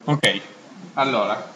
Ok, allora,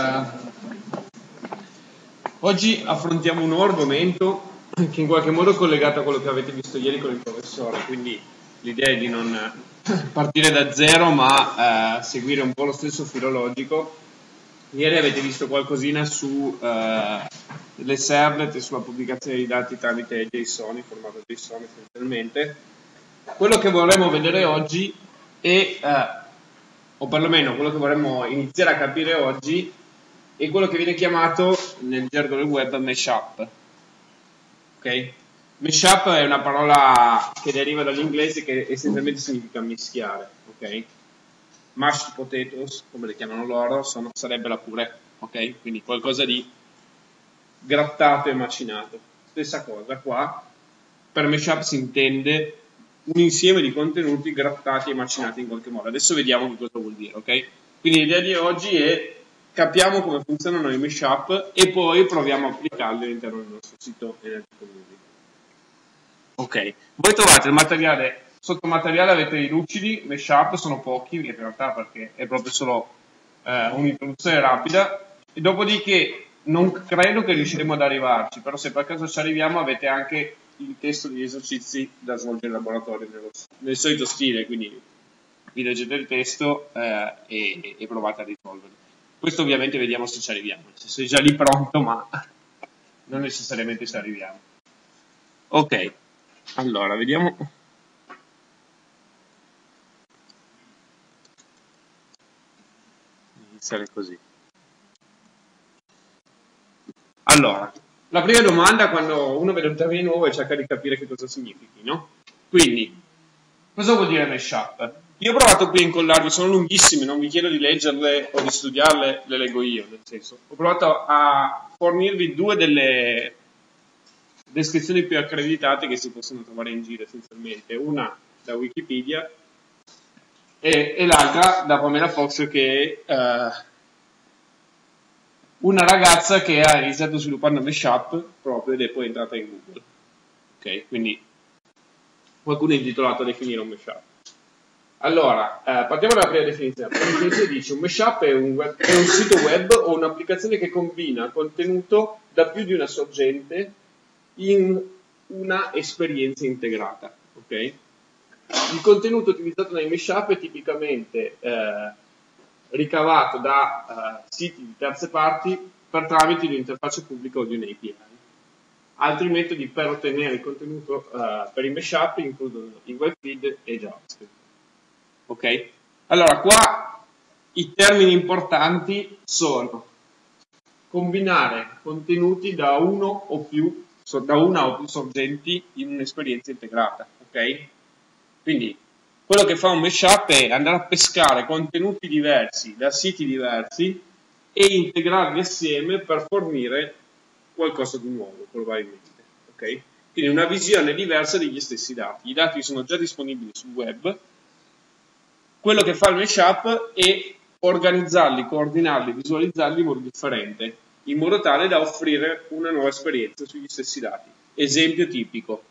oggi affrontiamo un nuovo argomento che in qualche modo è collegato a quello che avete visto ieri con il professore, quindi l'idea è di non partire da zero ma seguire un po' lo stesso filo logico. Ieri avete visto qualcosina su le servlet e sulla pubblicazione di dati tramite JSON, in formato JSON essenzialmente. Quello che vorremmo vedere oggi è, o perlomeno quello che vorremmo iniziare a capire oggi, è quello che viene chiamato nel gergo del web mashup. Ok? Mashup è una parola che deriva dall'inglese che essenzialmente significa mischiare. Ok? Mashed potatoes, come le chiamano loro, sarebbe la purè. Ok? Quindi qualcosa di grattato e macinato. Stessa cosa qua. Per mashup si intende un insieme di contenuti grattati e macinati in qualche modo. Adesso vediamo che cosa vuol dire, ok? Quindi l'idea di oggi è capiamo come funzionano i mashup e poi proviamo a applicarli all'interno del nostro sito Energy Community. Ok, voi trovate il materiale, sotto materiale avete i lucidi, mashup sono pochi in realtà perché è proprio solo un'introduzione rapida, e dopodiché non credo che riusciremo ad arrivarci, però se per caso ci arriviamo avete anche il testo degli esercizi da svolgere in laboratorio nel solito stile, quindi vi leggete il testo e provate a risolverlo. Questo ovviamente vediamo se ci arriviamo, se è già lì pronto, ma non necessariamente ci arriviamo. Ok, allora vediamo. Iniziare così. Allora, la prima domanda quando uno vede un termine nuovo è cercare di capire che cosa significhi, no? Quindi, cosa vuol dire mashup? Io ho provato qui a incollarvi, sono lunghissime, non vi chiedo di leggerle o di studiarle, le leggo io, nel senso. Ho provato a fornirvi due delle descrizioni più accreditate che si possono trovare in giro essenzialmente. Una da Wikipedia e l'altra da Pamela Fox che è una ragazza che ha iniziato sviluppando mashup proprio ed è poi entrata in Google. Ok, quindi qualcuno è intitolato a definire un mashup. Allora, partiamo dalla prima definizione. La prima definizione dice un mashup è un sito web o un'applicazione che combina contenuto da più di una sorgente in una esperienza integrata. Ok? Il contenuto utilizzato nei mashup è tipicamente ricavato da siti di terze parti per tramite di un'interfaccia pubblica o di un'API. Altri metodi per ottenere il contenuto per i mashup includono il web feed e JavaScript. Ok? Allora, qua i termini importanti sono combinare contenuti da una o più sorgenti in un'esperienza integrata. Ok? Quindi quello che fa un mashup è andare a pescare contenuti diversi da siti diversi e integrarli assieme per fornire qualcosa di nuovo, probabilmente. Okay? Quindi una visione diversa degli stessi dati. I dati sono già disponibili sul web. Quello che fa il mashup è organizzarli, coordinarli, visualizzarli in modo differente, in modo tale da offrire una nuova esperienza sugli stessi dati. Esempio tipico.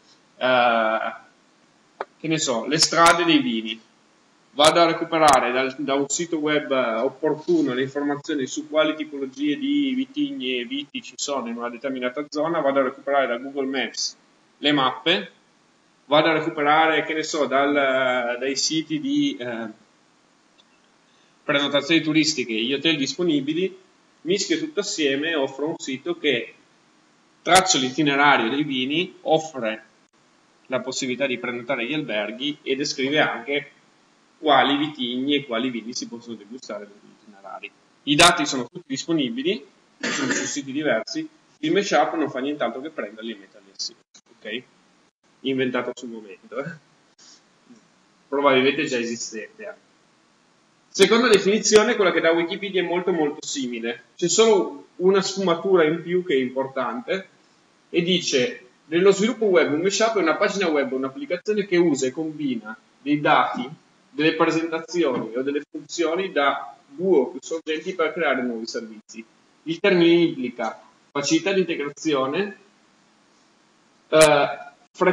Che ne so, le strade dei vini. Vado a recuperare da un sito web opportuno le informazioni su quali tipologie di vitigni e viti ci sono in una determinata zona, vado a recuperare da Google Maps le mappe, vado a recuperare, che ne so, dai siti di prenotazioni turistiche, gli hotel disponibili, mischio tutto assieme e offro un sito che traccia l'itinerario dei vini, offre la possibilità di prenotare gli alberghi e descrive anche quali vitigni e quali vini si possono degustare negli itinerari. I dati sono tutti disponibili, sono su siti diversi, il mashup non fa nient'altro che prenderli e metterli assieme, ok? Inventato sul momento, probabilmente già esistente anche. Seconda definizione, quella che da Wikipedia è molto molto simile, c'è solo una sfumatura in più che è importante e dice: nello sviluppo web un mashup è una pagina web, un'applicazione che usa e combina dei dati, delle presentazioni o delle funzioni da due o più sorgenti per creare nuovi servizi. Il termine implica facilità di integrazione,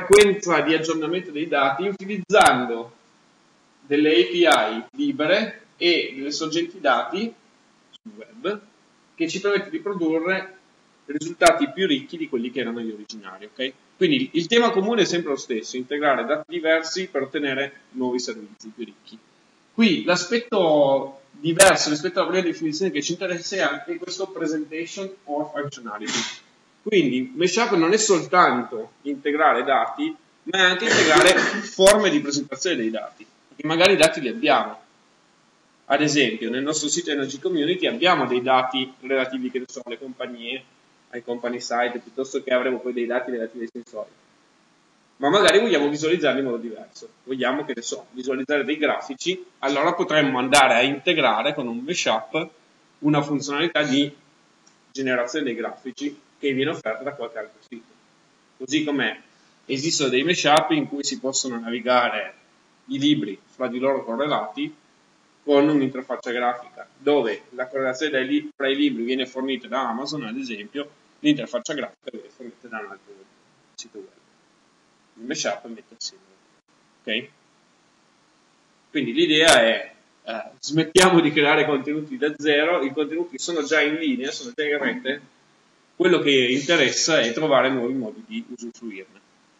frequenza di aggiornamento dei dati utilizzando delle API libere e delle sorgenti dati sul web che ci permette di produrre risultati più ricchi di quelli che erano gli originari, ok? Quindi il tema comune è sempre lo stesso, integrare dati diversi per ottenere nuovi servizi più ricchi. Qui l'aspetto diverso rispetto alla prima definizione che ci interessa è anche questo presentation or functionality. Quindi Meshup non è soltanto integrare dati, ma è anche integrare forme di presentazione dei dati, perché magari i dati li abbiamo. Ad esempio, nel nostro sito Energy Community abbiamo dei dati relativi, che sono alle compagnie, ai company site, piuttosto che avremo poi dei dati relativi ai sensori. Ma magari vogliamo visualizzarli in modo diverso. Vogliamo, che ne so, visualizzare dei grafici, allora potremmo andare a integrare con un Meshup una funzionalità di generazione dei grafici che viene offerta da qualche altro sito. Così come esistono dei Meshup in cui si possono navigare i libri fra di loro correlati con un'interfaccia grafica, dove la correlazione fra i libri viene fornita da Amazon, ad esempio, l'interfaccia grafica viene fornita da un altro sito web. Il Meshup mette assieme. Ok? Quindi l'idea è smettiamo di creare contenuti da zero, i contenuti sono già in linea, sono già in rete, quello che interessa è trovare nuovi modi di usufruirne.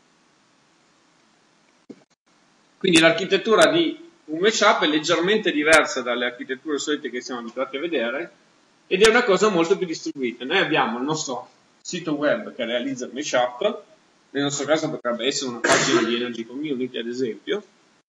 Quindi l'architettura di un Meshup è leggermente diversa dalle architetture solite che siamo abituati a vedere ed è una cosa molto più distribuita. Noi abbiamo il nostro sito web che realizza il Meshup, nel nostro caso potrebbe essere una pagina di Energy Community, ad esempio.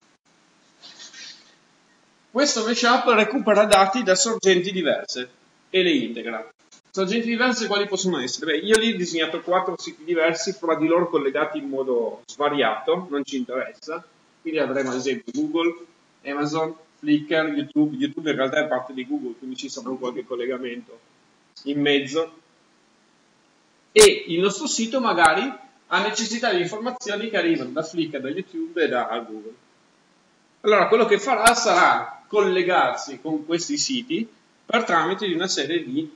Questo Meshup recupera dati da sorgenti diverse e le integra. Sorgenti diverse quali possono essere? Beh, io lì ho disegnato 4 siti diversi fra di loro collegati in modo svariato, non ci interessa. Quindi avremo ad esempio Google, Amazon, Flickr, YouTube. YouTube in realtà è parte di Google, quindi ci sarà un qualche collegamento in mezzo. E il nostro sito magari ha necessità di informazioni che arrivano da Flickr, da YouTube e da Google. Allora quello che farà sarà collegarsi con questi siti per tramite di una serie di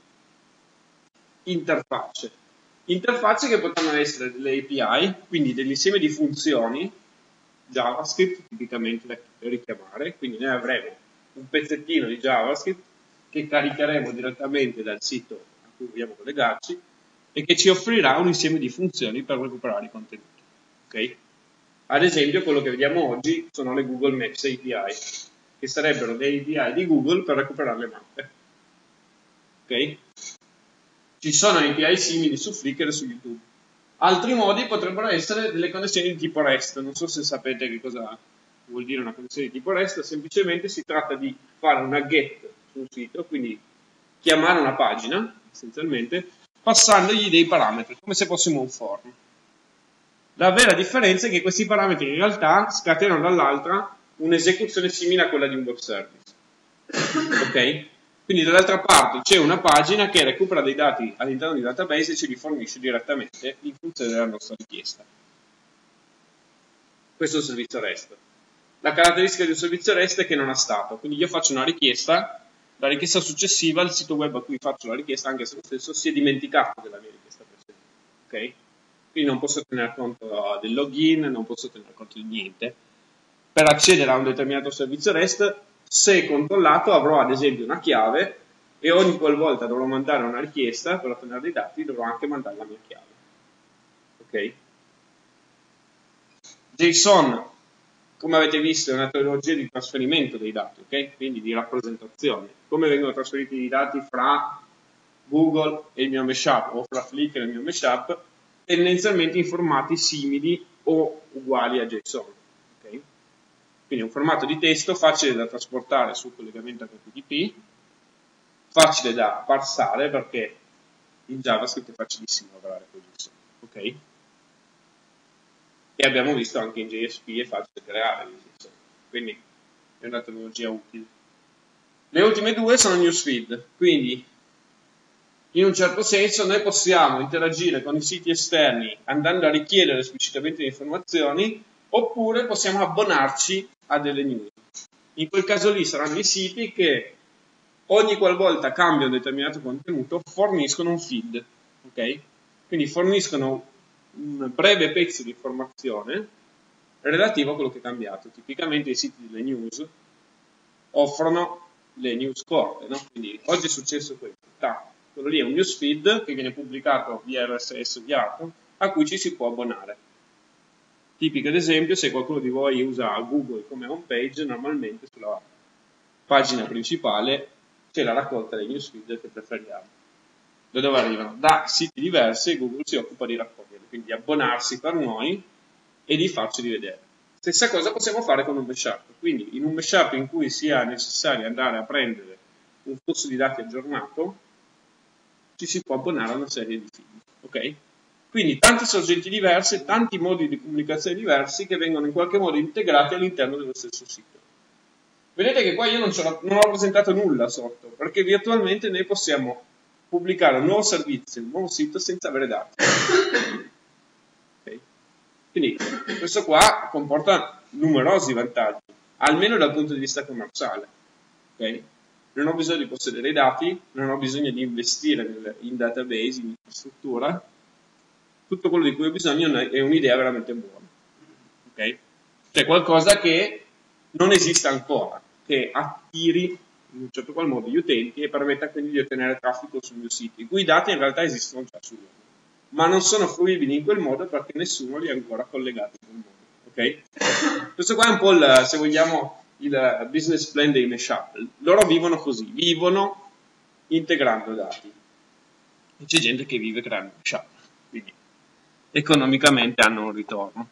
interfacce che potranno essere delle API, quindi dell'insieme di funzioni JavaScript tipicamente da richiamare, quindi noi avremo un pezzettino di JavaScript che caricheremo direttamente dal sito a cui vogliamo collegarci e che ci offrirà un insieme di funzioni per recuperare i contenuti. Okay? Ad esempio quello che vediamo oggi sono le Google Maps API, che sarebbero le API di Google per recuperare le mappe. Okay? Ci sono API simili su Flickr e su YouTube. Altri modi potrebbero essere delle connessioni di tipo REST. Non so se sapete che cosa vuol dire una connessione di tipo REST, semplicemente si tratta di fare una GET sul sito, quindi chiamare una pagina, essenzialmente, passandogli dei parametri, come se fossimo un form. La vera differenza è che questi parametri in realtà scatenano dall'altra un'esecuzione simile a quella di un web service. Ok? Quindi dall'altra parte c'è una pagina che recupera dei dati all'interno di database e ce li fornisce direttamente in funzione della nostra richiesta. Questo è il servizio REST. La caratteristica di un servizio REST è che non ha stato, quindi io faccio una richiesta, la richiesta successiva, il sito web a cui faccio la richiesta, anche se lo stesso, si è dimenticato della mia richiesta precedente. Okay? Quindi non posso tener conto del login, non posso tener conto di niente. Per accedere a un determinato servizio REST, se controllato, avrò ad esempio una chiave e ogni qualvolta dovrò mandare una richiesta per ottenere dei dati, dovrò anche mandare la mia chiave. Ok? JSON, come avete visto, è una tecnologia di trasferimento dei dati, ok? Quindi di rappresentazione. Come vengono trasferiti i dati fra Google e il mio Meshup o fra Flickr e il mio Meshup, tendenzialmente in formati simili o uguali a JSON. Okay? Quindi un formato di testo facile da trasportare sul collegamento HTTP, facile da parsare perché in JavaScript è facilissimo lavorare con JSON. Ok? E abbiamo visto anche in JSP è facile creare JSON, quindi è una tecnologia utile. Le ultime due sono newsfeed, quindi in un certo senso noi possiamo interagire con i siti esterni andando a richiedere esplicitamente le informazioni oppure possiamo abbonarci a delle news. In quel caso lì saranno i siti che ogni qualvolta cambia un determinato contenuto forniscono un feed, ok? Quindi forniscono un breve pezzo di informazione relativo a quello che è cambiato. Tipicamente i siti delle news offrono le news corte, no? Quindi oggi è successo questo, quello lì è un newsfeed che viene pubblicato via RSS avviato, a cui ci si può abbonare. Tipico ad esempio, se qualcuno di voi usa Google come home page, normalmente sulla pagina principale c'è la raccolta dei newsfeed che preferiamo, da dove arrivano? Da siti diversi e Google si occupa di raccoglierli, quindi di abbonarsi per noi e di farceli vedere. Stessa cosa possiamo fare con un mashup, quindi in un mashup in cui sia necessario andare a prendere un flusso di dati aggiornato, ci si può abbonare a una serie di feed, ok? Quindi tante sorgenti diverse, tanti modi di comunicazione diversi che vengono in qualche modo integrati all'interno dello stesso sito. Vedete che qua io non ho presentato nulla sotto, perché virtualmente noi possiamo pubblicare un nuovo servizio, un nuovo sito senza avere dati. Okay. Quindi questo qua comporta numerosi vantaggi, almeno dal punto di vista commerciale. Okay. Non ho bisogno di possedere i dati, non ho bisogno di investire in database, in infrastruttura. Tutto quello di cui ho bisogno è un'idea veramente buona. Okay. Cioè qualcosa che non esiste ancora, che attiri in un certo qual modo gli utenti e permetta quindi di ottenere traffico sul mio sito, i cui dati in realtà esistono già sul web, ma non sono fruibili in quel modo perché nessuno li ha ancora collegati in quel modo. Okay? Questo qua è un po' se vogliamo, il business plan dei mashup. Loro vivono così, vivono integrando dati. E c'è gente che vive creando mashup, quindi economicamente hanno un ritorno.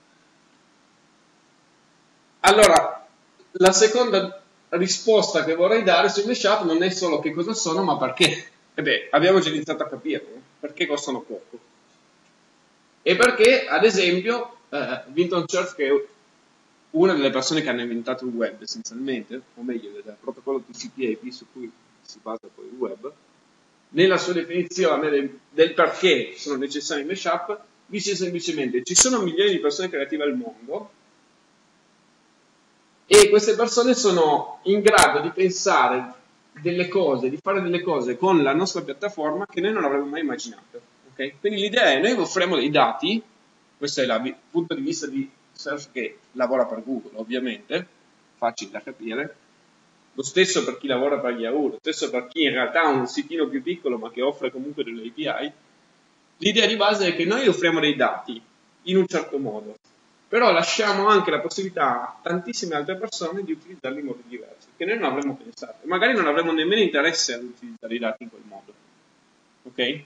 Allora, la seconda risposta che vorrei dare sui mashup non è solo che cosa sono, ma perché. E beh, abbiamo già iniziato a capirlo, no? Perché costano poco. E perché, ad esempio, Vinton Cerf, che è una delle persone che hanno inventato il web essenzialmente, o meglio, del protocollo TCP/IP su cui si basa poi il web, nella sua definizione del perché sono necessari i mashup, dice semplicemente: ci sono milioni di persone creative al mondo, e queste persone sono in grado di pensare delle cose, di fare delle cose con la nostra piattaforma che noi non avremmo mai immaginato. Okay? Quindi l'idea è: noi offriamo dei dati, questo è il punto di vista di Cerf che lavora per Google, ovviamente, facile da capire, lo stesso per chi lavora per Yahoo, lo stesso per chi in realtà ha un sitino più piccolo ma che offre comunque delle API. L'idea di base è che noi offriamo dei dati in un certo modo, però lasciamo anche la possibilità a tantissime altre persone di utilizzarli in modi diversi, che noi non avremmo pensato, e magari non avremmo nemmeno interesse ad utilizzare i dati in quel modo. Ok?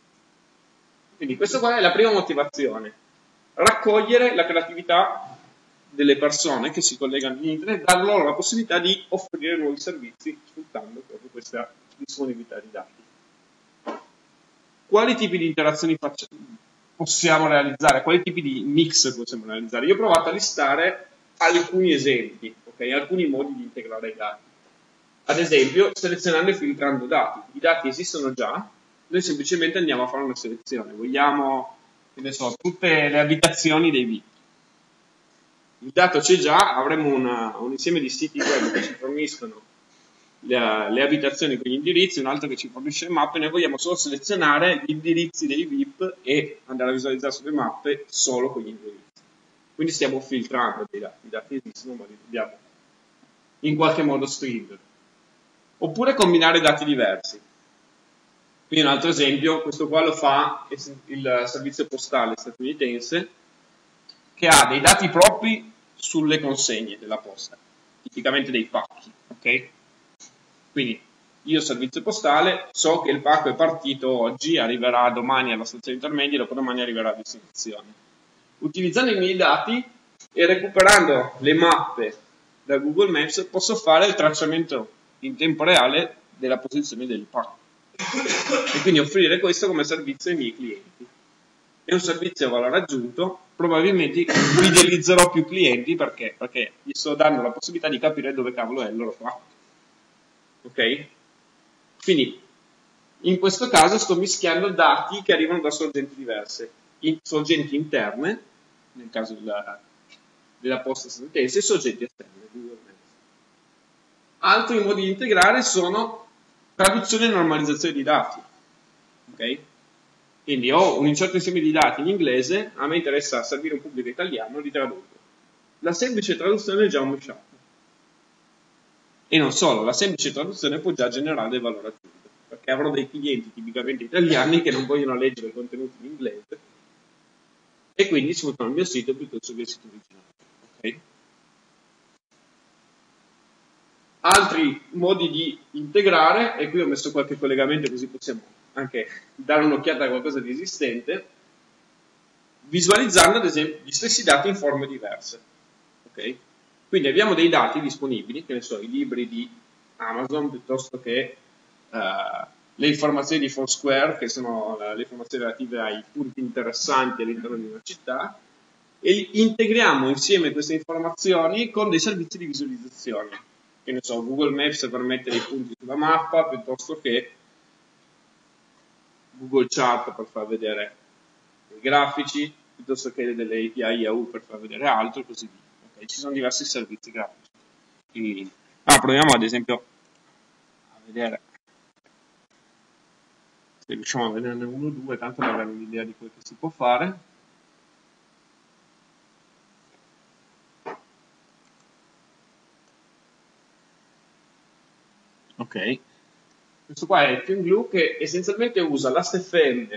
Quindi questa qua è la prima motivazione: raccogliere la creatività delle persone che si collegano in internet, dar loro la possibilità di offrire nuovi servizi sfruttando proprio questa disponibilità di dati. Quali tipi di interazioni possiamo realizzare? Quali tipi di mix possiamo realizzare? Io ho provato a listare alcuni esempi, okay? Alcuni modi di integrare i dati. Ad esempio, selezionando e filtrando dati. I dati esistono già, noi semplicemente andiamo a fare una selezione. Vogliamo, che ne so, tutte le abitazioni dei VIP. Il dato c'è già, avremo un insieme di siti web che ci forniscono le abitazioni con gli indirizzi, un altro che ci fornisce le mappe. Noi vogliamo solo selezionare gli indirizzi dei VIP e andare a visualizzare sulle mappe solo con gli indirizzi. Quindi stiamo filtrando dei dati. I dati esistono, ma li dobbiamo in qualche modo stringere. Oppure combinare dati diversi. Quindi un altro esempio, questo qua lo fa il servizio postale statunitense, che ha dei dati propri sulle consegne della posta, tipicamente dei pacchi, ok? Quindi io servizio postale so che il pacco è partito oggi, arriverà domani alla stazione intermedia e dopodomani arriverà a destinazione. Utilizzando i miei dati e recuperando le mappe da Google Maps posso fare il tracciamento in tempo reale della posizione del pacco e quindi offrire questo come servizio ai miei clienti. È un servizio a valore aggiunto, probabilmente fidelizzerò più clienti perché gli sto dando la possibilità di capire dove cavolo è il loro pacco. Ok? Quindi in questo caso sto mischiando dati che arrivano da sorgenti diverse, sorgenti interne, nel caso della posta statunitense, e sorgenti esterne. Altri modi di integrare sono traduzione e normalizzazione di dati. Ok? Quindi ho un certo insieme di dati in inglese, a me interessa servire un pubblico italiano, li traduco. La semplice traduzione è già un mashup. E non solo, la semplice traduzione può già generare del valore aggiunto, perché avrò dei clienti tipicamente italiani che non vogliono leggere contenuti in inglese e quindi sfruttano il mio sito piuttosto che il sito originale. Okay? Altri modi di integrare, e qui ho messo qualche collegamento così possiamo anche dare un'occhiata a qualcosa di esistente, visualizzando ad esempio gli stessi dati in forme diverse. Okay? Quindi abbiamo dei dati disponibili, che ne so, i libri di Amazon piuttosto che le informazioni di Foursquare, che sono le informazioni relative ai punti interessanti all'interno di una città, e integriamo insieme queste informazioni con dei servizi di visualizzazione. Che ne so, Google Maps per mettere i punti sulla mappa, piuttosto che Google Chart per far vedere i grafici, piuttosto che delle API Yahoo per far vedere altro e così via. Okay? Ci sono diversi servizi grafici. Proviamo ad esempio a vedere se riusciamo a vederne uno o due, tanto da avere un'idea di quel che si può fare. Ok, questo qua è TeamGlue che essenzialmente usa Last.fm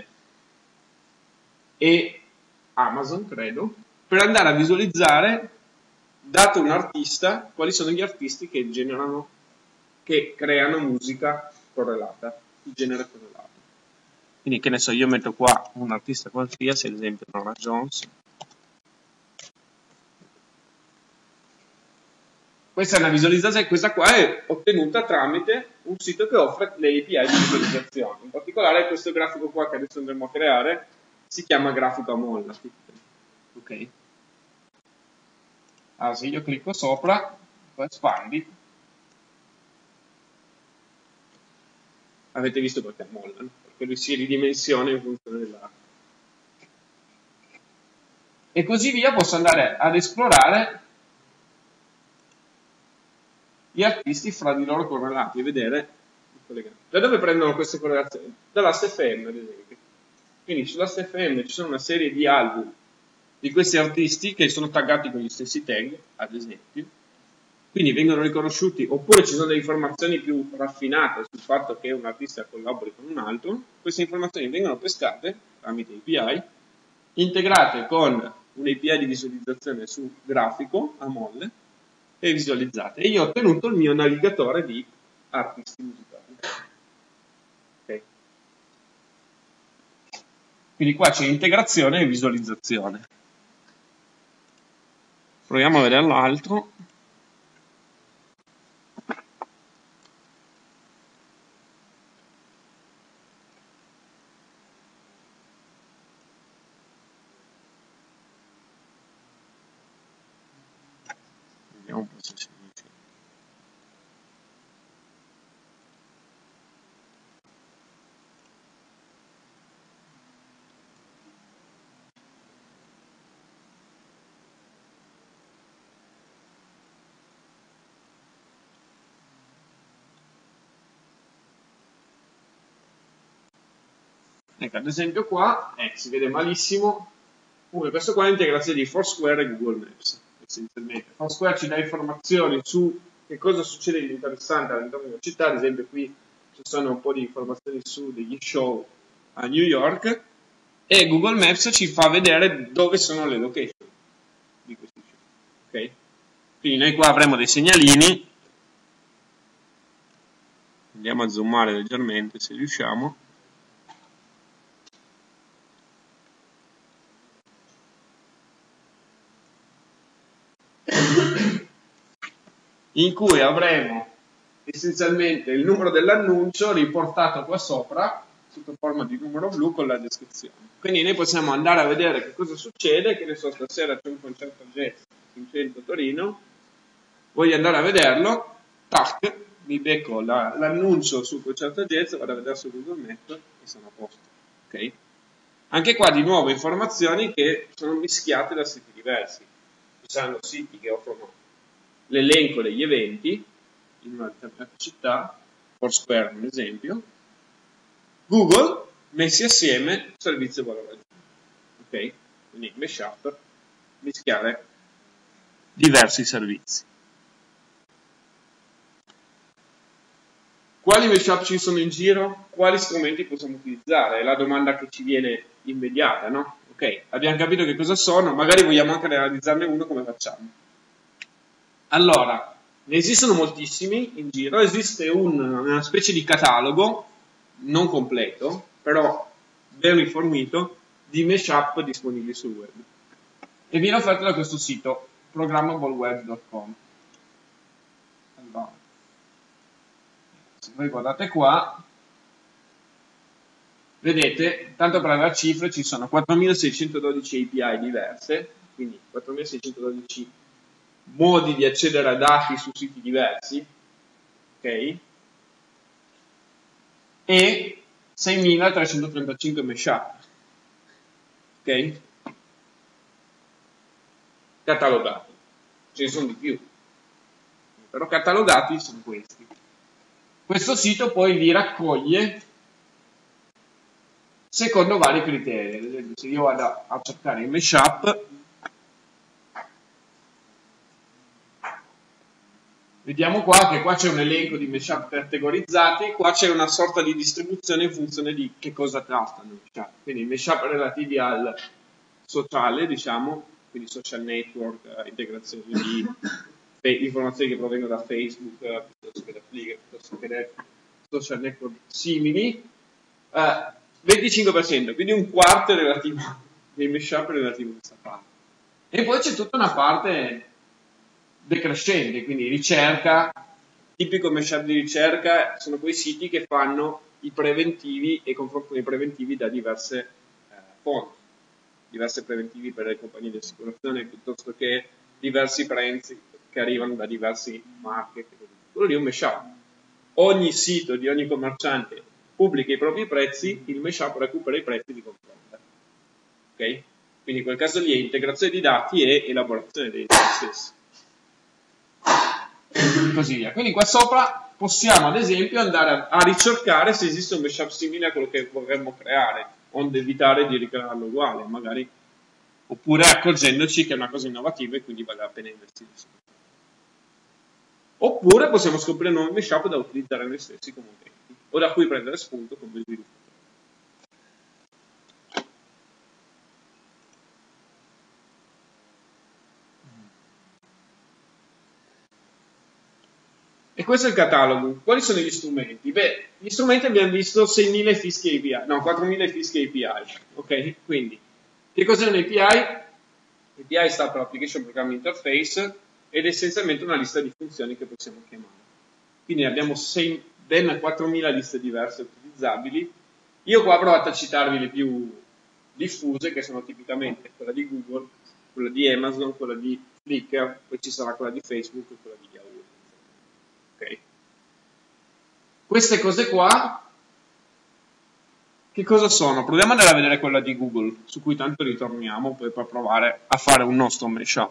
e Amazon, credo, per andare a visualizzare, dato un artista, quali sono gli artisti che generano, che creano musica correlata, il genere correlato. Quindi che ne so, io metto qua un artista qualsiasi, ad esempio Norah Jones. Questa è una visualizzazione, questa qua è ottenuta tramite un sito che offre le API di visualizzazione. In particolare questo grafico qua che adesso andremo a creare si chiama grafico a molla. Ok. Allora, se io clicco sopra, poi espandi, avete visto perché a molla, no? Perché lui si ridimensiona in funzione dell'area. E così via posso andare ad esplorare gli artisti fra di loro correlati e vedere da dove prendono queste correlazioni? Dall'Ast.fm, ad esempio. Quindi sull'Ast.fm ci sono una serie di album di questi artisti che sono taggati con gli stessi tag, ad esempio, quindi vengono riconosciuti, oppure ci sono delle informazioni più raffinate sul fatto che un artista collabori con un altro. Queste informazioni vengono pescate tramite API, integrate con un'API di visualizzazione su grafico a molle e visualizzate. E io ho ottenuto il mio navigatore di artisti musicali. Okay. Quindi qua c'è integrazione e visualizzazione. Proviamo a vedere l'altro. Vediamo un po' se si dice. Ecco, ad esempio qua si vede malissimo. Questo qua è l'integrazione di Foursquare e Google Maps, essenzialmente. Foursquare ci dà informazioni su che cosa succede di interessante all'interno di una città, ad esempio qui ci sono un po' di informazioni su degli show a New York, e Google Maps ci fa vedere dove sono le location di questi show. Ok? Quindi noi qua avremo dei segnalini, andiamo a zoomare leggermente se riusciamo. In cui avremo essenzialmente il numero dell'annuncio riportato qua sopra sotto forma di numero blu con la descrizione. Quindi noi possiamo andare a vedere che cosa succede, che ne so, stasera c'è un concerto jazz in centro Torino, voglio andare a vederlo, tac, mi becco l'annuncio sul concerto jazz, vado a vedere su Google Maps e sono a posto. Okay? Anche qua di nuovo informazioni che sono mischiate da siti diversi. Ci saranno siti che offrono l'elenco degli eventi in una determinata città, Foursquare un esempio, Google messi assieme servizio valore aggiunto. Ok? Quindi mashup, mischiare diversi servizi. Quali mashup ci sono in giro? Quali strumenti possiamo utilizzare? È la domanda che ci viene immediata, no? Ok, abbiamo capito che cosa sono, magari vogliamo anche realizzarne uno, come facciamo? Allora, ne esistono moltissimi in giro, esiste una specie di catalogo, non completo, però ben rifornito, di mashup disponibili sul web. E viene offerto da questo sito, programmableweb.com. Allora, se voi guardate qua, vedete, tanto per avere cifre, ci sono 4612 API diverse, quindi 4612 modi di accedere a dati su siti diversi, ok? E 6335 mashup, ok? Catalogati, ce ne sono di più, però catalogati sono questi. Questo sito poi li raccoglie secondo vari criteri. Ad esempio, se io vado a cercare il mashup, vediamo qua che qua c'è un elenco di mashup categorizzati, qua c'è una sorta di distribuzione in funzione di che cosa trattano i mashup. Quindi i mashup relativi al sociale, diciamo, quindi social network, integrazione di informazioni che provengono da Facebook, piuttosto che da Flickr, piuttosto che da social network simili, 25%, quindi un quarto relativo dei mashup relativo a questa parte. E poi c'è tutta una parte decrescente, quindi ricerca, tipico mashup di ricerca sono quei siti che fanno i preventivi e confrontano i preventivi da diverse fonti, diverse preventivi per le compagnie di assicurazione piuttosto che diversi prezzi che arrivano da diversi market. Quello lì è un mashup. Ogni sito di ogni commerciante pubblica i propri prezzi, il mashup recupera i prezzi di confronto. Ok? Quindi in quel caso lì è integrazione di dati e elaborazione dei dati stessi. Così via. Quindi qua sopra possiamo ad esempio andare a ricercare se esiste un mashup simile a quello che vorremmo creare, onde evitare di ricrearlo uguale, magari, oppure accorgendoci che è una cosa innovativa e quindi vale la pena investire su. Oppure possiamo scoprire nuovi mashup da utilizzare noi stessi come utenti, o da cui prendere spunto come sviluppatori. E questo è il catalogo. Quali sono gli strumenti? Beh, gli strumenti abbiamo visto 6.000 fischi API, no, 4.000 fischi API, ok? Quindi, che cos'è un API? API sta per Application Programming Interface ed è essenzialmente una lista di funzioni che possiamo chiamare. Quindi abbiamo ben 4.000 liste diverse utilizzabili. Io qua ho provato a citarvi le più diffuse, che sono tipicamente quella di Google, quella di Amazon, quella di Flickr, poi ci sarà quella di Facebook e quella di Yahoo. Okay. Queste cose qua, che cosa sono? Proviamo ad andare a vedere quella di Google, su cui tanto ritorniamo poi per provare a fare un nostro mashup.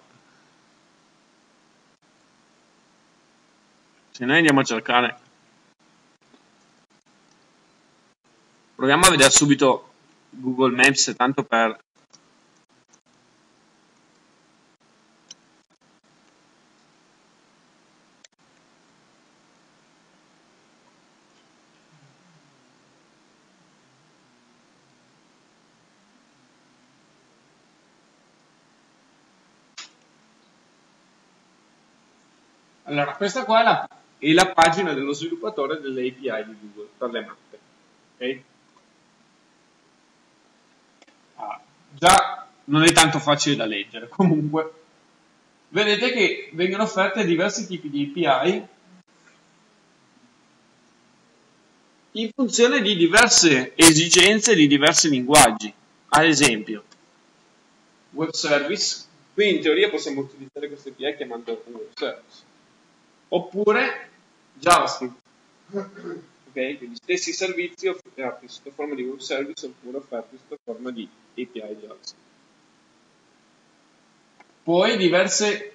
Se noi andiamo a cercare, proviamo a vedere subito Google Maps, tanto per... Allora, questa qua è la pagina dello sviluppatore delle API di Google per le mappe. Okay? Già non è tanto facile da leggere, comunque vedete che vengono offerte diversi tipi di API in funzione di diverse esigenze di diversi linguaggi. Ad esempio, web service, qui in teoria possiamo utilizzare queste API chiamando un web service, oppure JavaScript, ok? Quindi stessi servizi offerti sotto forma di web service oppure offerti sotto forma di API JavaScript. Poi diverse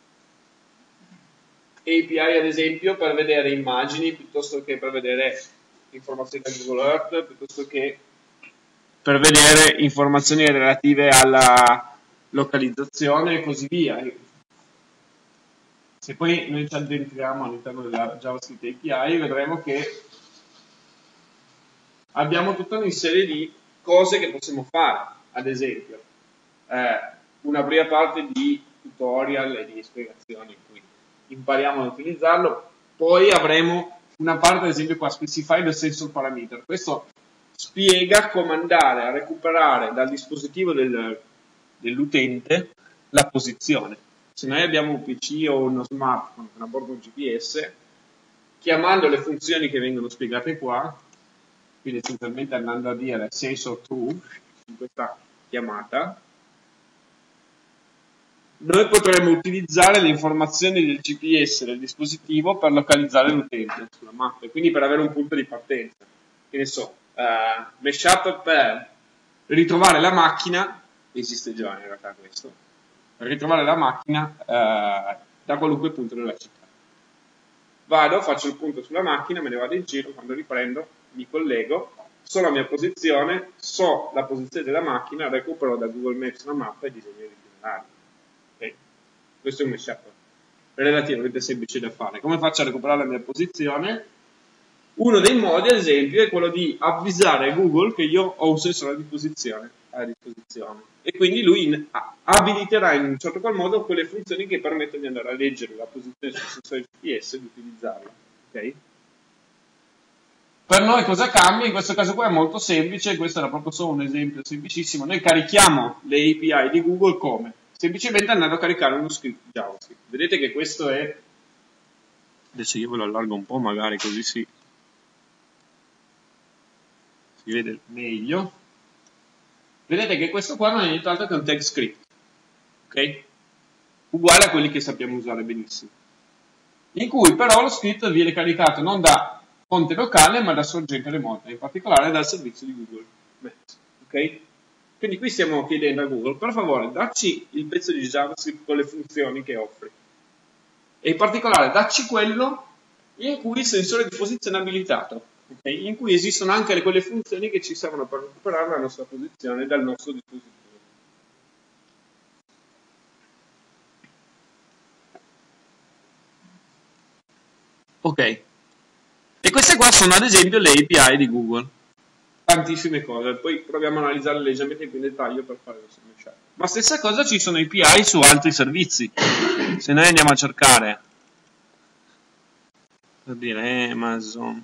API ad esempio per vedere immagini piuttosto che per vedere informazioni da Google Earth, piuttosto che per vedere informazioni relative alla localizzazione e così via. se poi noi ci addentriamo all'interno della JavaScript API, vedremo che abbiamo tutta una serie di cose che possiamo fare. Ad esempio, una prima parte di tutorial e di spiegazioni in cui impariamo ad utilizzarlo, poi avremo una parte, ad esempio qua, specify the sensor parameter. Questo spiega come andare a recuperare dal dispositivo dell'utente la posizione. Se noi abbiamo un PC o uno smartphone con a bordo un GPS, chiamando le funzioni che vengono spiegate qua, quindi essenzialmente andando a dire sensor true in questa chiamata, noi potremo utilizzare le informazioni del GPS del dispositivo per localizzare l'utente sulla mappa e quindi per avere un punto di partenza. Che ne so, mashup per ritrovare la macchina, esiste già in realtà questo, per ritrovare la macchina da qualunque punto della città. Vado, faccio il punto sulla macchina, me ne vado in giro, quando riprendo mi collego, so la mia posizione, so la posizione della macchina, recupero da Google Maps una mappa e disegno l'itinerario. Okay. Questo è un mashup relativamente semplice da fare. Come faccio a recuperare la mia posizione? Uno dei modi, ad esempio, è quello di avvisare Google che io ho un sensore di posizione a disposizione e quindi lui abiliterà in un certo qual modo quelle funzioni che permettono di andare a leggere la posizione sul sensore GPS e di utilizzarla. Okay? Per noi cosa cambia? In questo caso qua è molto semplice, questo era proprio solo un esempio semplicissimo. Noi carichiamo le API di Google come? Semplicemente andando a caricare uno script JavaScript. Vedete che questo è... Adesso io ve lo allargo un po', magari così si vede meglio. Vedete che questo qua non è nient'altro che un TypeScript, ok? Uguale a quelli che sappiamo usare benissimo. In cui però lo script viene caricato non da fonte locale ma da sorgente remota, in particolare dal servizio di Google Maps, ok? Quindi qui stiamo chiedendo a Google, per favore, dacci il pezzo di JavaScript con le funzioni che offri. E in particolare, dacci quello in cui il sensore di posizione è abilitato, okay? In cui esistono anche quelle funzioni che ci servono per recuperare la nostra posizione dal nostro dispositivo. Ok. E queste qua sono ad esempio le API di Google. Tantissime cose, poi proviamo a analizzarle leggermente più in dettaglio per fare questo mashup. Ma stessa cosa ci sono API su altri servizi. Se noi andiamo a cercare, per dire Amazon,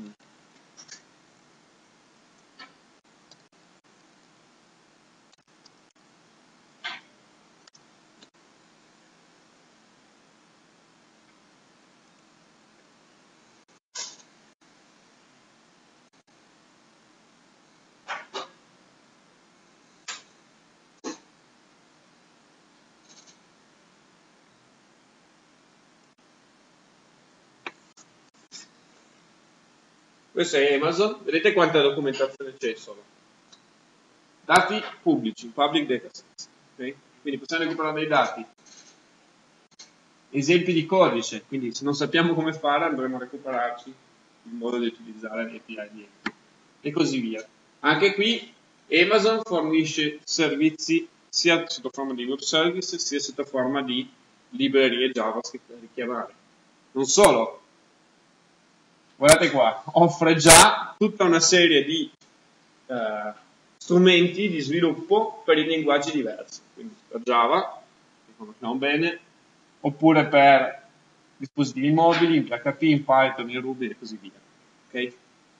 questo è Amazon, vedete quanta documentazione c'è solo. Dati pubblici, public datasets, okay? Quindi possiamo recuperare dei dati, esempi di codice, quindi se non sappiamo come fare andremo a recuperarci il modo di utilizzare le API di Amazon e così via. Anche qui Amazon fornisce servizi sia sotto forma di web service sia sotto forma di librerie JavaScript da richiamare. Non solo, guardate qua, offre già tutta una serie di strumenti di sviluppo per i linguaggi diversi, quindi per Java, che conosciamo bene, oppure per dispositivi mobili, in PHP, in Python, in Ruby e così via. Okay?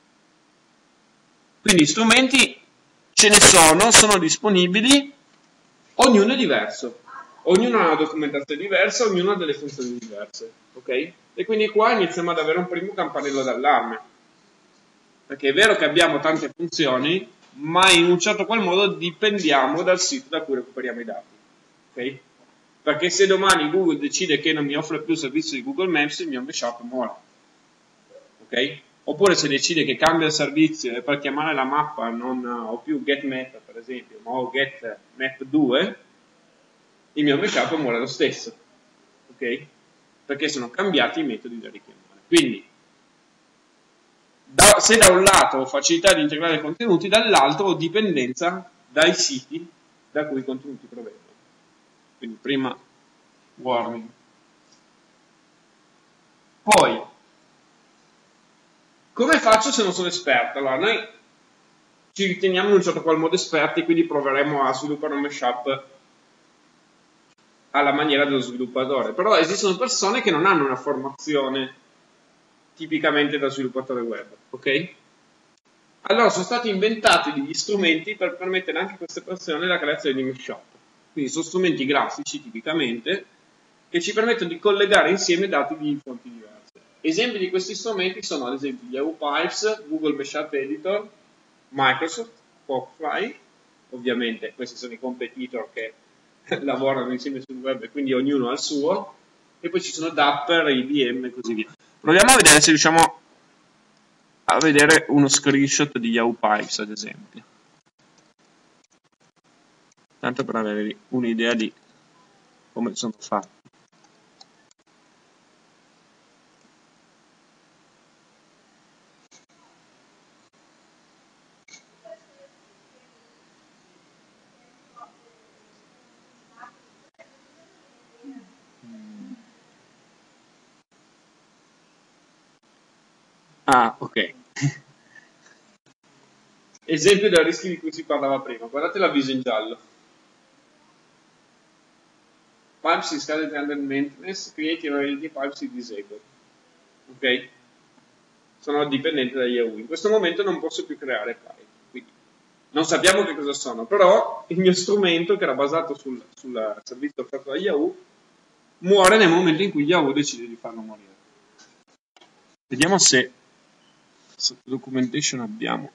Quindi strumenti ce ne sono disponibili, ognuno è diverso, ognuno ha una documentazione diversa, ognuno ha delle funzioni diverse, ok? E quindi qua iniziamo ad avere un primo campanello d'allarme, perché è vero che abbiamo tante funzioni, ma in un certo qual modo dipendiamo dal sito da cui recuperiamo i dati, ok? Perché se domani Google decide che non mi offre più il servizio di Google Maps, il mio mashup muore, ok? Oppure se decide che cambia il servizio e per chiamare la mappa non ho più getMap per esempio, ma ho getMap2, il mio mashup muore lo stesso, ok? Perché sono cambiati i metodi da richiamare. Quindi, se da un lato ho facilità di integrare contenuti, dall'altro ho dipendenza dai siti da cui i contenuti provengono. Quindi prima warning. Poi, come faccio se non sono esperto? Allora, noi ci riteniamo in un certo qual modo esperti, quindi proveremo a sviluppare un mashup alla maniera dello sviluppatore. Però esistono persone che non hanno una formazione tipicamente da sviluppatore web, ok? Allora sono stati inventati degli strumenti per permettere anche a queste persone la creazione di mashup. Quindi sono strumenti grafici tipicamente che ci permettono di collegare insieme dati di fonti diverse. Esempi di questi strumenti sono ad esempio Yahoo Pipes, Google Mashup Editor, Microsoft, Popfly, ovviamente questi sono i competitor che lavorano insieme sul web e quindi ognuno ha il suo, e poi ci sono Dapper, IBM e così via. Proviamo a vedere se riusciamo a vedere uno screenshot di Yahoo Pipes ad esempio, tanto per avere un'idea di come sono fatti. Ah, ok. Esempio del rischio di cui si parlava prima. Guardate l'avviso in giallo. Pipes is currently under maintenance, creating already pipes is disabled. Ok? Sono dipendente da Yahoo. In questo momento non posso più creare pipe. Quindi non sappiamo che cosa sono, però il mio strumento, che era basato sul servizio offerto da Yahoo, muore nel momento in cui Yahoo decide di farlo morire. Vediamo se documentation abbiamo.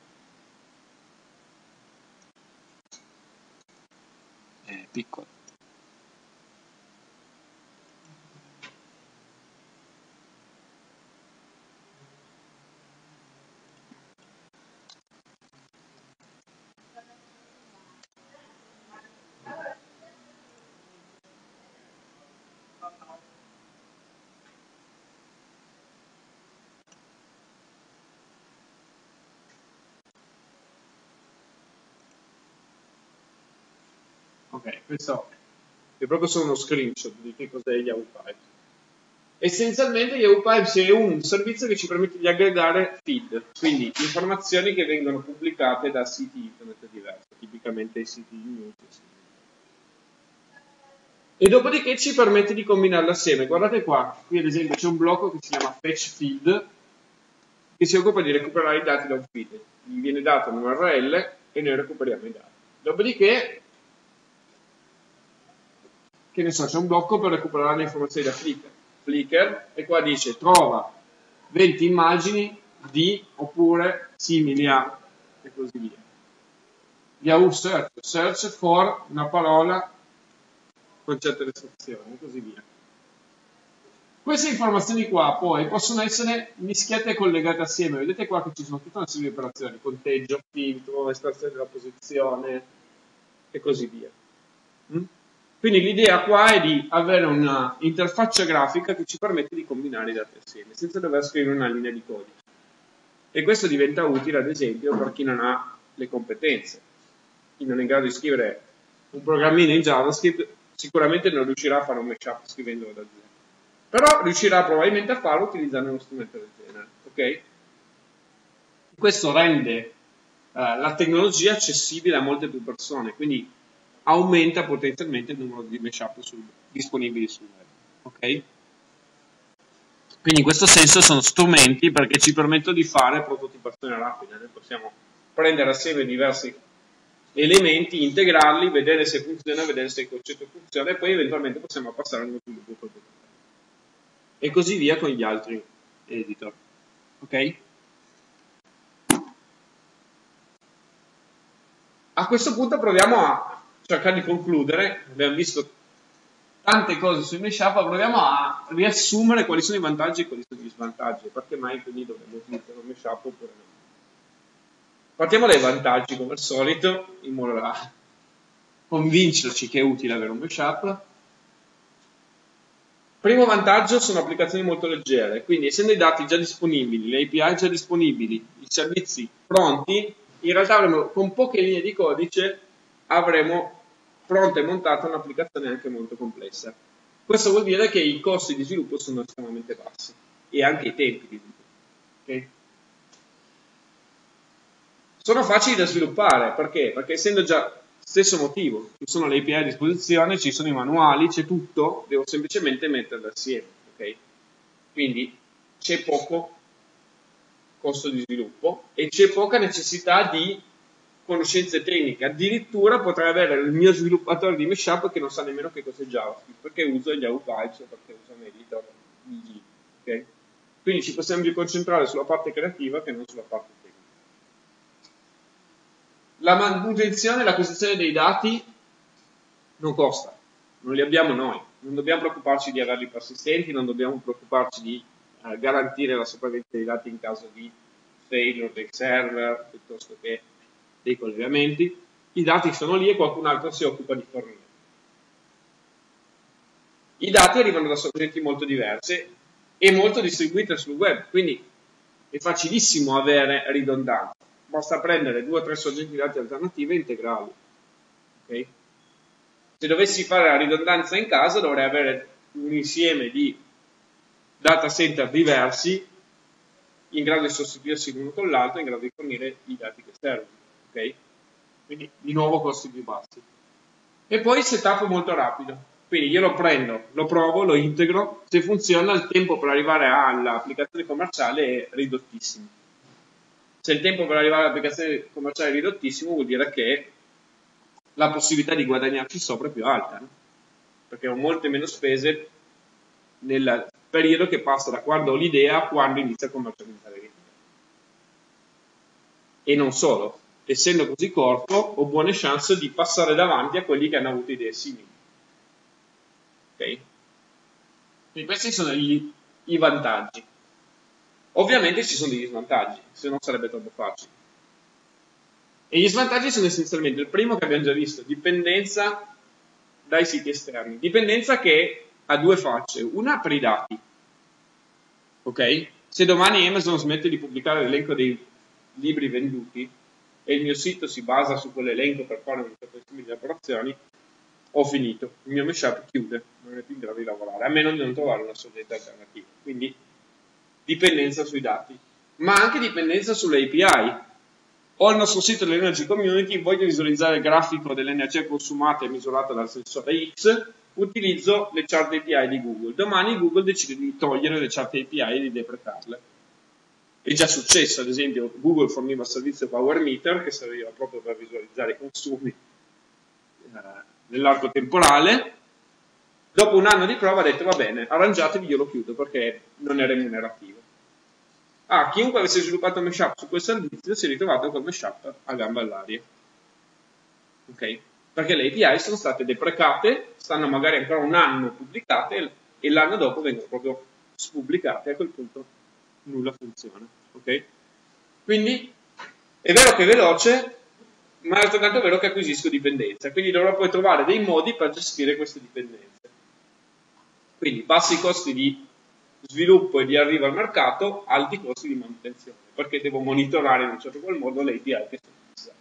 È piccolo. Ok, questo è proprio solo uno screenshot di che cos'è Yahoo Pipes. Essenzialmente Yahoo Pipes è un servizio che ci permette di aggregare feed, quindi informazioni che vengono pubblicate da siti internet diversi, tipicamente i siti news. E dopodiché ci permette di combinarle assieme. Guardate qua, qui ad esempio c'è un blocco che si chiama Fetch Feed, che si occupa di recuperare i dati da un feed. Gli viene dato un URL e noi recuperiamo i dati. Dopodiché, che ne so, c'è un blocco per recuperare le informazioni da Flickr, e qua dice trova 20 immagini di oppure simili a, e così via. Yahoo search for una parola con certe restrizioni, e così via. Queste informazioni qua poi possono essere mischiate e collegate assieme. Vedete qua che ci sono tutta una serie di operazioni: conteggio, filtro, estrazione della posizione e così via. Quindi l'idea qua è di avere una interfaccia grafica che ci permette di combinare i dati assieme senza dover scrivere una linea di codice. E questo diventa utile ad esempio per chi non ha le competenze. Chi non è in grado di scrivere un programmino in JavaScript sicuramente non riuscirà a fare un mashup scrivendolo da zero, però riuscirà probabilmente a farlo utilizzando uno strumento del genere. Ok? Questo rende la tecnologia accessibile a molte più persone, quindi aumenta potenzialmente il numero di mashup disponibili sul web. Ok? Quindi in questo senso sono strumenti perché ci permettono di fare prototipazione rapida. Noi possiamo prendere assieme diversi elementi, integrarli, vedere se funziona, vedere se il concetto funziona e poi eventualmente possiamo passare a uno sviluppo prototipo. E così via con gli altri editor. Ok? A questo punto proviamo a cercare di concludere. Abbiamo visto tante cose sui mashup, proviamo a riassumere quali sono i vantaggi e quali sono gli svantaggi, perché mai quindi dovremmo utilizzare un mashup oppure no. Partiamo dai vantaggi come al solito, in modo da convincerci che è utile avere un mashup. Primo vantaggio sono applicazioni molto leggere, quindi essendo i dati già disponibili, le API già disponibili, i servizi pronti, in realtà avremo, con poche linee di codice, avremo pronta e montata un'applicazione anche molto complessa. Questo vuol dire che i costi di sviluppo sono estremamente bassi. e anche i tempi di sviluppo. Okay? Sono facili da sviluppare, perché? Perché essendo già stesso motivo, ci sono le API a disposizione, ci sono i manuali, c'è tutto, devo semplicemente metterle assieme, ok? Quindi c'è poco costo di sviluppo e c'è poca necessità di conoscenze tecniche, addirittura potrei avere il mio sviluppatore di Meshup che non sa nemmeno che cos'è JavaScript, perché usa gli Vibes o perché usa un editor VG, ok? Quindi ci possiamo più concentrare sulla parte creativa che non sulla parte tecnica. La manutenzione e l'acquisizione dei dati non costa, non li abbiamo noi, non dobbiamo preoccuparci di averli persistenti, non dobbiamo preoccuparci di garantire la sopravvivenza dei dati in caso di failure dei server piuttosto che dei collegamenti. I dati sono lì e qualcun altro si occupa di fornire. I dati arrivano da sorgenti molto diverse e molto distribuite sul web, quindi è facilissimo avere ridondanza. Basta prendere 2 o 3 sorgenti di dati alternative e integrarli. Okay? Se dovessi fare la ridondanza in casa dovrei avere un insieme di data center diversi in grado di sostituirsi l'uno con l'altro, in grado di fornire i dati che servono. Okay? Quindi di nuovo costi più bassi. E poi il setup molto rapido. Quindi io lo prendo, lo provo, lo integro, se funziona il tempo per arrivare all'applicazione commerciale è ridottissimo. Se il tempo per arrivare all'applicazione commerciale è ridottissimo vuol dire che la possibilità di guadagnarci sopra è più alta, no? Perché ho molte meno spese nel periodo che passa da quando ho l'idea a quando inizia a commercializzare l'idea. E non solo, essendo così corto ho buone chance di passare davanti a quelli che hanno avuto idee simili. Ok? Quindi questi sono i vantaggi. Ovviamente ci sono degli svantaggi, se no sarebbe troppo facile. E gli svantaggi sono essenzialmente il primo che abbiamo già visto, dipendenza dai siti esterni. Dipendenza che ha due facce, una per i dati. Ok? Se domani Amazon smette di pubblicare l'elenco dei libri venduti e il mio sito si basa su quell'elenco per fare un certo tipo di operazioni, ho finito, il mio Meshup chiude, non è più in grado di lavorare, a meno di non trovare una sorgente alternativa. Quindi dipendenza sui dati, ma anche dipendenza sulle API. Ho il nostro sito dell'Energy Community, voglio visualizzare il grafico dell'energia consumata e misurata dal sensore X, utilizzo le chart API di Google. Domani Google decide di togliere le chart API e di deprecarle. È già successo, ad esempio, Google forniva il servizio Power Meter, che serviva proprio per visualizzare i consumi nell'arco temporale. Dopo un anno di prova ha detto va bene, arrangiatevi, io lo chiudo perché non è remunerativo. Chiunque avesse sviluppato Meshup su quel servizio si è ritrovato col Meshup a gamba all'aria. Ok? Perché le API sono state deprecate, stanno magari ancora un anno pubblicate e l'anno dopo vengono proprio spubblicate, a quel punto nulla funziona. Ok? Quindi è vero che è veloce, ma è altrettanto vero che acquisisco dipendenza, quindi dovrò poi trovare dei modi per gestire queste dipendenze. Quindi bassi costi di sviluppo e di arrivo al mercato, alti costi di manutenzione, perché devo monitorare in un certo qual modo le API che sto utilizzando.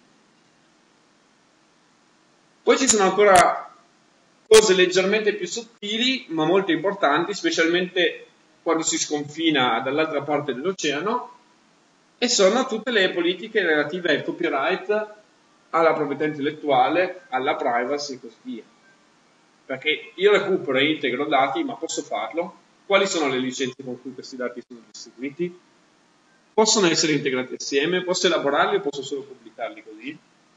Poi ci sono ancora cose leggermente più sottili, ma molto importanti, specialmente quando si sconfina dall'altra parte dell'oceano, e sono tutte le politiche relative al copyright, alla proprietà intellettuale, alla privacy e così via. Perché io recupero e integro dati, ma posso farlo? Quali sono le licenze con cui questi dati sono distribuiti? Possono essere integrati assieme? Posso elaborarli o posso solo pubblicarli così?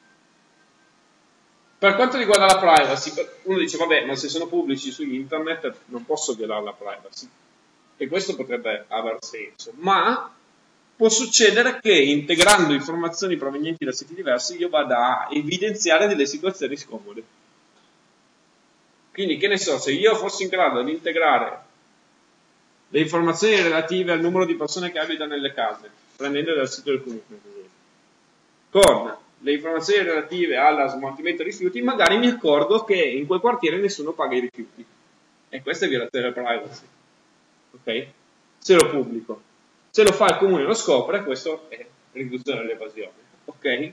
Per quanto riguarda la privacy, uno dice, vabbè, ma se sono pubblici su internet non posso violare la privacy. E questo potrebbe aver senso. Ma può succedere che integrando informazioni provenienti da siti diversi io vada a evidenziare delle situazioni scomode. Quindi, che ne so, se io fossi in grado di integrare le informazioni relative al numero di persone che abitano nelle case, prendendo dal sito del comune, con le informazioni relative allo smaltimento dei rifiuti, magari mi accorgo che in quel quartiere nessuno paga i rifiuti. E questa è violazione della privacy. Ok? Se lo pubblico. Se lo fa il comune e lo scopre, questo è riduzione dell'evasione. Ok?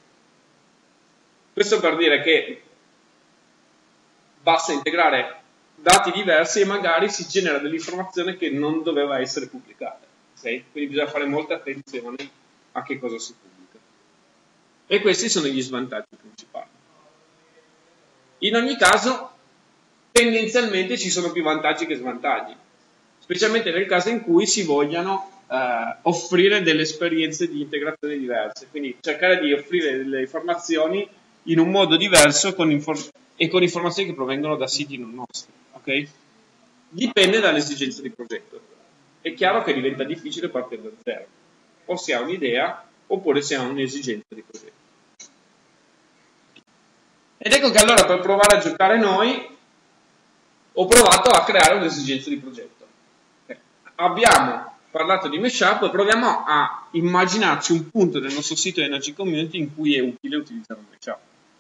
Questo per dire che basta integrare dati diversi e magari si genera dell'informazione che non doveva essere pubblicata. Okay? Quindi bisogna fare molta attenzione a che cosa si pubblica. E questi sono gli svantaggi principali. In ogni caso, tendenzialmente ci sono più vantaggi che svantaggi, specialmente nel caso in cui si vogliano offrire delle esperienze di integrazione diverse, quindi cercare di offrire delle informazioni in un modo diverso e con informazioni che provengono da siti non nostri. Okay? Dipende dalle esigenze di progetto. È chiaro che diventa difficile partire da zero, o si ha un'idea oppure si ha un'esigenza di progetto. Ed ecco che allora per provare a giocare noi ho provato a creare un'esigenza di progetto. Abbiamo parlato di mashup e proviamo a immaginarci un punto del nostro sito Energy Community in cui è utile utilizzare un mashup.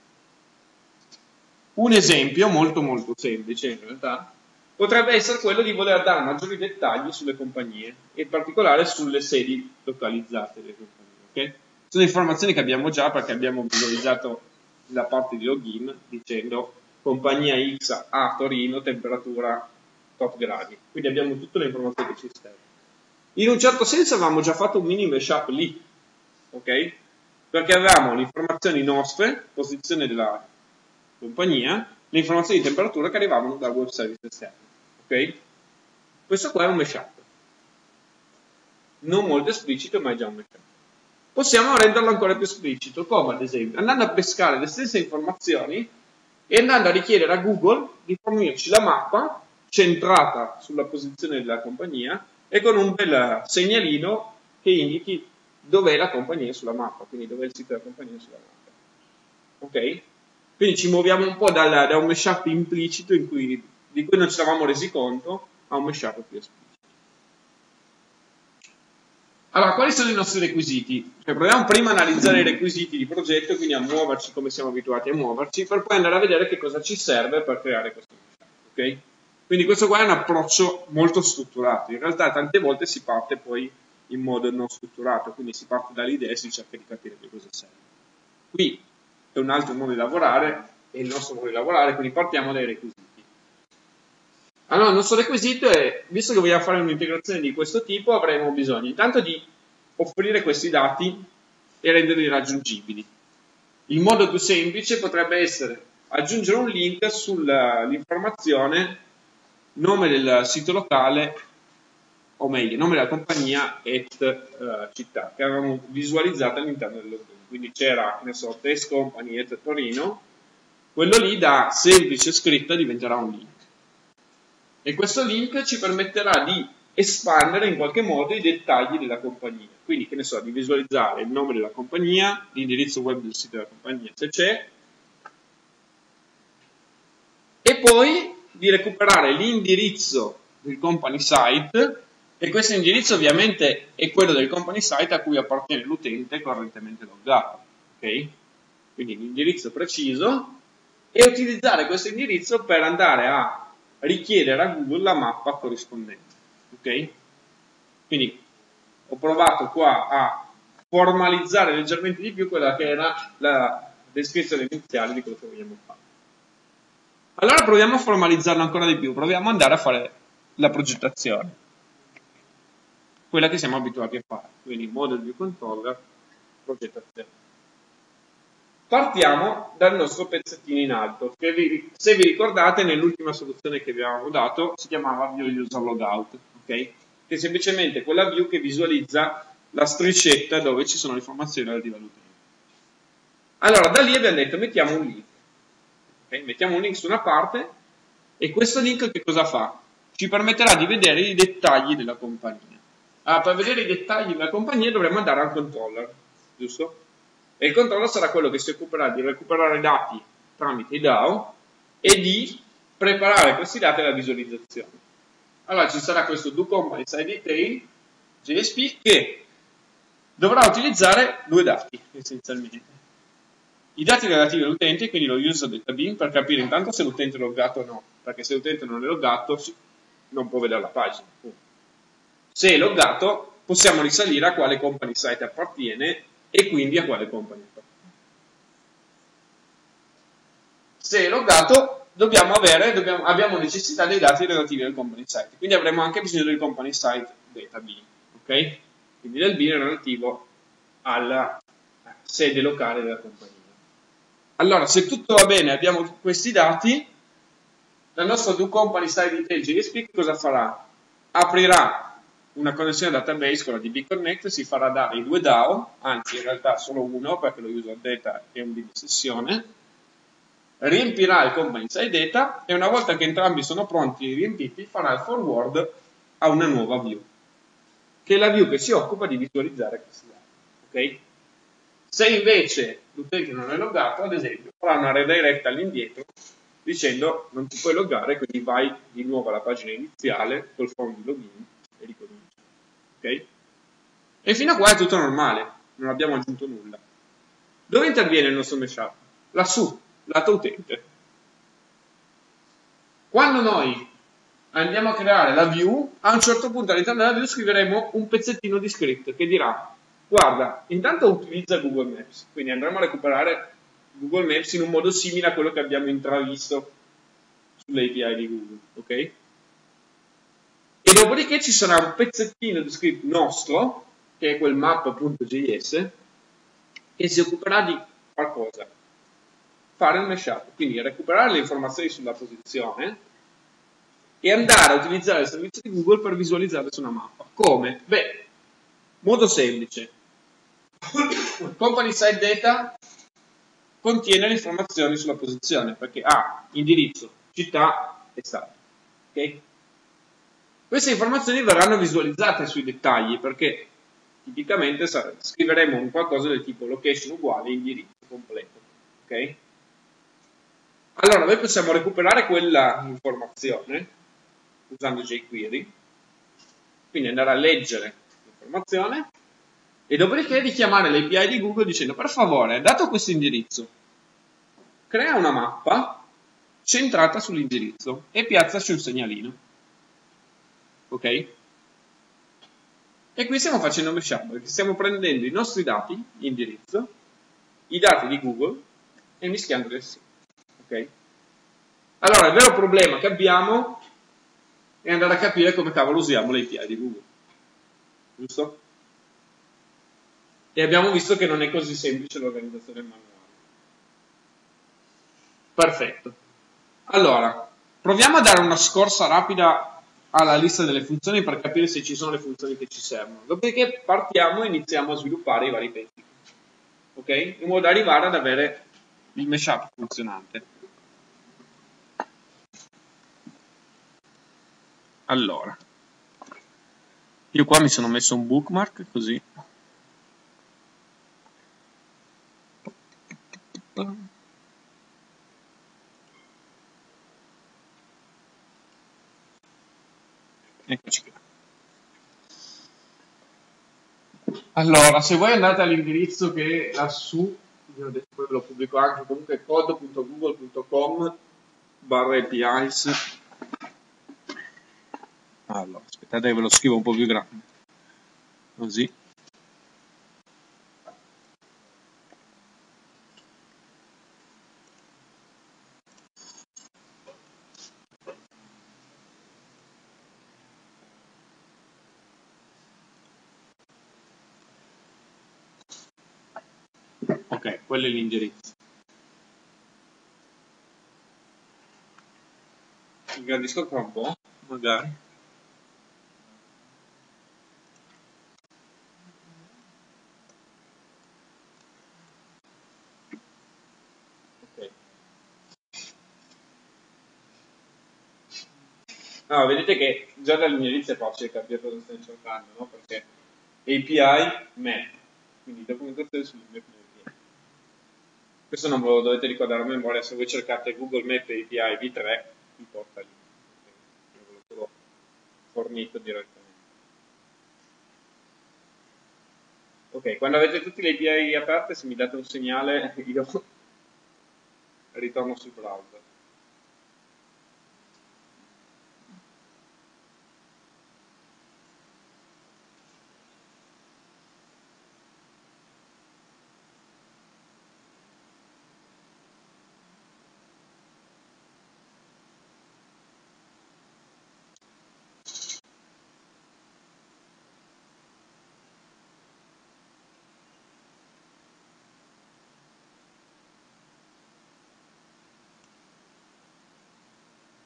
Un esempio molto molto semplice in realtà potrebbe essere quello di voler dare maggiori dettagli sulle compagnie e in particolare sulle sedi localizzate delle compagnie. Okay? Sono informazioni che abbiamo già perché abbiamo visualizzato la parte di login dicendo compagnia X a Torino, temperatura tot gradi. Quindi abbiamo tutte le informazioni che ci servono. In un certo senso avevamo già fatto un mini mashup lì, ok? Perché avevamo le informazioni nostre, posizione della compagnia, le informazioni di temperatura che arrivavano dal web service esterno, ok? Questo qua è un mashup. Non molto esplicito, ma è già un mashup. Possiamo renderlo ancora più esplicito, come ad esempio andando a pescare le stesse informazioni e andando a richiedere a Google di fornirci la mappa centrata sulla posizione della compagnia e con un bel segnalino che indichi dov'è la compagnia sulla mappa, quindi dov'è il sito della compagnia sulla mappa. Ok? Quindi ci muoviamo un po' da un mashup implicito di cui non ci eravamo resi conto a un mashup più esplicito. Allora, quali sono i nostri requisiti? Proviamo prima a analizzare i requisiti di progetto, quindi a muoverci come siamo abituati a muoverci, per poi andare a vedere che cosa ci serve per creare questo mashup. Ok? Quindi questo qua è un approccio molto strutturato. In realtà tante volte si parte poi in modo non strutturato, quindi si parte dall'idea e si cerca di capire che cosa serve. Qui è un altro modo di lavorare, è il nostro modo di lavorare, quindi partiamo dai requisiti. Allora, il nostro requisito è, visto che vogliamo fare un'integrazione di questo tipo, avremo bisogno intanto di offrire questi dati e renderli raggiungibili. Il modo più semplice potrebbe essere aggiungere un link sull'informazione nome del sito locale, o meglio, nome della compagnia et città, che avevamo visualizzato all'interno del login. Quindi c'era, ne so, Test Company et Torino, quello lì da semplice scritta diventerà un link. E questo link ci permetterà di espandere in qualche modo i dettagli della compagnia. Quindi, che ne so, di visualizzare il nome della compagnia, l'indirizzo web del sito della compagnia, se c'è, e poi di recuperare l'indirizzo del company site, e questo indirizzo ovviamente è quello del company site a cui appartiene l'utente correntemente loggato. Ok? Quindi l'indirizzo preciso, e utilizzare questo indirizzo per andare a richiedere a Google la mappa corrispondente. Ok? Quindi ho provato qua a formalizzare leggermente di più quella che era la descrizione iniziale di quello che vogliamo fare. Allora proviamo a formalizzarlo ancora di più, proviamo ad andare a fare la progettazione, quella che siamo abituati a fare, quindi Model View Controller, progettazione. Partiamo dal nostro pezzettino in alto, che se vi ricordate nell'ultima soluzione che vi avevamo dato si chiamava View User Logout, ok? Che è semplicemente quella view che visualizza la striscetta dove ci sono le informazioni relative all'utente. Allora, da lì abbiamo detto mettiamo un link. Okay? Mettiamo un link su una parte e questo link che cosa fa? Ci permetterà di vedere i dettagli della compagnia. Allora, per vedere i dettagli della compagnia dovremo andare al controller, giusto? E il controller sarà quello che si occuperà di recuperare dati tramite i DAO e di preparare questi dati alla visualizzazione. Allora ci sarà questo DoCompanySiteDetail JSP che dovrà utilizzare due dati essenzialmente. I dati relativi all'utente, quindi lo user data bin, per capire intanto se l'utente è loggato o no, perché se l'utente non è loggato non può vedere la pagina. Se è loggato possiamo risalire a quale company site appartiene e quindi a quale company appartiene. Se è loggato abbiamo necessità dei dati relativi al company site, quindi avremo anche bisogno del company site data B, ok? Quindi del B relativo alla sede locale della compagnia. Allora, se tutto va bene, abbiamo questi dati, la nostra do company site detail JSP cosa farà? Aprirà una connessione database con la DB Connect, si farà dare i due DAO, anzi in realtà solo uno perché lo user data è un DB sessione, riempirà il company site data e una volta che entrambi sono pronti e riempiti farà il forward a una nuova view, che è la view che si occupa di visualizzare questi dati. Ok? Se invece l'utente non è loggato, ad esempio, farà una redirect all'indietro dicendo non ti puoi loggare, quindi vai di nuovo alla pagina iniziale col form di login e ricominci. Ok? E fino a qua è tutto normale, non abbiamo aggiunto nulla. Dove interviene il nostro mashup? Lassù, lato utente. Quando noi andiamo a creare la view, a un certo punto all'interno della view scriveremo un pezzettino di script che dirà guarda, intanto utilizza Google Maps, quindi andremo a recuperare Google Maps in un modo simile a quello che abbiamo intravisto sull'API di Google, ok? E dopodiché ci sarà un pezzettino di script nostro, che è quel map.js, che si occuperà di qualcosa, fare un mashup, quindi recuperare le informazioni sulla posizione e andare a utilizzare il servizio di Google per visualizzarle su una mappa. Come? Beh, modo semplice. Company Site Data contiene le informazioni sulla posizione, perché ha indirizzo, città e stato. Okay? Queste informazioni verranno visualizzate sui dettagli, perché tipicamente scriveremo un qualcosa del tipo location uguale indirizzo completo. Okay? Allora, noi possiamo recuperare quella informazione usando jQuery, quindi andare a leggere l'informazione e dopodiché richiamare l'API di Google dicendo per favore, dato questo indirizzo, crea una mappa centrata sull'indirizzo e piazzaci un segnalino. Ok? E qui stiamo facendo un mashup, perché stiamo prendendo i nostri dati, indirizzo, i dati di Google e mischiandoli assieme. Ok? Allora, il vero problema che abbiamo è andare a capire come cavolo usiamo l'API di Google. Giusto? E abbiamo visto che non è così semplice l'organizzazione manuale. Perfetto. Allora, proviamo a dare una scorsa rapida alla lista delle funzioni per capire se ci sono le funzioni che ci servono. Dopodiché partiamo e iniziamo a sviluppare i vari pezzi. Ok? In modo da arrivare ad avere il mashup funzionante. Allora, io qua mi sono messo un bookmark così. Eccoci qua. Allora, se voi andate all'indirizzo che è lassù, io adesso poi ve lo pubblico anche, comunque code.google.com/apis. Allora, aspettate che ve lo scrivo un po' più grande. Così. Ok, quello è l'indirizzo. Ingrandisco ancora un po', magari. Ok. No, vedete che già dall'indirizzo è facile capire cosa stai cercando, no? Perché API map, quindi documentazione sulle map API. Questo non ve lo dovete ricordare a memoria, se voi cercate Google Map API V3 vi porta lì. Ve lo trovo fornito direttamente. Ok, quando avete tutte le API aperte, se mi date un segnale, io ritorno sul browser.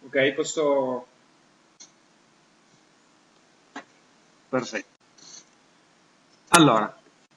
Ok, posso... Perfetto. Allora,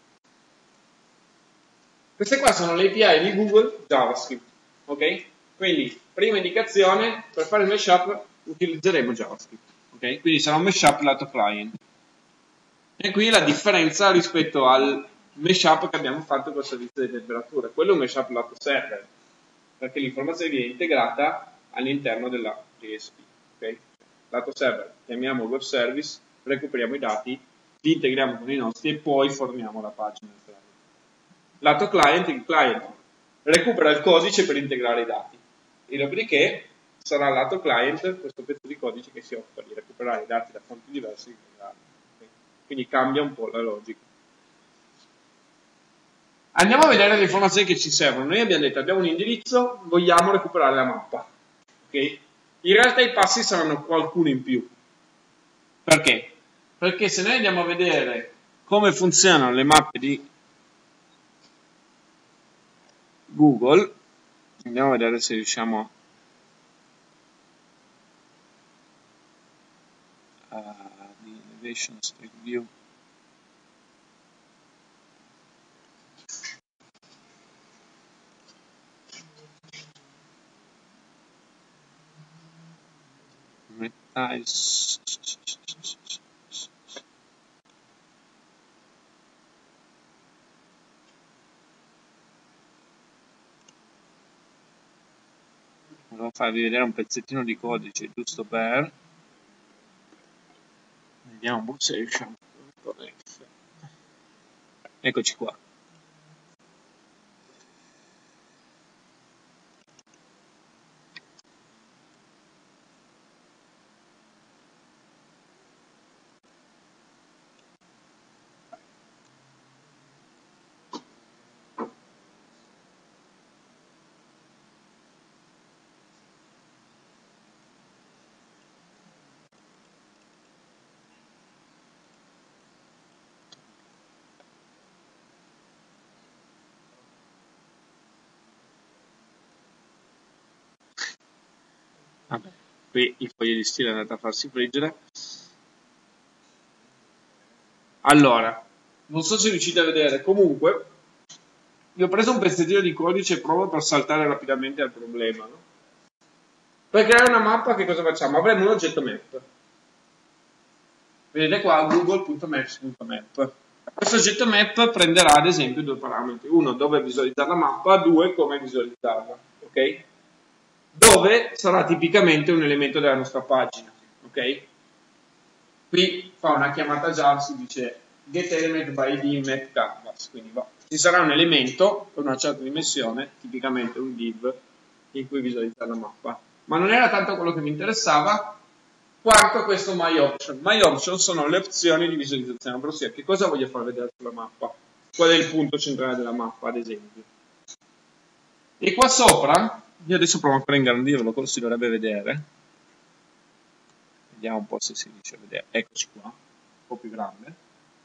queste qua sono le API di Google JavaScript, ok? Quindi, prima indicazione, per fare il mashup utilizzeremo JavaScript, ok? Quindi sarà un mashup lato client. E qui la differenza rispetto al mashup che abbiamo fatto con il servizio di temperature. Quello è un mashup lato server, perché l'informazione viene integrata all'interno della JSP, ok? Lato server, chiamiamo web service, recuperiamo i dati, li integriamo con i nostri e poi forniamo la pagina. Lato client, il client recupera il codice per integrare i dati e dopodiché sarà lato client questo pezzo di codice che si occupa di recuperare i dati da fonti diverse e integrarli. Okay? Quindi cambia un po' la logica. Andiamo a vedere le informazioni che ci servono. Noi abbiamo detto abbiamo un indirizzo, vogliamo recuperare la mappa. Okay? In realtà i passi saranno qualcuno in più. Perché? Perché se noi andiamo a vedere come funzionano le mappe di Google, andiamo a vedere se riusciamo di Elevation Street View. Tiles. Volevo farvi vedere un pezzettino di codice giusto per vediamo se riusciamo. Eccoci qua. Vabbè, qui il foglio di stile è andato a farsi friggere. Allora, non so se riuscite a vedere, comunque vi ho preso un pezzettino di codice proprio per saltare rapidamente al problema. No? Per creare una mappa che cosa facciamo? Avremo un oggetto map. Vedete qua google.maps.map. Questo oggetto map prenderà ad esempio due parametri. Uno, dove visualizzare la mappa, due, come visualizzarla. Ok? Dove sarà tipicamente un elemento della nostra pagina, ok? Qui fa una chiamata Java, si dice getElement by id map canvas, quindi ci sarà un elemento con una certa dimensione, tipicamente un div, in cui visualizzare la mappa. Ma non era tanto quello che mi interessava, quanto questo myOption. MyOption sono le opzioni di visualizzazione, ossia che cosa voglio far vedere sulla mappa, qual è il punto centrale della mappa, ad esempio. E qua sopra, io adesso provo ancora a ingrandirlo, così si dovrebbe vedere. Vediamo un po' se si riesce a vedere. Eccoci qua, un po' più grande.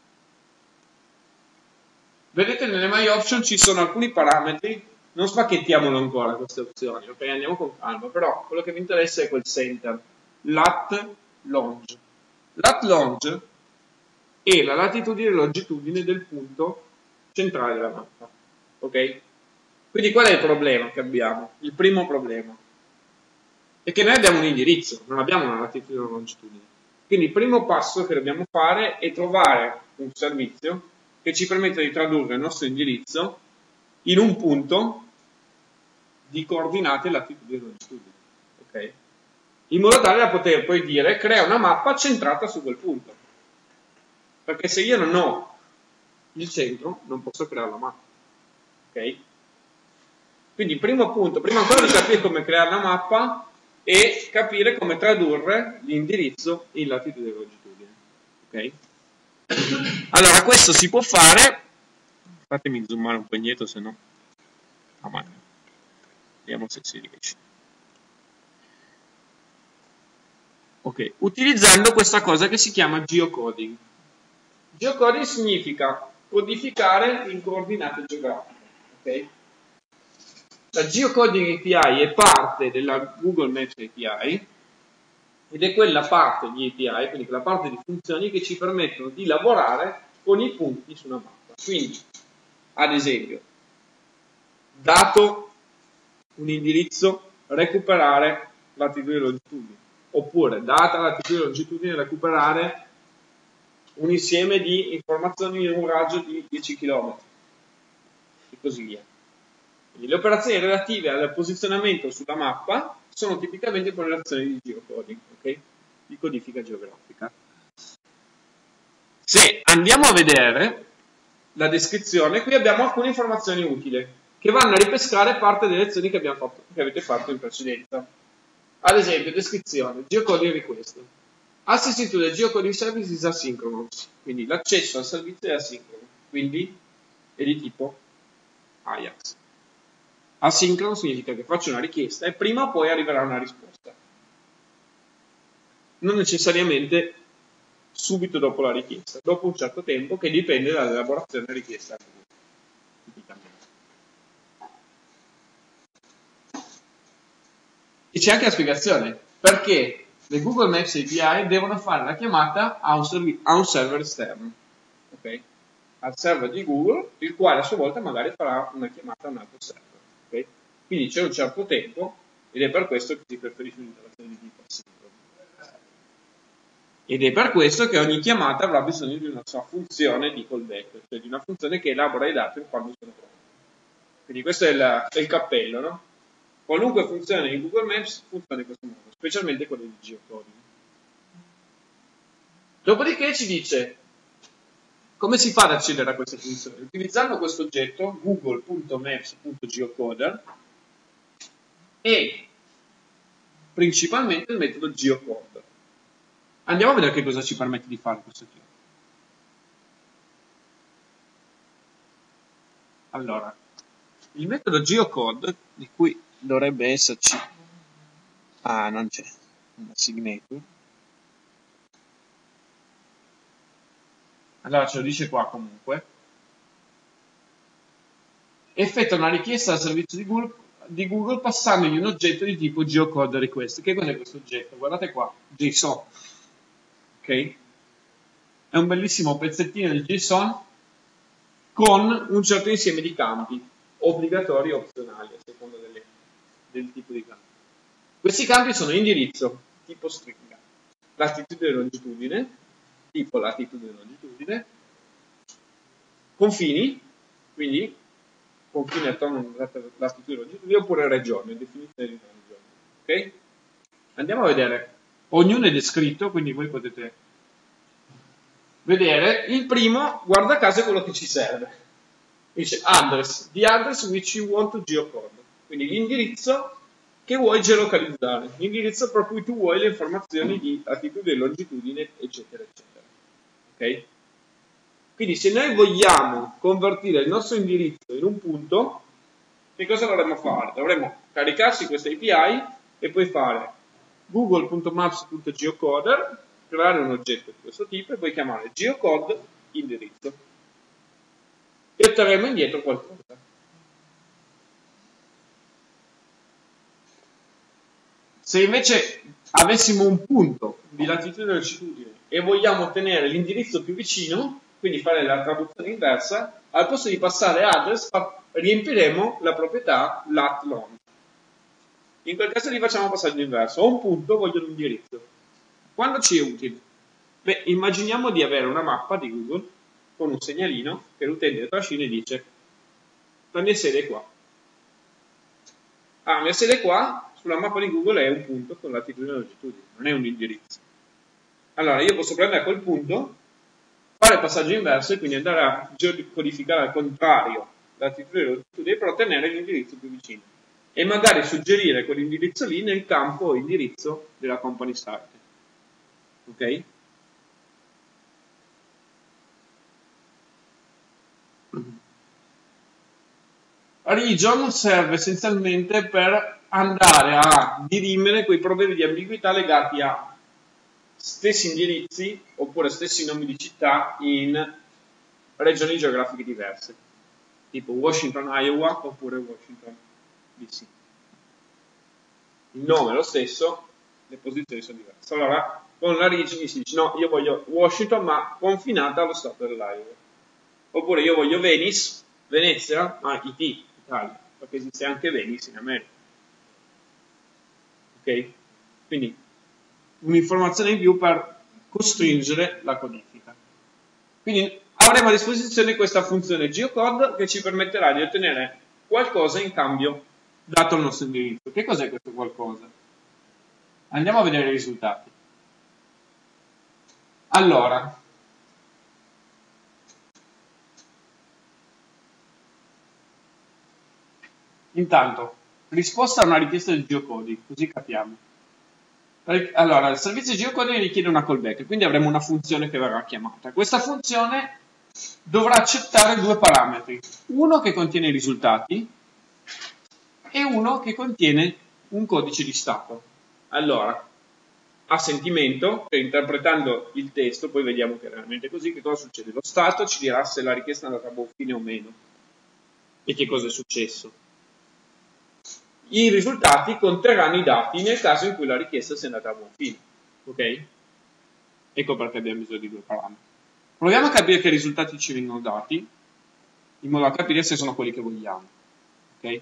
Vedete nelle My Option ci sono alcuni parametri, non spacchettiamolo ancora queste opzioni, ok? Andiamo con calma, però quello che mi interessa è quel center, lat longe. Lat longe è la latitudine e longitudine del punto centrale della mappa, ok? Quindi qual è il problema che abbiamo? Il primo problema è che noi abbiamo un indirizzo, non abbiamo una latitudine o una longitudine. Quindi il primo passo che dobbiamo fare è trovare un servizio che ci permetta di tradurre il nostro indirizzo in un punto di coordinate latitudine e longitudine. Okay? In modo tale da poter poi dire crea una mappa centrata su quel punto. Perché se io non ho il centro non posso creare la mappa. Ok? Quindi il primo punto, prima ancora di capire come creare la mappa, e capire come tradurre l'indirizzo in latitudine e longitudine. Ok? Allora, questo si può fare. Fatemi zoomare un po' indietro, se no. Vediamo se si riesce. Ok, utilizzando questa cosa che si chiama geocoding. Geocoding significa codificare in coordinate geografiche. Ok? La Geocoding API è parte della Google Maps API ed è quella parte di API, quindi quella parte di funzioni che ci permettono di lavorare con i punti su una mappa. Quindi, ad esempio, dato un indirizzo, recuperare latitudine e longitudine, oppure data latitudine e longitudine, recuperare un insieme di informazioni in un raggio di 10 km e così via. Quindi le operazioni relative al posizionamento sulla mappa sono tipicamente operazioni di geocoding, ok? Di codifica geografica. Se andiamo a vedere la descrizione, qui abbiamo alcune informazioni utili che vanno a ripescare parte delle lezioni che avete fatto in precedenza. Ad esempio, descrizione, geocoding request. Access to the geocoding service is asynchronous, quindi l'accesso al servizio è asincrono, quindi è di tipo Ajax. Asincrono significa che faccio una richiesta e prima o poi arriverà una risposta. Non necessariamente subito dopo la richiesta, dopo un certo tempo che dipende dall'elaborazione della richiesta. E c'è anche la spiegazione perché le Google Maps API devono fare la chiamata a un server esterno, ok? Al server di Google, il quale a sua volta magari farà una chiamata a un altro server. Okay? Quindi c'è un certo tempo ed è per questo che si preferisce un'interazione di tipo asincrono. Ed è per questo che ogni chiamata avrà bisogno di una sua funzione di callback, cioè di una funzione che elabora i dati quando sono pronti. Quindi questo è il cappello, no? Qualunque funzione di Google Maps funziona in questo modo, specialmente quelle di geocoding. Dopodiché ci dice come si fa ad accedere a queste funzioni? Utilizzando questo oggetto google.maps.geocoder e principalmente il metodo geocoder. Andiamo a vedere che cosa ci permette di fare questo gioco. Allora, il metodo geocode, di cui dovrebbe esserci, non c'è, una signature. Allora ce lo dice qua comunque. Effettua una richiesta al servizio di Google passandogli un oggetto di tipo geocode request. Che cos'è questo oggetto? Guardate qua, JSON. Ok? È un bellissimo pezzettino di JSON con un certo insieme di campi, obbligatori o opzionali, a seconda del tipo di campo. Questi campi sono indirizzo, tipo stringa, latitudine e longitudine, tipo latitudine e longitudine, confini, quindi confine attorno a latitudine e longitudine, oppure regione, definizione di una regione. Ok? Andiamo a vedere. Ognuno è descritto, quindi voi potete vedere. Il primo, guarda caso, è quello che ci serve. Dice address, the address which you want to geocode. Quindi l'indirizzo che vuoi geolocalizzare, l'indirizzo per cui tu vuoi le informazioni di latitudine, longitudine, eccetera, eccetera. Ok? Quindi se noi vogliamo convertire il nostro indirizzo in un punto, che cosa dovremmo fare? Dovremmo caricarci questa API e poi fare google.maps.geocoder, creare un oggetto di questo tipo e poi chiamare geocode indirizzo. E otterremo indietro qualcosa. Se invece avessimo un punto di latitudine e longitudine e vogliamo ottenere l'indirizzo più vicino, quindi fare la traduzione inversa, al posto di passare address riempiremo la proprietà lat long. In quel caso lì facciamo passaggio inverso. Ho un punto, voglio l'indirizzo. Quando ci è utile? Beh, immaginiamo di avere una mappa di Google con un segnalino che l'utente trascina e dice la mia sede è qua. La mia sede è qua, sulla mappa di Google è un punto con latitudine e longitudine, non è un indirizzo. Allora io posso prendere quel punto, fare il passaggio inverso e quindi andare a codificare al contrario latitudine e longitudine per ottenere l'indirizzo più vicino. E magari suggerire quell'indirizzo lì nel campo indirizzo della company start. Ok? Region serve essenzialmente per andare a dirimere quei problemi di ambiguità legati a stessi indirizzi oppure stessi nomi di città in regioni geografiche diverse, tipo Washington, Iowa oppure Washington DC. Il nome è lo stesso, le posizioni sono diverse. Allora, con la region si dice no, io voglio Washington ma confinata allo stato dell'Iowa. Oppure io voglio Venice, Venezia, ma IT, Italia, perché esiste anche Venice in America. Ok? Quindi un'informazione in più per costringere la codifica. Quindi avremo a disposizione questa funzione geocode che ci permetterà di ottenere qualcosa in cambio dato il nostro indirizzo. Che cos'è questo qualcosa? Andiamo a vedere i risultati. Allora, intanto, risposta a una richiesta di geocoding, così capiamo. Allora, il servizio geocoding richiede una callback, quindi avremo una funzione che verrà chiamata. Questa funzione dovrà accettare due parametri, uno che contiene i risultati e uno che contiene un codice di stato. Allora, a sentimento, che interpretando il testo, poi vediamo che è realmente così, che cosa succede? Lo stato ci dirà se la richiesta è andata a buon fine o meno e che cosa è successo. I risultati conterranno i dati nel caso in cui la richiesta sia andata a buon fine. Ok? Ecco perché abbiamo bisogno di due parametri. Proviamo a capire che risultati ci vengono dati, in modo da capire se sono quelli che vogliamo. Ok?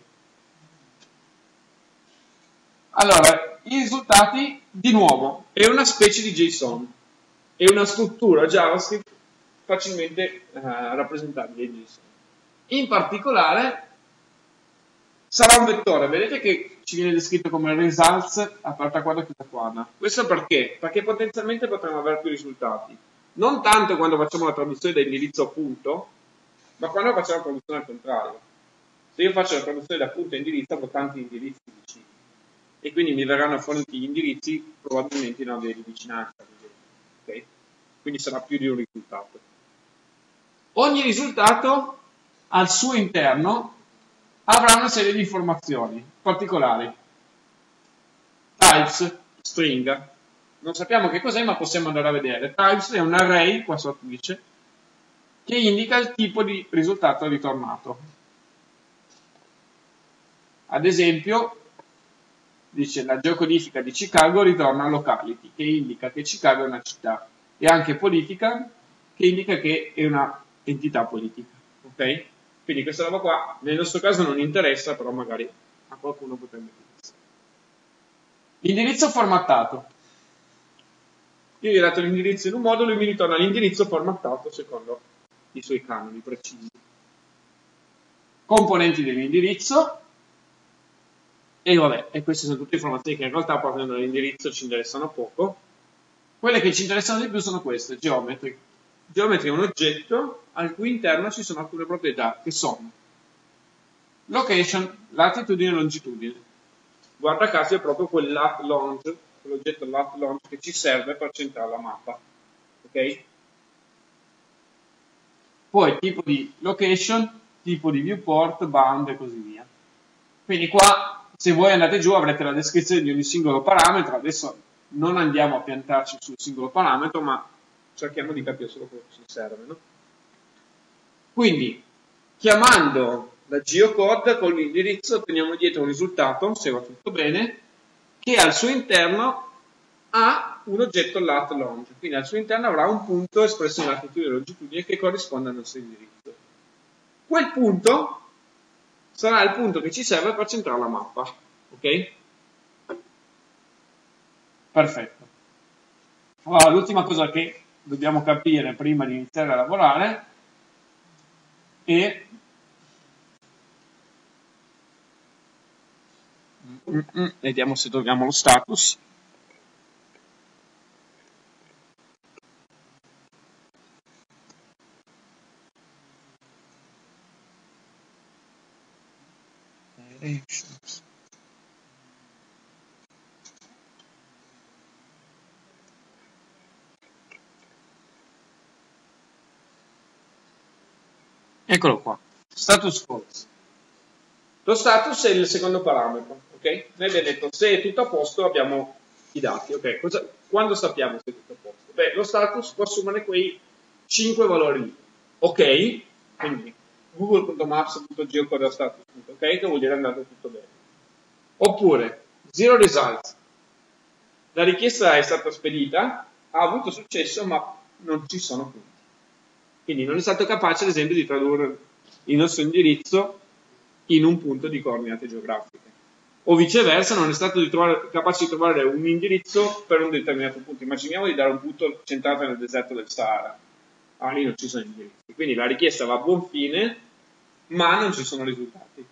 Allora, i risultati, di nuovo, è una specie di JSON, è una struttura JavaScript facilmente rappresentabile in JSON. In particolare, sarà un vettore, vedete che ci viene descritto come results, aperta quadra, chiusa quadra. Questo perché? Perché potenzialmente potremo avere più risultati. Non tanto quando facciamo la traduzione da indirizzo a punto, ma quando facciamo la traduzione al contrario. Se io faccio la traduzione da punto a indirizzo, avrò tanti indirizzi vicini. E quindi mi verranno forniti gli indirizzi probabilmente in ordine di vicinanza. Okay? Quindi sarà più di un risultato. Ogni risultato al suo interno avrà una serie di informazioni particolari. Types, stringa. Non sappiamo che cos'è, ma possiamo andare a vedere. Types è un array, qua sotto dice, che indica il tipo di risultato ritornato. Ad esempio, dice la geocodifica di Chicago ritorna locality, che indica che Chicago è una città, e anche politica, che indica che è una entità politica. Ok? Quindi questa roba qua nel nostro caso non interessa, però magari a qualcuno potrebbe interessare. L'indirizzo formattato. Io gli ho dato l'indirizzo in un modo, lui mi ritorna l'indirizzo formattato secondo i suoi canoni precisi. Componenti dell'indirizzo. E vabbè, e queste sono tutte informazioni che in realtà partendo dall'indirizzo ci interessano poco. Quelle che ci interessano di più sono queste, geometry. Geometry è un oggetto al cui interno ci sono alcune proprietà che sono location, latitudine e longitudine. Guarda caso è proprio quel lat longe, quell'oggetto lat longe che ci serve per centrare la mappa. Ok? Poi tipo di location, tipo di viewport, bound e così via. Quindi qua, se voi andate giù, avrete la descrizione di ogni singolo parametro. Adesso non andiamo a piantarci sul singolo parametro, ma cerchiamo di capire solo cosa ci serve. No? Quindi, chiamando la geocode con l'indirizzo otteniamo dietro un risultato, se va tutto bene, che al suo interno ha un oggetto lat longe, quindi al suo interno avrà un punto espresso in latitudine e longitudine che corrisponde al nostro indirizzo. Quel punto sarà il punto che ci serve per centrare la mappa, ok? Perfetto. Allora, l'ultima cosa che dobbiamo capire prima di iniziare a lavorare è vediamo se troviamo lo status. Directions. Eccolo qua, status false. Lo status è il secondo parametro, ok? Noi abbiamo detto se è tutto a posto abbiamo i dati, ok? Quando sappiamo se è tutto a posto? Beh, lo status può assumere quei 5 valori lì, ok? Quindi google.maps.geocodastatus.ok che vuol dire è andato tutto bene. Oppure zero results, la richiesta è stata spedita, ha avuto successo, ma non ci sono punti. Quindi non è stato capace, ad esempio, di tradurre il nostro indirizzo in un punto di coordinate geografiche. O viceversa, non è stato capace di trovare un indirizzo per un determinato punto. Immaginiamo di dare un punto centrato nel deserto del Sahara. Lì non ci sono indirizzi. Quindi la richiesta va a buon fine, ma non ci sono risultati.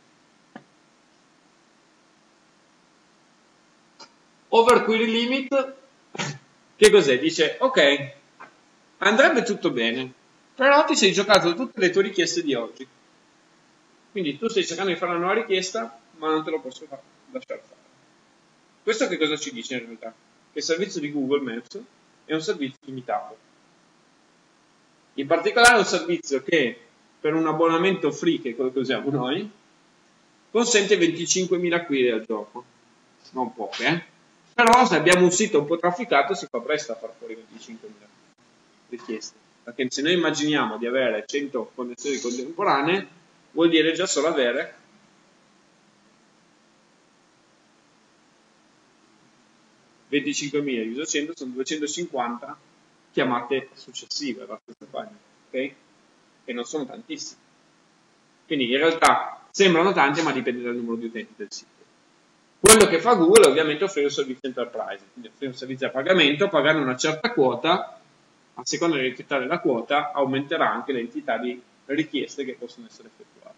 Over query limit, che cos'è? Dice, ok, andrebbe tutto bene, però ti sei giocato tutte le tue richieste di oggi. Quindi tu stai cercando di fare una nuova richiesta, ma non te lo posso lasciare fare. Questo che cosa ci dice in realtà? Che il servizio di Google Maps è un servizio limitato. In particolare è un servizio che per un abbonamento free, che è quello che usiamo noi, consente 25.000 query al giorno. Non poche, Però se abbiamo un sito un po' trafficato si fa presto a far fuori 25.000 richieste. Perché se noi immaginiamo di avere 100 connessioni contemporanee, vuol dire già solo avere 25.000 diviso 100 sono 250 chiamate successive alla stessa pagina, ok? E non sono tantissime. Quindi in realtà sembrano tante, ma dipende dal numero di utenti del sito. Quello che fa Google è ovviamente offrire un servizio enterprise, quindi offrire un servizio a pagamento, pagando una certa quota, a seconda dell'entità della quota, aumenterà anche l'entità di richieste che possono essere effettuate.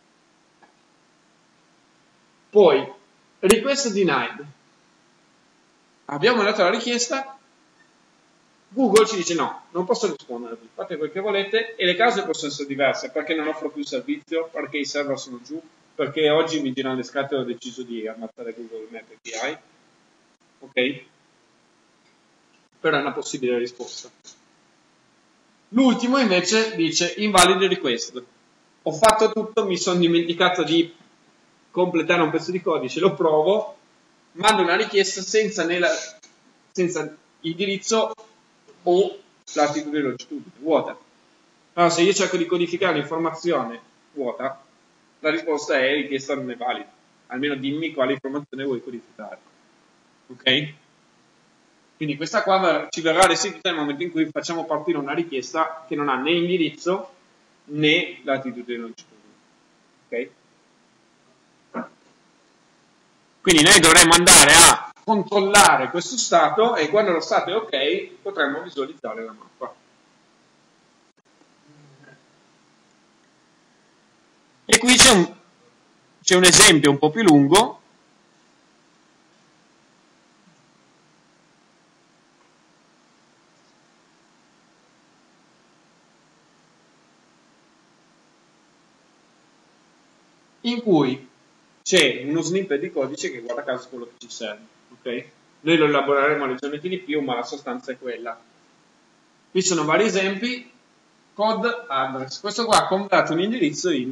Poi, request denied. Abbiamo mandato la richiesta, Google ci dice no, non posso rispondervi, fate quel che volete, e le cause possono essere diverse, perché non offro più il servizio, perché i server sono giù, perché oggi mi girano le scatole e ho deciso di ammazzare Google Maps API, ok? Però è una possibile risposta. L'ultimo invece dice invalid request. Ho fatto tutto, mi sono dimenticato di completare un pezzo di codice, lo provo, mando una richiesta senza indirizzo o latitudine e longitudine, vuota. Allora, se io cerco di codificare l'informazione vuota, la risposta è richiesta non è valida. Almeno dimmi quale informazione vuoi codificare. Ok? Quindi questa qua ci verrà restituita nel momento in cui facciamo partire una richiesta che non ha né indirizzo né latitudine e longitudine. Ok? Quindi noi dovremmo andare a controllare questo stato e quando lo stato è ok potremmo visualizzare la mappa. E qui c'è un esempio un po' più lungo in cui c'è uno snippet di codice che guarda caso quello che ci serve. Okay? Noi lo elaboreremo leggermente di più, ma la sostanza è quella. Qui sono vari esempi. Code address. Questo qua ha convertito un indirizzo in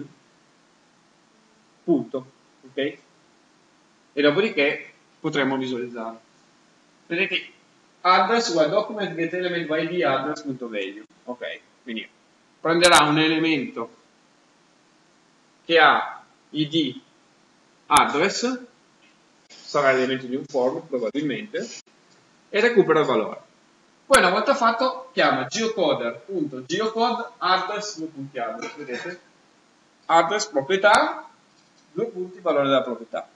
punto. Ok? E dopodiché potremo visualizzarlo. Vedete, address uguale document get element by id address.value. Ok, quindi prenderà un elemento che ha id address, sarà l'elemento di un form probabilmente, e recupera il valore. Poi una volta fatto chiama geocoder.geocode address, vedete? Address proprietà, due punti valore della proprietà.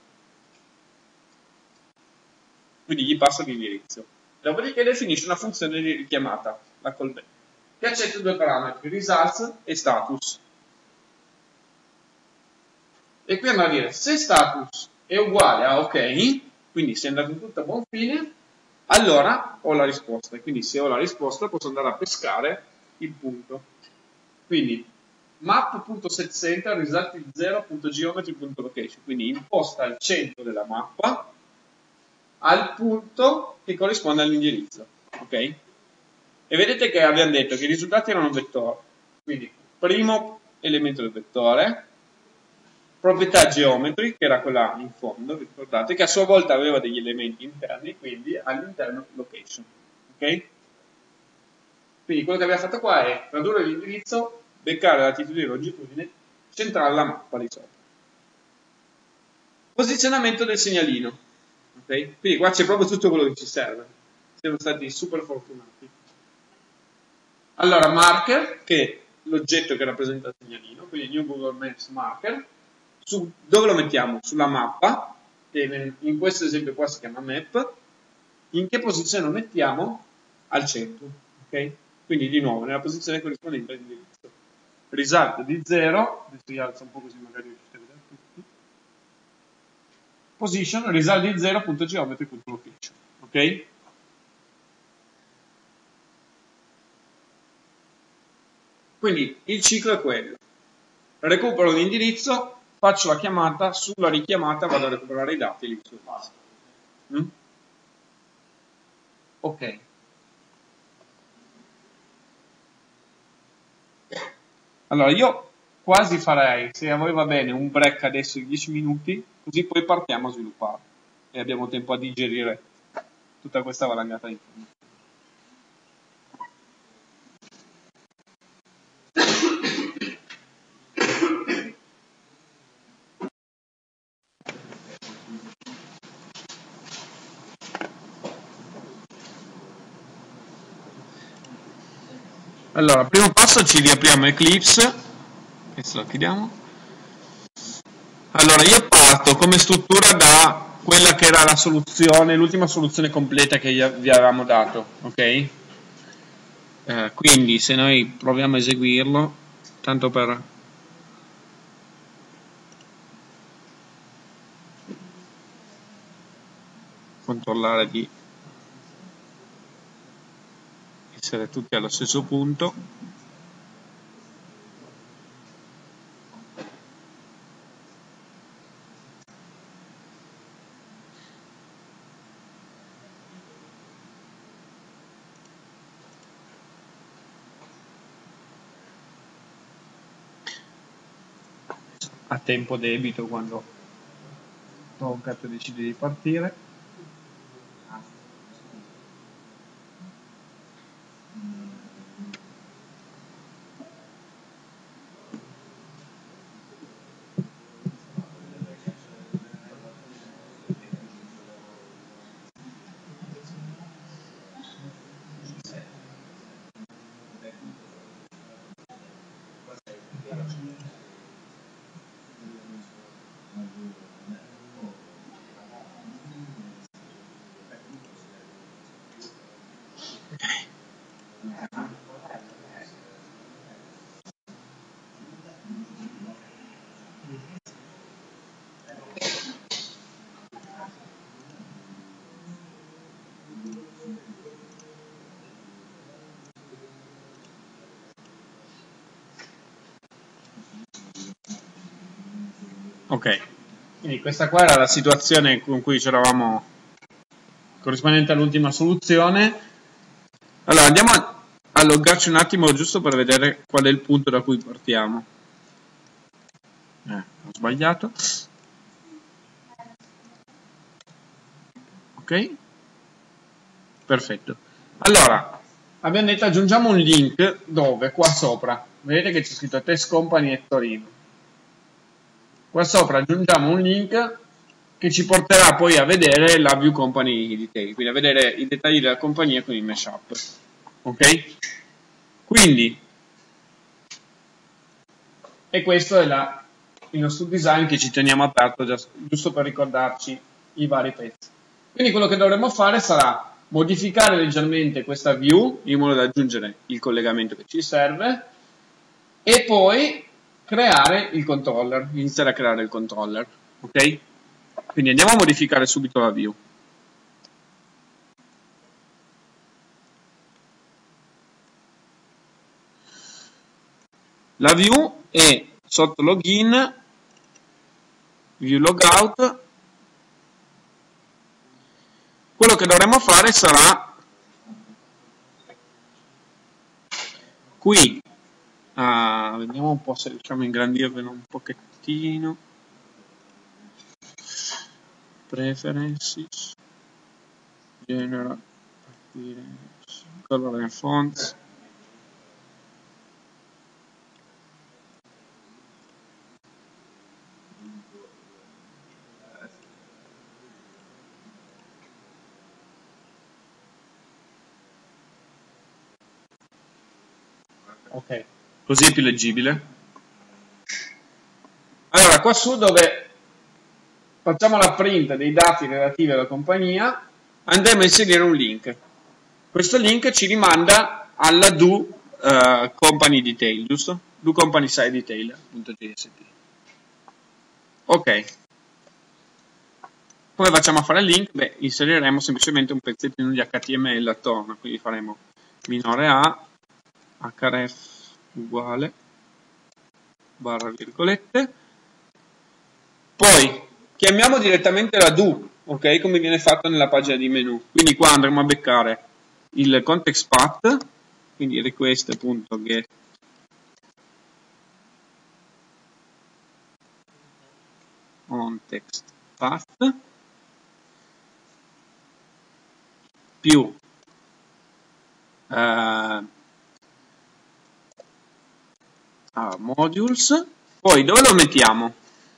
Quindi gli passa l'indirizzo. Dopodiché definisce una funzione di richiamata, la callback, che accetta due parametri, results e status. E qui andiamo a dire se status è uguale a ok, quindi se è andato tutto a buon fine, allora ho la risposta. E quindi se ho la risposta posso andare a pescare il punto. Quindi map.setCenter result 0.geometry.location, quindi imposta il centro della mappa al punto che corrisponde all'indirizzo. Ok? E vedete che abbiamo detto che i risultati erano un vettore. Quindi primo elemento del vettore, proprietà geometry, che era quella in fondo, ricordate, che a sua volta aveva degli elementi interni, quindi all'interno location. Ok? Quindi quello che abbiamo fatto qua è tradurre l'indirizzo, beccare latitudine e longitudine, centrare la mappa di sopra. Posizionamento del segnalino. Ok? Quindi qua c'è proprio tutto quello che ci serve. Siamo stati super fortunati. Allora, marker, che è l'oggetto che rappresenta il segnalino, quindi New Google Maps Marker, dove lo mettiamo? Sulla mappa, che in questo esempio qua si chiama map. In che posizione lo mettiamo? Al centro, ok? Quindi di nuovo nella posizione corrispondente all'indirizzo. Result di 0, adesso io alzo un po' così magari riuscite a vedere tutti. Position, result di 0.geometry.location, ok? Quindi il ciclo è quello. Recupero un indirizzo, faccio la chiamata, sulla richiamata vado a recuperare i dati e li visualizzo. Ok. Allora io quasi farei, se a voi va bene, un break adesso di 10 minuti, così poi partiamo a sviluppare e abbiamo tempo a digerire tutta questa valangata di informazioni. Allora, primo passo ci riapriamo Eclipse, adesso lo chiudiamo. Allora, io parto come struttura da quella che era la soluzione, l'ultima soluzione completa che vi avevamo dato, ok? Quindi se noi proviamo a eseguirlo, tanto per controllare di essere tutti allo stesso punto. A tempo debito quando Tomcat decide di partire. Ok, quindi questa qua era la situazione con cui ci eravamo corrispondente all'ultima soluzione. Allora andiamo a loggarci un attimo giusto per vedere qual è il punto da cui partiamo. Ho sbagliato. Ok, perfetto. Allora, abbiamo detto aggiungiamo un link dove? Qua sopra. Vedete che c'è scritto Test Company e Torino. Qua sopra aggiungiamo un link che ci porterà poi a vedere la View Company Detail, quindi a vedere i dettagli della compagnia con il mashup. Ok? Quindi, e questo è il nostro design che ci teniamo aperto giusto per ricordarci i vari pezzi. Quindi quello che dovremo fare sarà modificare leggermente questa view in modo da aggiungere il collegamento che ci serve e poi creare il controller, iniziare a creare il controller, ok? Quindi andiamo a modificare subito la view. La view è sotto login, view logout. Quello che dovremo fare sarà qui, vediamo un po' se riusciamo a ingrandirvelo un pochettino. Preferences, general appearance, color and fonts. Ok, così è più leggibile. Allora, qua su dove facciamo la print dei dati relativi alla compagnia, andremo a inserire un link. Questo link ci rimanda alla do company detail, giusto? Do company site detail.jsp. Ok. Come facciamo a fare il link? Beh, inseriremo semplicemente un pezzettino di HTML attorno, quindi faremo minore a href uguale barra virgolette, poi chiamiamo direttamente la do, ok? Come viene fatto nella pagina di menu. Quindi qua andremo a beccare il context path, quindi request.get context path più modules, poi dove lo mettiamo?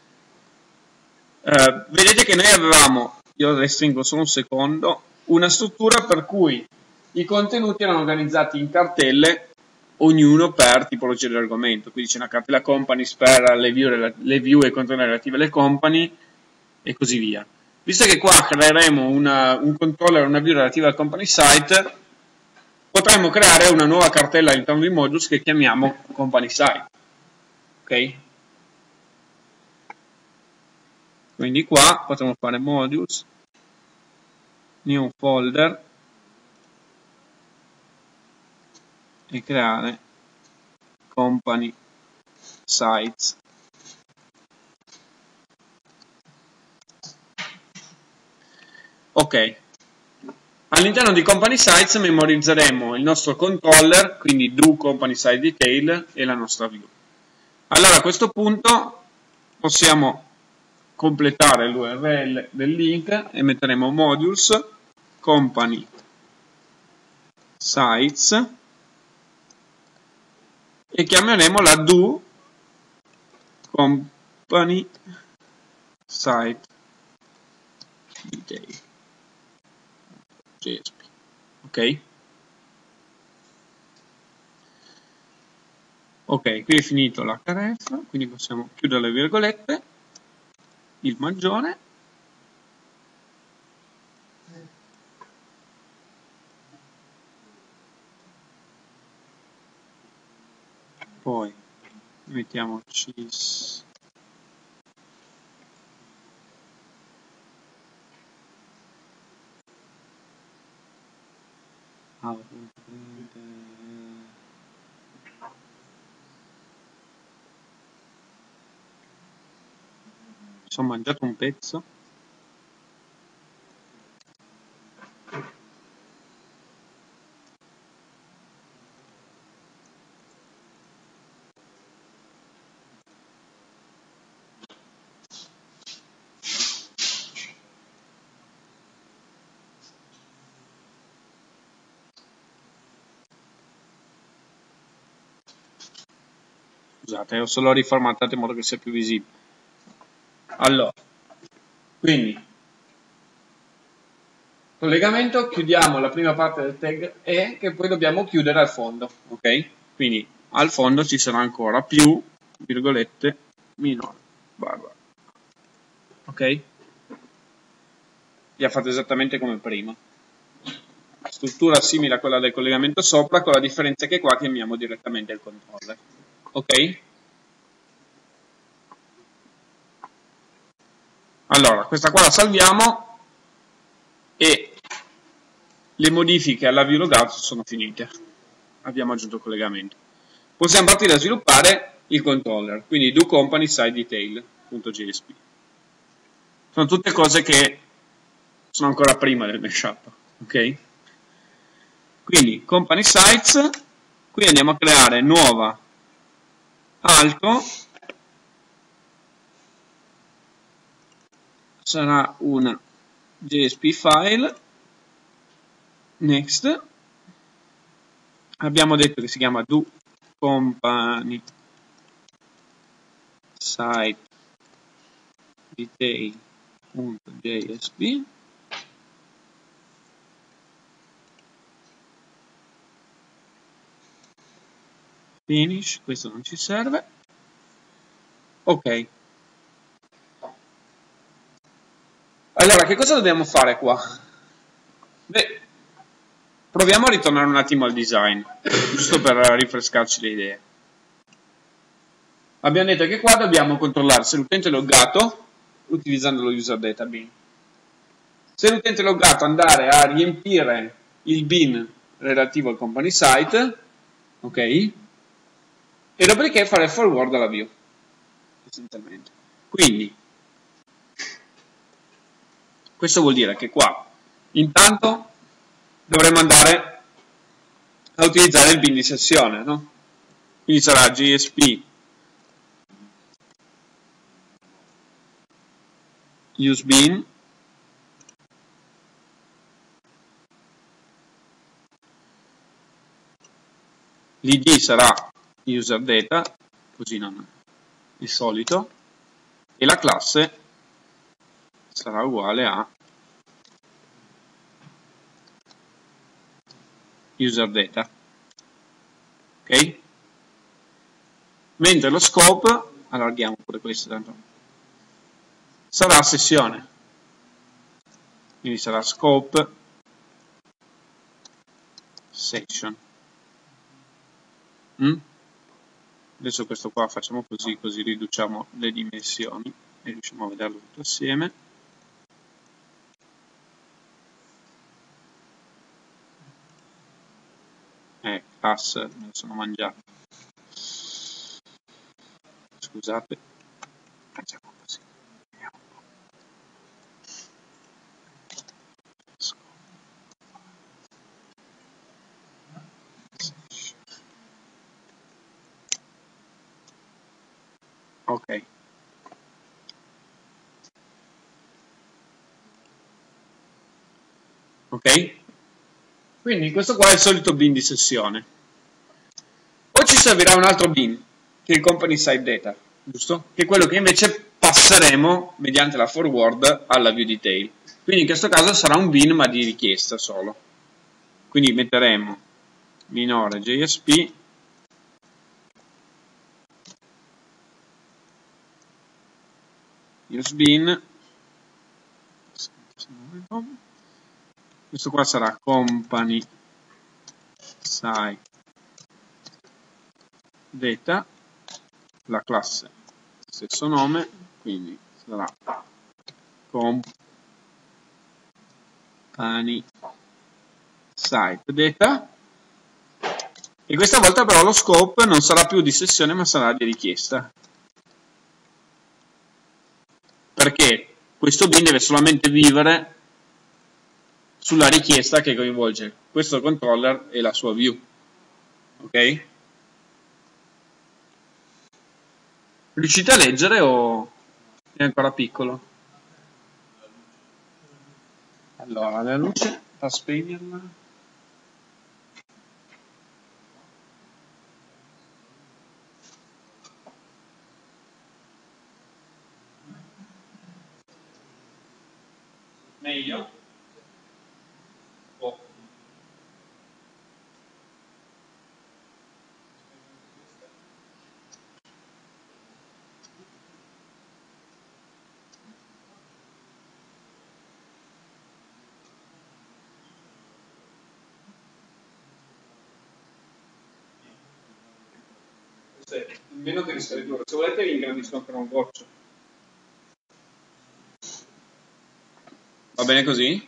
Vedete che noi avevamo, io restringo solo un secondo, una struttura per cui i contenuti erano organizzati in cartelle, ognuno per tipologia di argomento. Quindi c'è una cartella companies per le view e i contenuti relativi alle company e così via. Visto che qua creeremo un controller, una view relativa al company site, potremmo creare una nuova cartella all'interno di modules che chiamiamo company site. Ok? Quindi qua potremo fare modules, new folder e creare company sites. Ok, all'interno di company sites memorizzeremo il nostro controller, quindi do company site detail e la nostra view. Allora a questo punto possiamo completare l'URL del link e metteremo modules company sites e chiameremo la do company site detail. JSP. Ok? Ok, qui è finito l'href, quindi possiamo chiudere le virgolette, il maggiore, poi mettiamo cis sono mangiato un pezzo. Scusate, ho solo riformattato in modo che sia più visibile. Allora, quindi collegamento, chiudiamo la prima parte del tag e che poi dobbiamo chiudere al fondo, ok? Quindi al fondo ci sarà ancora più, virgolette, minore, barra, ok? Vi ha fatto esattamente come prima. Struttura simile a quella del collegamento sopra, con la differenza che qua chiamiamo direttamente il controller, ok? Allora, questa qua la salviamo e le modifiche alla view logout sono finite. Abbiamo aggiunto il collegamento. Possiamo partire a sviluppare il controller, quindi do company site detail.jsp. Sono tutte cose che sono ancora prima del mashup, ok? Quindi company sites, qui andiamo a creare nuova alto, sarà una JSP file, next, abbiamo detto che si chiama do company site detail.jsp, finish, questo non ci serve. Ok. Allora, che cosa dobbiamo fare qua? Beh, proviamo a ritornare un attimo al design, giusto per rinfrescarci le idee. Abbiamo detto che qua dobbiamo controllare se l'utente è loggato utilizzando lo user data bin. Se l'utente è loggato, andare a riempire il bin relativo al company site, ok? E dopodiché fare il forward alla view, essenzialmente. Quindi, questo vuol dire che qua, intanto, dovremo andare a utilizzare il bin di sessione, no? Quindi sarà GSP useBin l'id sarà userData, così non il solito, e la classe sarà uguale a userData, ok? Mentre lo scope, allarghiamo pure questo tanto, sarà sessione, quindi sarà scope session. Adesso questo qua facciamo così, così riduciamo le dimensioni e riusciamo a vederlo tutto assieme. Class me lo sono mangiato. Scusate. Facciamo così. Ok. Ok? Quindi questo qua è il solito bin di sessione. Poi ci servirà un altro bin, che è il company site data, giusto? Che è quello che invece passeremo mediante la forward alla view detail. Quindi in questo caso sarà un bin ma di richiesta solo. Quindi metteremo minore JSP useBin, questo qua sarà company site data, la classe stesso nome, quindi sarà company site data, e questa volta però lo scope non sarà più di sessione ma sarà di richiesta, perché questo bin deve solamente vivere sulla richiesta che coinvolge questo controller e la sua view. Ok? Riuscite a leggere o è ancora piccolo? Allora, la luce, da spegnerla. Meglio? Oh. Meno che riscaldura. Se volete vi ingrandisco ancora un goccio. Va bene così?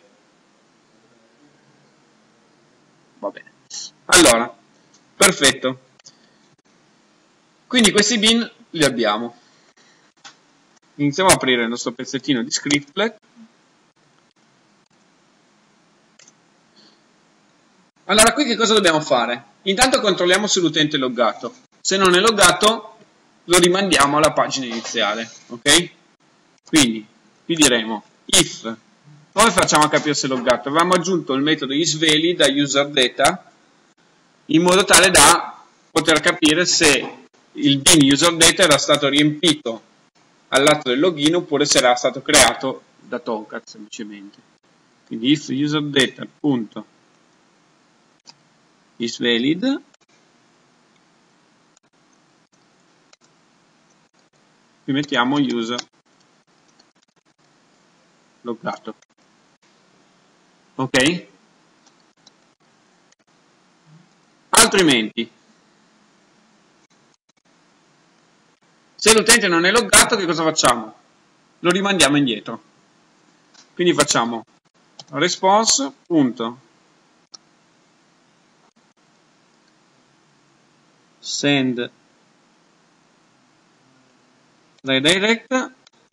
Va bene. Allora, perfetto. Quindi questi bin li abbiamo. Iniziamo a aprire il nostro pezzettino di scriptlet. Allora, qui che cosa dobbiamo fare? Intanto controlliamo se l'utente è loggato. Se non è loggato, lo rimandiamo alla pagina iniziale, ok? Quindi, qui diremo if. Come facciamo a capire se è loggato? Avevamo aggiunto il metodo isValid da userData in modo tale da poter capire se il bin userData era stato riempito all'atto del login oppure se era stato creato da Tomcat semplicemente. Quindi if userData.isValid qui mettiamo user loggato. Ok? Altrimenti, se l'utente non è loggato, che cosa facciamo? Lo rimandiamo indietro. Quindi facciamo response.send redirect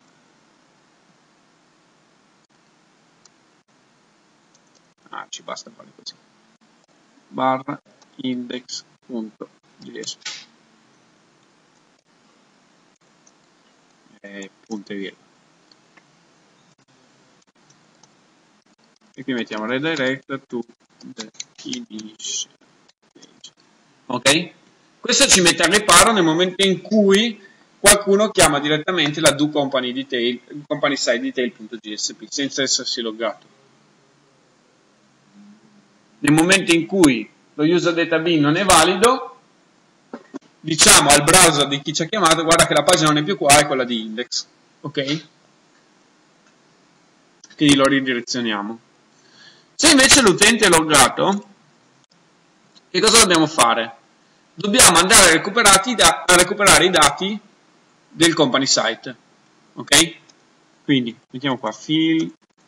ci basta fare così barra index.js punto e virgola. E qui mettiamo redirect to the initial page. Ok? Questo ci mette al riparo nel momento in cui qualcuno chiama direttamente la do company detail, company side detail.jsp senza essersi loggato. Nel momento in cui lo user data bin non è valido, diciamo al browser di chi ci ha chiamato: guarda che la pagina non è più qua, è quella di index. Ok? Quindi lo ridirezioniamo. Se invece l'utente è loggato, che cosa dobbiamo fare? Dobbiamo andare a recuperare i dati del company site. Ok? Quindi mettiamo qua fill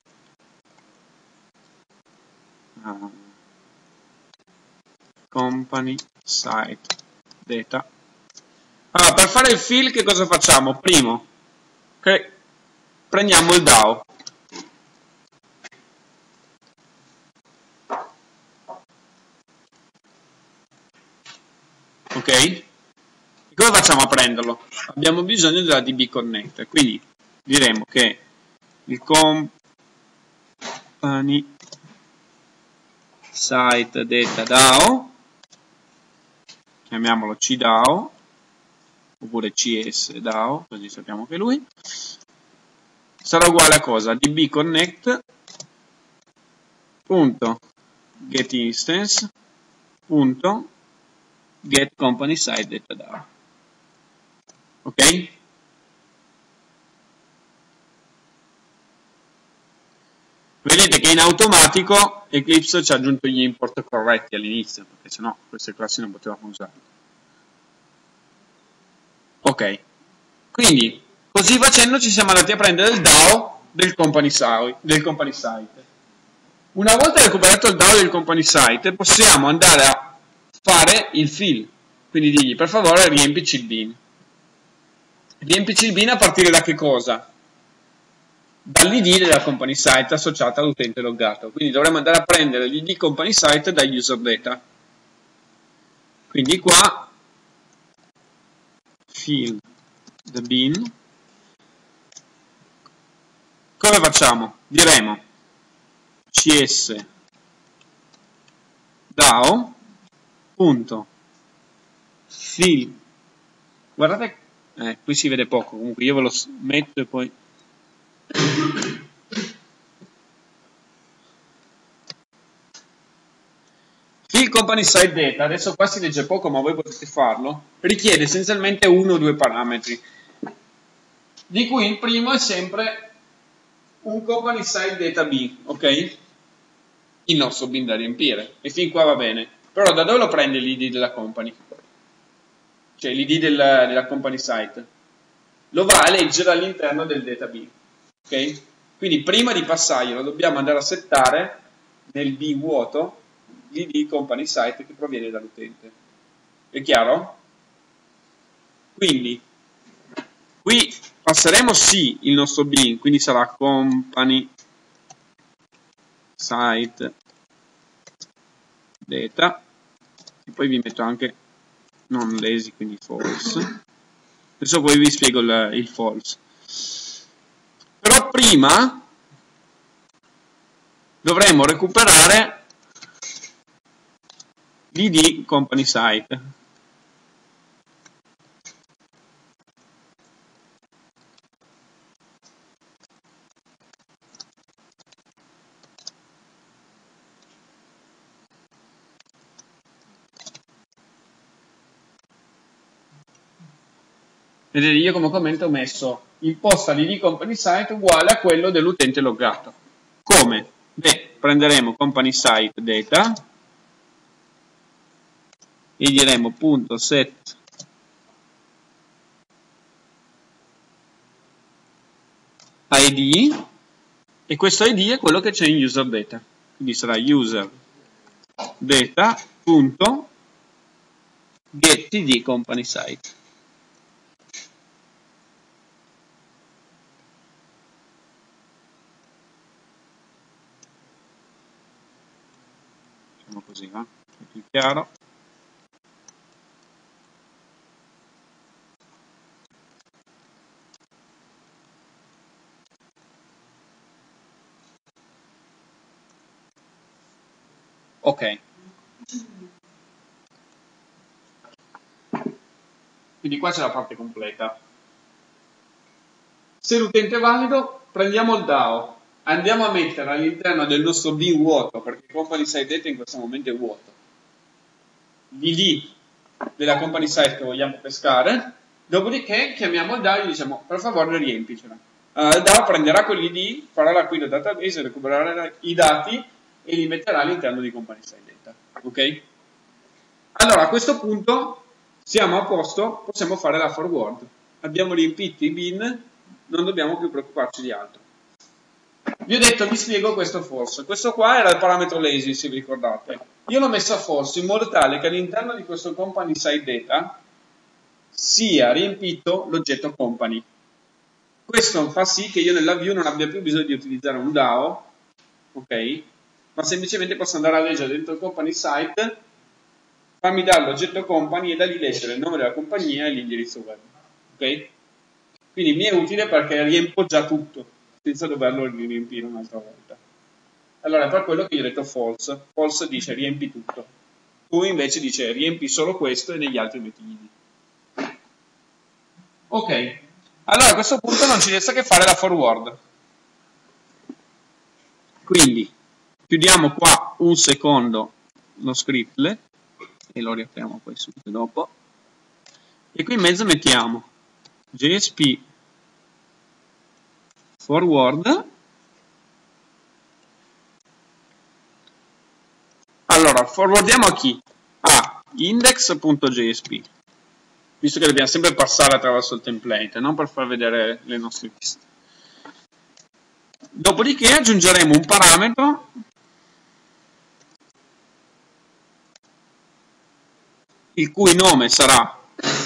company site data. Allora, per fare il fill che cosa facciamo? Primo, prendiamo il DAO. Ok? E come facciamo a prenderlo? Abbiamo bisogno della DB Connect, quindi diremo che il company site data DAO, chiamiamolo CDAO, oppure CS DAO, così sappiamo che è lui, sarà uguale a cosa? DB Connect punto get instance punto get company site data DAO. Ok? Vedete che in automatico Eclipse ci ha aggiunto gli import corretti all'inizio, perché sennò queste classi non potevamo usarle. Ok, quindi così facendo ci siamo andati a prendere il DAO del company site. Una volta recuperato il DAO del company site, possiamo andare a fare il fill, quindi digli per favore riempici il bin. Riempici il bin a partire da che cosa? Dall'id della company site associata all'utente loggato. Quindi dovremo andare a prendere l'id company site da user data. Quindi qua fill the bin. Come facciamo? Diremo cs DAO punto fill. Guardate, qui si vede poco, comunque io ve lo metto e poi fill company site data, adesso qua si legge poco ma voi potete farlo, richiede essenzialmente uno o due parametri, di cui il primo è sempre un company site data B, ok? Il nostro bin da riempire, e fin qua va bene. Però da dove lo prende l'id della company? Cioè l'id della company site? Lo va a leggere all'interno del data B, ok? Quindi prima di passarglielo dobbiamo andare a settare nel B vuoto l'id company site che proviene dall'utente. È chiaro? Quindi qui passeremo sì il nostro bin, quindi sarà company site data, e poi vi metto anche non lazy, quindi false. Adesso poi vi spiego il false. Però prima dovremmo recuperare l'id company site. Vedete, io come commento ho messo imposta l'id company site uguale a quello dell'utente loggato. Come? Beh, prenderemo company site data e diremo punto set id, e questo id è quello che c'è in user data, quindi sarà user data punto get id company site. Facciamo così, va? È più chiaro. Ok. Quindi qua c'è la parte completa. Se l'utente è valido, prendiamo il DAO, andiamo a mettere all'interno del nostro bin vuoto, perché company site data in questo momento è vuoto, l'id della company site che vogliamo pescare, dopodiché chiamiamo il DAO e gli diciamo per favore riempicela. Il DAO prenderà quell'id, farà la query dal database, recupererà i dati e li metterà all'interno di company site data. Ok? Allora a questo punto siamo a posto, possiamo fare la forward. Abbiamo riempito i bin, non dobbiamo più preoccuparci di altro. Vi ho detto, vi spiego questo false. Questo qua era il parametro lazy, se vi ricordate. Io l'ho messo a false in modo tale che all'interno di questo company site data sia riempito l'oggetto company. Questo fa sì che io nella view non abbia più bisogno di utilizzare un DAO, ok? Ma semplicemente posso andare a leggere dentro il company site, farmi dare l'oggetto company e da lì leggere il nome della compagnia e l'indirizzo web, ok? Quindi mi è utile perché riempo già tutto, senza doverlo riempire un'altra volta. Allora è per quello che io ho detto false. False dice riempi tutto. Tu invece dice riempi solo questo e negli altri metti gli id. Ok. Allora a questo punto non ci resta che fare la forward. Quindi chiudiamo qua un secondo lo scriptlet e lo riapriamo poi subito dopo. E qui in mezzo mettiamo JSP forward. Allora, forwardiamo a chi? A index.jsp, visto che dobbiamo sempre passare attraverso il template, non per far vedere le nostre liste. Dopodiché aggiungeremo un parametro il cui nome sarà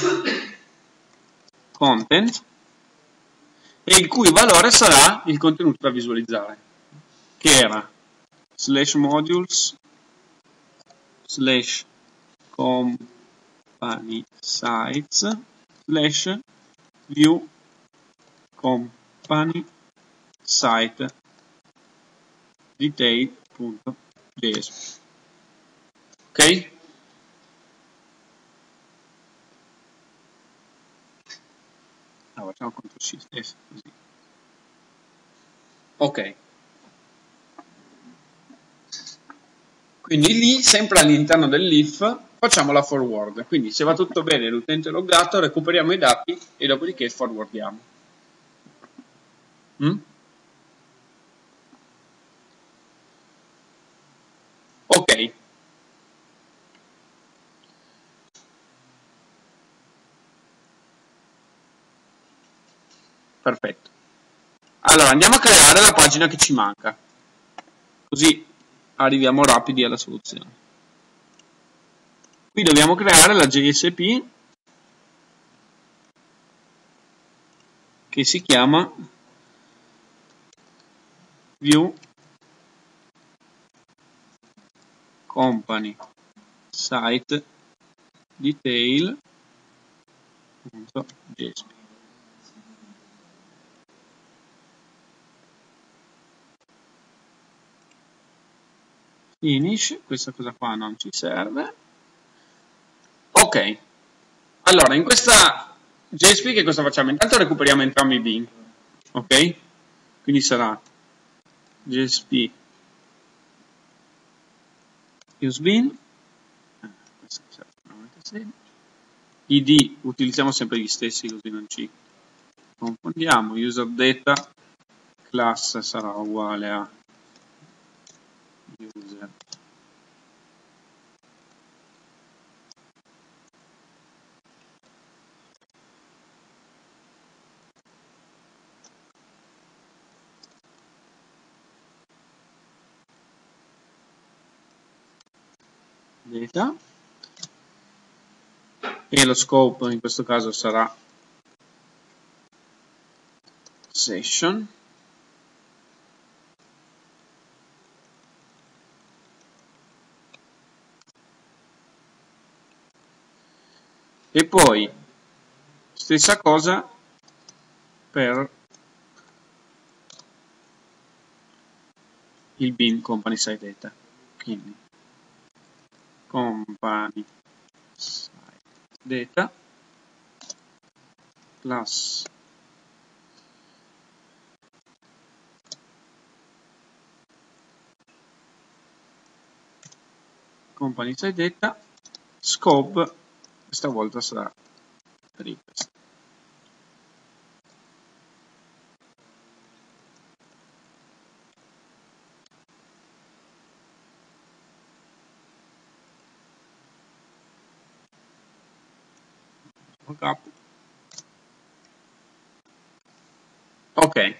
content e il cui valore sarà il contenuto da visualizzare, che era /modules /company sites /view company site detail.jsp. Ok? Allora, facciamo CTRL SHIFT F così. Ok. Quindi lì, sempre all'interno dell'if, facciamo la forward. Quindi se va tutto bene, l'utente è loggato, recuperiamo i dati e dopodiché forwardiamo. Ok. Perfetto. Allora, andiamo a creare la pagina che ci manca. Così arriviamo rapidi alla soluzione. Qui dobbiamo creare la JSP che si chiama view company site detail.jsp. Finish, questa cosa qua non ci serve. Ok, allora in questa JSP che cosa facciamo? Intanto recuperiamo entrambi i bin, ok? Quindi sarà JSP useBin, questo serve 96, id utilizziamo sempre gli stessi così non ci confondiamo. User data class sarà uguale a user data, e lo scope in questo caso sarà session, e poi stessa cosa per il bin company site data, quindi company site data plus company site data scope, questa volta sarà request. Ok,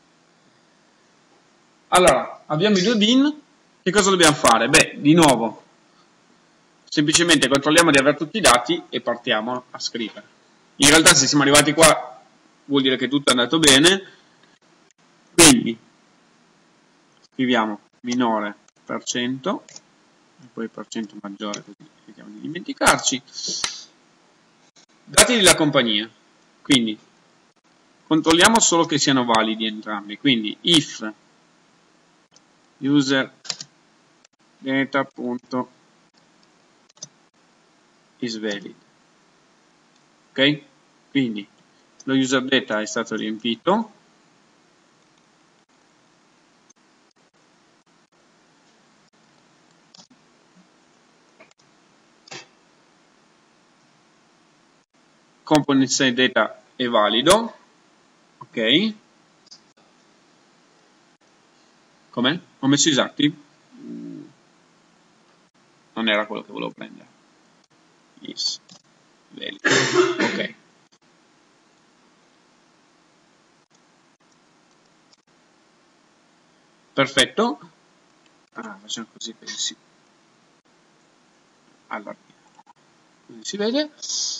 allora abbiamo i due bin, che cosa dobbiamo fare? Beh, di nuovo semplicemente controlliamo di avere tutti i dati e partiamo a scrivere. In realtà se siamo arrivati qua vuol dire che tutto è andato bene, quindi scriviamo minore per cento e poi per cento maggiore, così evitiamo di dimenticarci. Dati della compagnia, quindi controlliamo solo che siano validi entrambi, quindi if user data.is valid, ok? Quindi lo user data è stato riempito, component site data è valido, ok? Come? Ho messo esatti? Non era quello che volevo prendere. Is valid, ok. Perfetto. Facciamo così pensi. Allora, così si vede.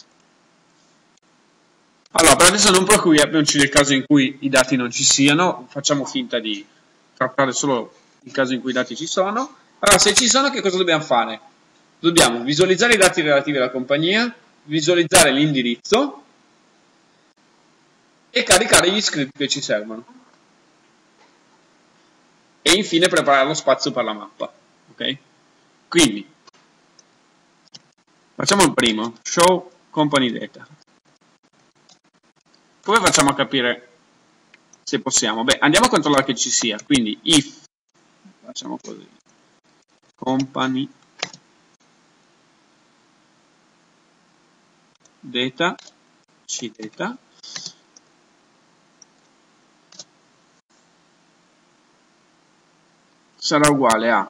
Allora, per adesso non preoccupiamoci nel caso in cui i dati non ci siano, facciamo finta di trattare solo il caso in cui i dati ci sono. Allora, se ci sono, che cosa dobbiamo fare? Dobbiamo visualizzare i dati relativi alla compagnia, visualizzare l'indirizzo e caricare gli script che ci servono. E infine preparare lo spazio per la mappa. Ok? Quindi, facciamo il primo, show company data. Come facciamo a capire se possiamo? Beh, andiamo a controllare che ci sia, quindi if, facciamo così, company data, cdata, sarà uguale a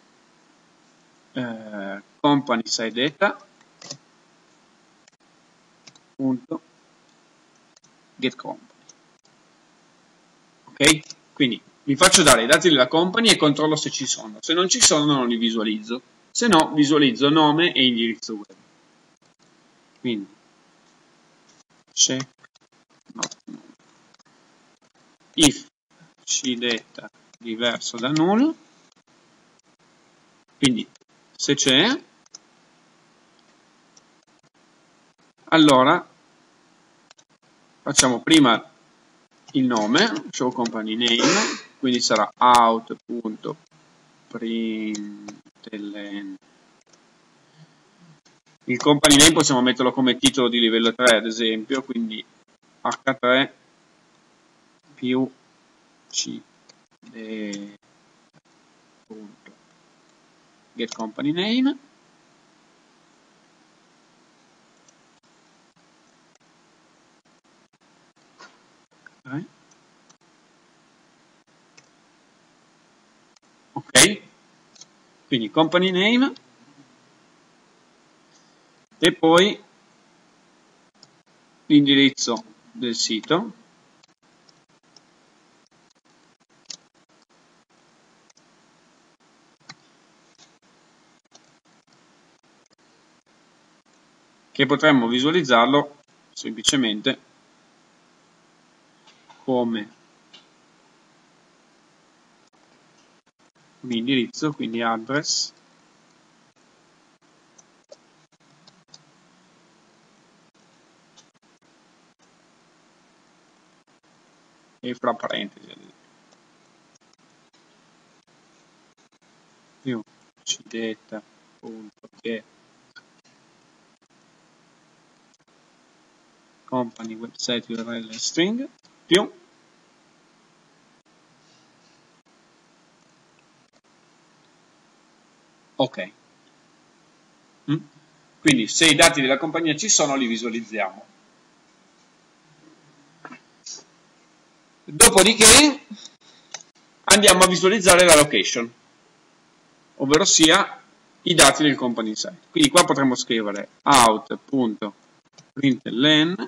company site data punto get company. Ok? Quindi mi faccio dare i dati della company e controllo se ci sono. Se non ci sono non li visualizzo. Se no visualizzo nome e indirizzo web. Quindi check not null. If cdata diverso da null, quindi se c'è, allora facciamo prima il nome, show company name, quindi sarà out.println. Il company name possiamo metterlo come titolo di livello 3 ad esempio, quindi h3 più c get company name, Ok, quindi company name e poi l'indirizzo del sito, che potremmo visualizzarlo semplicemente come un indirizzo, quindi address, e fra parentesi più cdata.get company website URL string più ok. Quindi se i dati della compagnia ci sono li visualizziamo. Dopodiché andiamo a visualizzare la location, ovvero sia i dati del company site. Quindi qua potremmo scrivere out.println,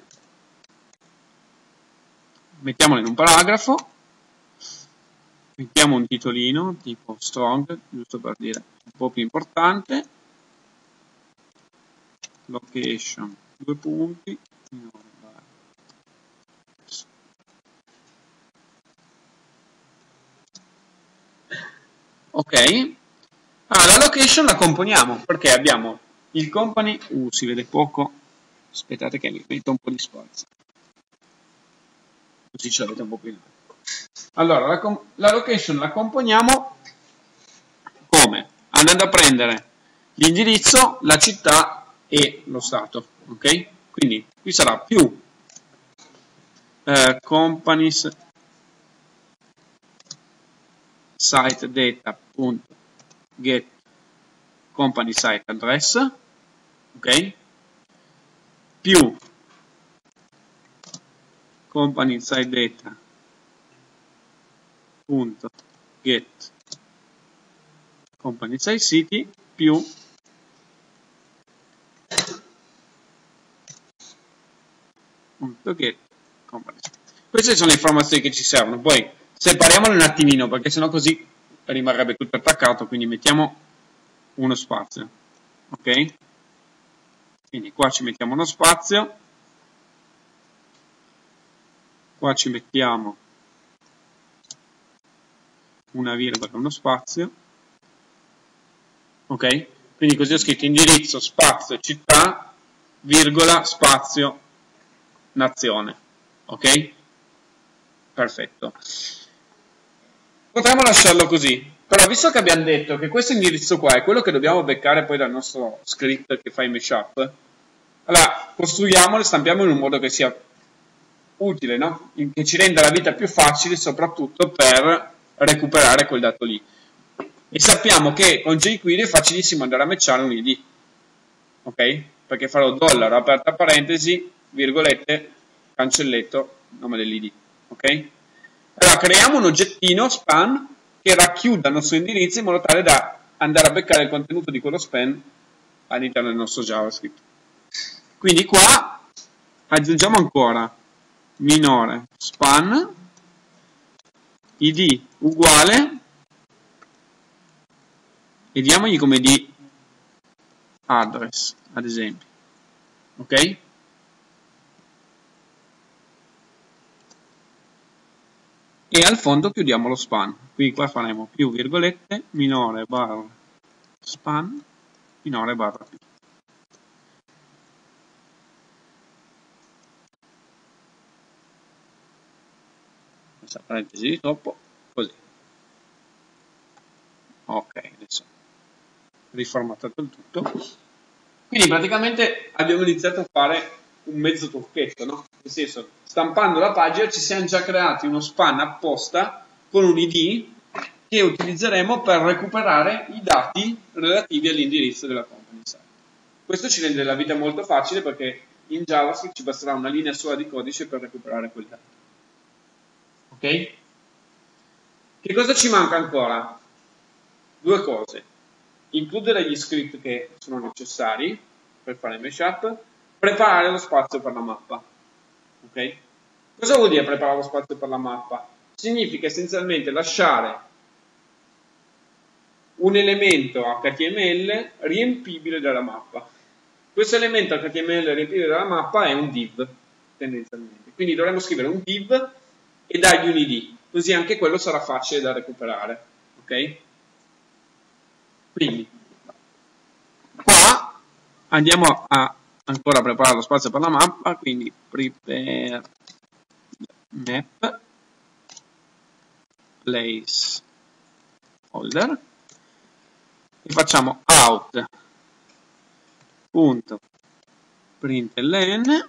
mettiamolo in un paragrafo, mettiamo un titolino tipo strong, giusto per dire un po' più importante, location, 2 punti, ok. La location la componiamo perché abbiamo il company, si vede poco, aspettate che mi metto un po' di spazio, così ce l'avete un po' più in alto. Allora, la location la componiamo come? Andando a prendere l'indirizzo, la città e lo stato, ok? Quindi qui sarà più companies site data.get company site address, ok? Più company site data.get company site city più .get company site. Queste sono le informazioni che ci servono, poi separiamole un attimino perché sennò così rimarrebbe tutto attaccato, quindi mettiamo uno spazio, ok? Quindi qua ci mettiamo uno spazio, qua ci mettiamo una virgola e uno spazio, ok? Quindi così ho scritto indirizzo, spazio, città, virgola, spazio, nazione, ok? Perfetto. Potremmo lasciarlo così, però visto che abbiamo detto che questo indirizzo qua è quello che dobbiamo beccare poi dal nostro script che fa i mashup, allora costruiamolo e stampiamolo in un modo che sia utile, no? Che ci renda la vita più facile soprattutto per recuperare quel dato lì. E sappiamo che con jQuery è facilissimo andare a matchare un ID, ok? Perché farò dollaro, aperta parentesi, virgolette, cancelletto, nome dell'ID, ok? Allora creiamo un oggettino span che racchiuda il nostro indirizzo in modo tale da andare a beccare il contenuto di quello span all'interno del nostro JavaScript. Quindi qua aggiungiamo ancora minore span id uguale e diamogli come id address, ad esempio, ok? E al fondo chiudiamo lo span, quindi qua faremo più virgolette, minore barra span, minore barra più. Questa parentesi di troppo, così. Ok, adesso riformattato il tutto. Quindi praticamente abbiamo iniziato a fare un mezzo trucchetto, no? Nel senso, stampando la pagina ci siamo già creati uno span apposta con un ID che utilizzeremo per recuperare i dati relativi all'indirizzo della company site. Questo ci rende la vita molto facile perché in JavaScript ci basterà una linea sola di codice per recuperare quel dato. ok? Che cosa ci manca ancora? Due cose: includere gli script che sono necessari per fare il mashup, preparare lo spazio per la mappa, ok? Cosa vuol dire preparare lo spazio per la mappa? Significa essenzialmente lasciare un elemento HTML riempibile dalla mappa. Questo elemento HTML riempibile dalla mappa è un div, tendenzialmente. Quindi dovremmo scrivere un div e dargli un id, così anche quello sarà facile da recuperare, ok? Quindi qua andiamo a ancora preparare lo spazio per la mappa, quindi prepare map placeholder e facciamo out.println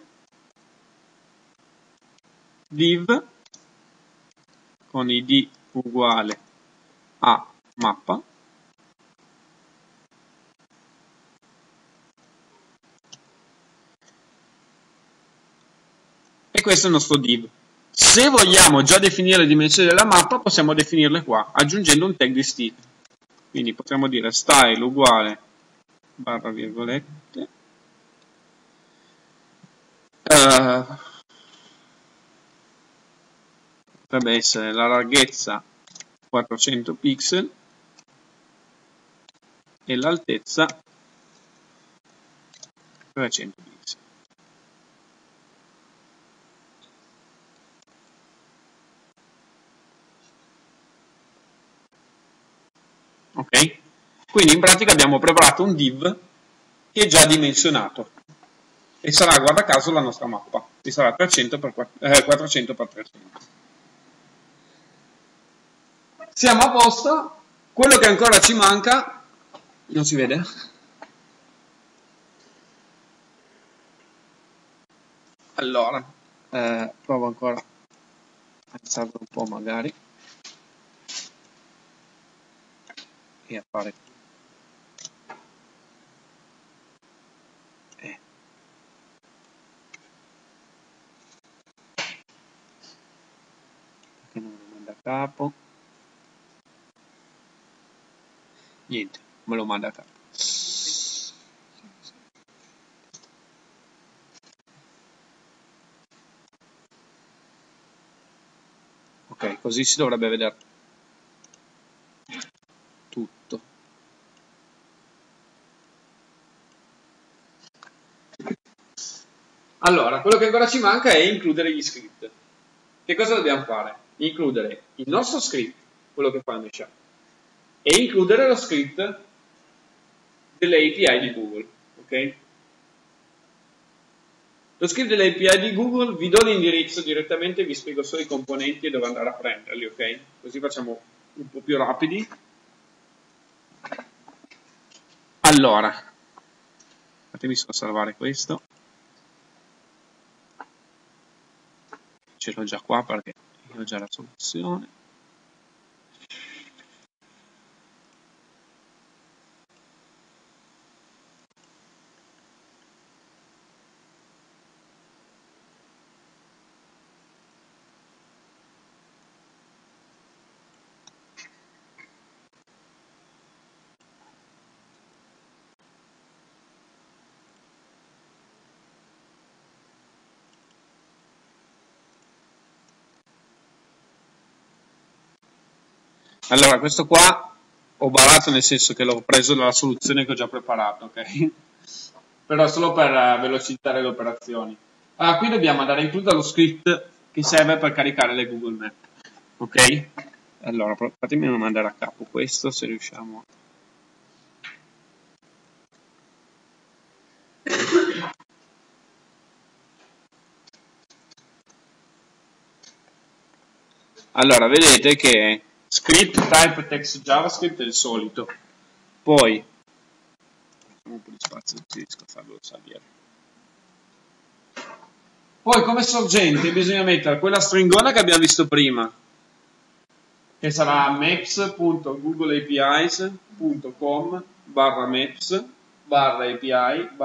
div con id uguale a mappa e questo è il nostro div. Se vogliamo già definire le dimensioni della mappa, possiamo definirle qua, aggiungendo un tag di stile. Quindi potremmo dire style uguale barra virgolette potrebbe essere la larghezza 400 pixel e l'altezza 300 pixel. Ok? Quindi in pratica abbiamo preparato un div che è già dimensionato e sarà, guarda caso, la nostra mappa, che sarà 400 x 300. Siamo a posto. Quello che ancora ci manca, non si vede? Allora, provo ancora a alzarlo un po' magari e a fare che non me lo manda a capo, niente, me lo manda a capo. Ok, così si dovrebbe vedere tutto. Allora, quello che ancora ci manca è includere gli script. Che cosa dobbiamo fare? Includere il nostro script, quello che fa il mashup, e includere lo script delle API di Google, ok? Lo script delle API di Google vi do l'indirizzo direttamente, vi spiego solo i componenti e dove andare a prenderli, ok? Così facciamo un po' più rapidi. Allora, fatemi solo salvare questo. Ce l'ho già qua perché io ho già la soluzione. Allora, questo qua ho barato nel senso che l'ho preso dalla soluzione che ho già preparato, ok? Però solo per velocizzare le operazioni. Allora, qui dobbiamo andare a includere lo script che serve per caricare le Google Maps, ok? Allora, fatemi mandare a capo questo, se riusciamo. Allora, vedete che script type text JavaScript è il solito. Poi, facciamo un po' di spazio, non riesco a farlo salire. Poi come sorgente bisogna mettere quella stringona che abbiamo visto prima, che sarà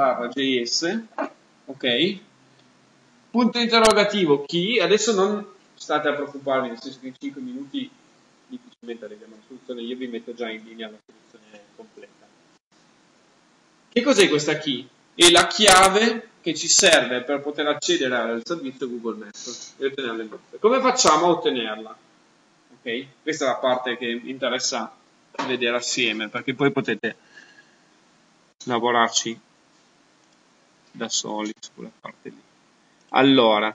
maps.googleapis.com/maps/api/js, ok? Punto interrogativo key, adesso non state a preoccuparvi, nel senso che in 5 minuti difficilmente arriviamo alla soluzione, io vi metto già in linea la soluzione completa. Che cos'è questa key? È la chiave che ci serve per poter accedere al servizio Google Maps e ottenere le mappe. Come facciamo a ottenerla? Ok? Questa è la parte che mi interessa vedere assieme, perché poi potete lavorarci da soli su quella parte lì. Allora,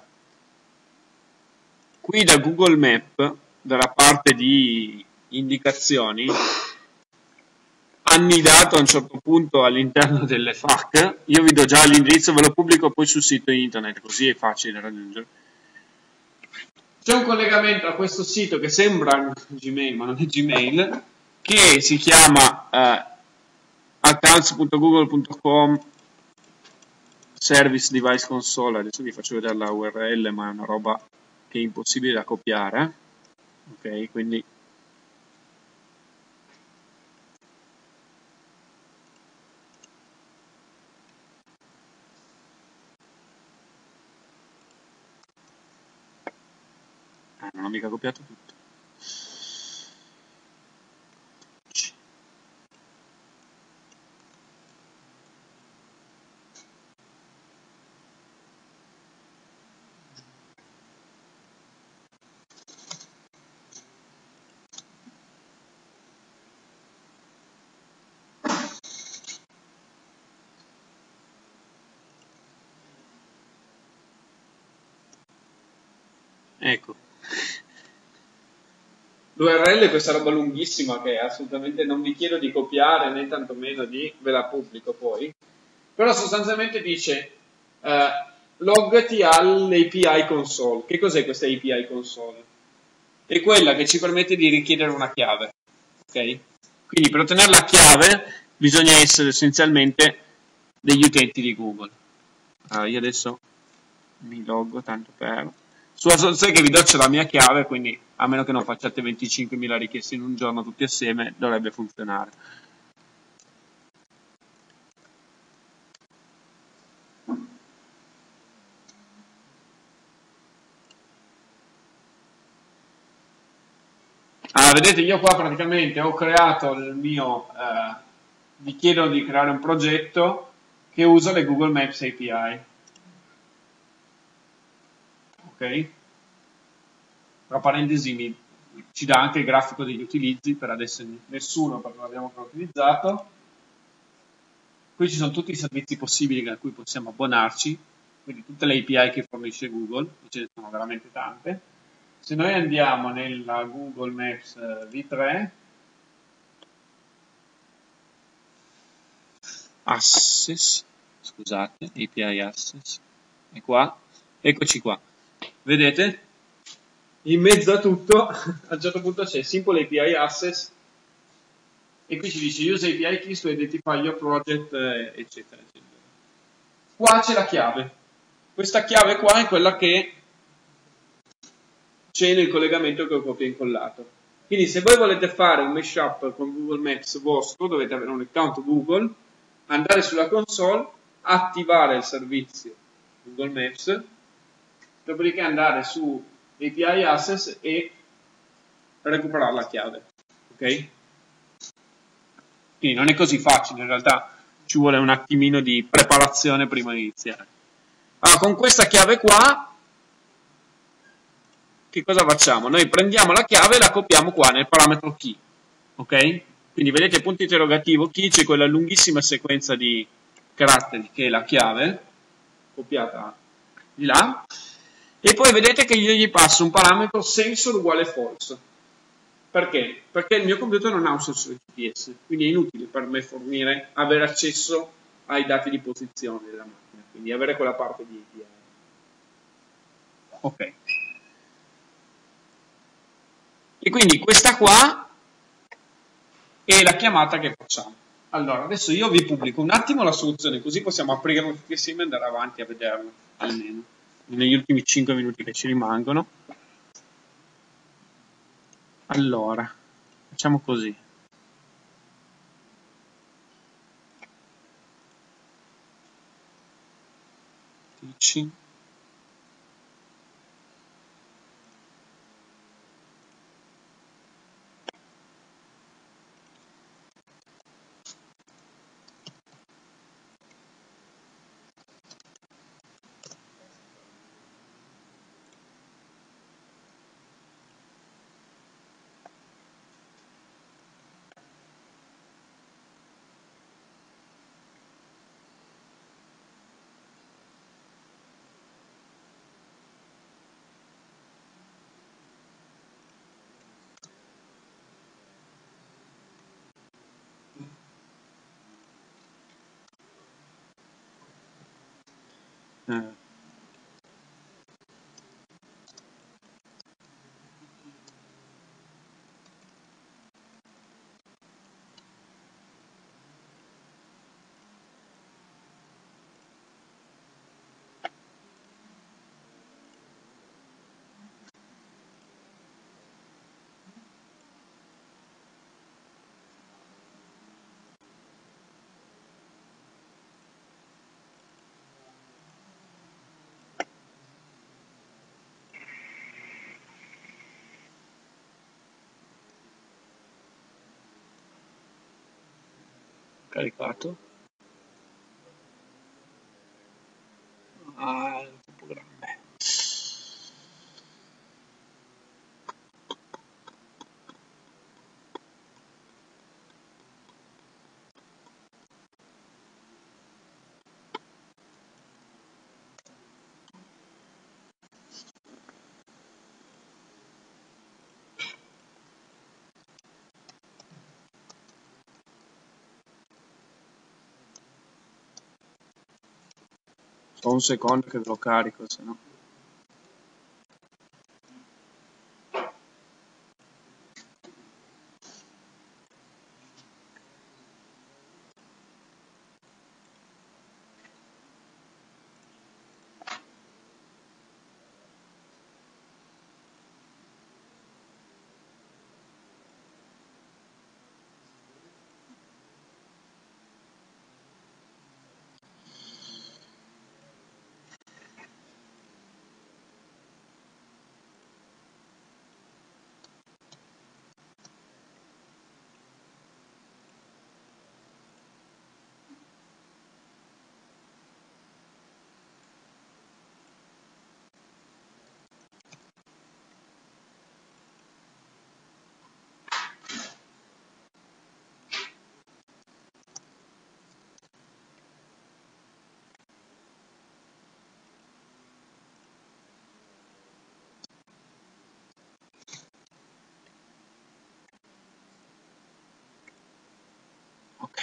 qui da Google Map, dalla parte di indicazioni, annidato a un certo punto all'interno delle FAQ, io vi do già l'indirizzo, ve lo pubblico poi sul sito internet, così è facile da raggiungere. C'è un collegamento a questo sito che sembra Gmail, ma non è Gmail, che si chiama accounts.google.com service device console. Adesso vi faccio vedere la URL, ma è una roba che è impossibile da copiare. Ok, quindi non ho mica copiato tutto. Ecco. L'URL è questa roba lunghissima che assolutamente non vi chiedo di copiare né tantomeno ve la pubblico poi, però sostanzialmente dice loggati all'API console. Che cos'è questa API console? È quella che ci permette di richiedere una chiave, ok? Quindi per ottenere la chiave bisogna essere essenzialmente degli utenti di Google. Allora, io adesso mi loggo tanto per... Sulla soluzione che vi do c'è la mia chiave, quindi a meno che non facciate 25.000 richieste in un giorno tutti assieme, dovrebbe funzionare. Allora, vedete, io qua praticamente ho creato il mio... vi chiedo di creare un progetto che usa le Google Maps API. Ok? Tra parentesi ci dà anche il grafico degli utilizzi, per adesso nessuno perché non l'abbiamo ancora utilizzato. Qui ci sono tutti i servizi possibili a cui possiamo abbonarci, quindi tutte le API che fornisce Google, e ce ne sono veramente tante. Se noi andiamo nella Google Maps V3, Access, scusate, API Access, è qua, eccoci qua. Vedete? In mezzo a tutto, a un certo punto c'è Simple API Access, e qui ci dice Use API Keys to identify your project, eccetera, eccetera. Qua c'è la chiave. Questa chiave qua è quella che c'è nel collegamento che ho copia e incollato. Quindi se voi volete fare un mashup con Google Maps vostro, dovete avere un account Google, andare sulla console, attivare il servizio Google Maps, dopodiché andare su API Access e recuperare la chiave. Ok? Quindi non è così facile, in realtà ci vuole un attimino di preparazione prima di iniziare. Allora, con questa chiave qua, che cosa facciamo? Noi prendiamo la chiave e la copiamo qua nel parametro key, ok? Quindi vedete punto interrogativo key, c'è quella lunghissima sequenza di caratteri che è la chiave, copiata di là, e poi vedete che io gli passo un parametro sensor uguale false. Perché? Perché il mio computer non ha un sensore GPS, quindi è inutile per me avere accesso ai dati di posizione della macchina, quindi avere quella parte di API. Ok. E quindi questa qua è la chiamata che facciamo. Allora, adesso io vi pubblico un attimo la soluzione, così possiamo aprirla tutti assieme e andare avanti a vederla, almeno, negli ultimi 5 minuti che ci rimangono. Allora, facciamo così. Teaching. Caricato. Ah, è un po' grande. Un secondo che ve lo carico, se no. Ok.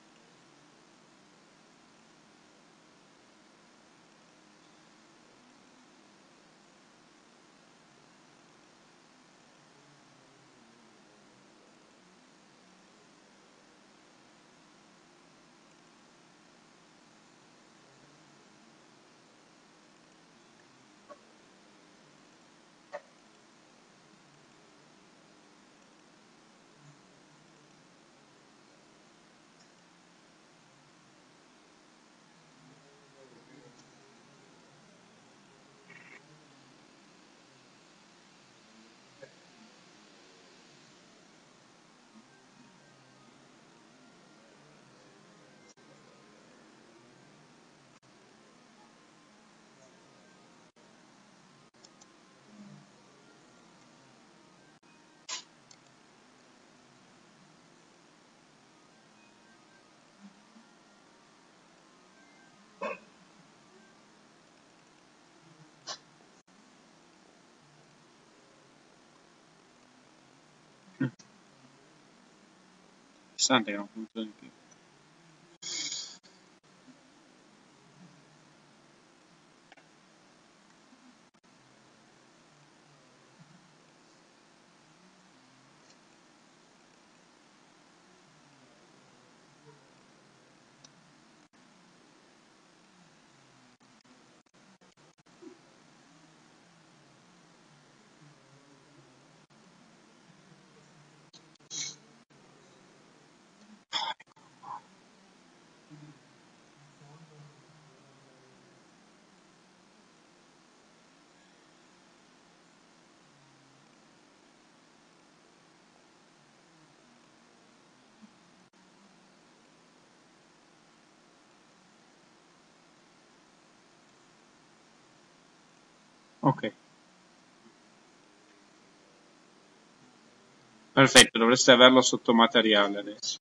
Interessante che non funzioni più. Ok. Perfetto, dovreste averlo sotto materiale adesso.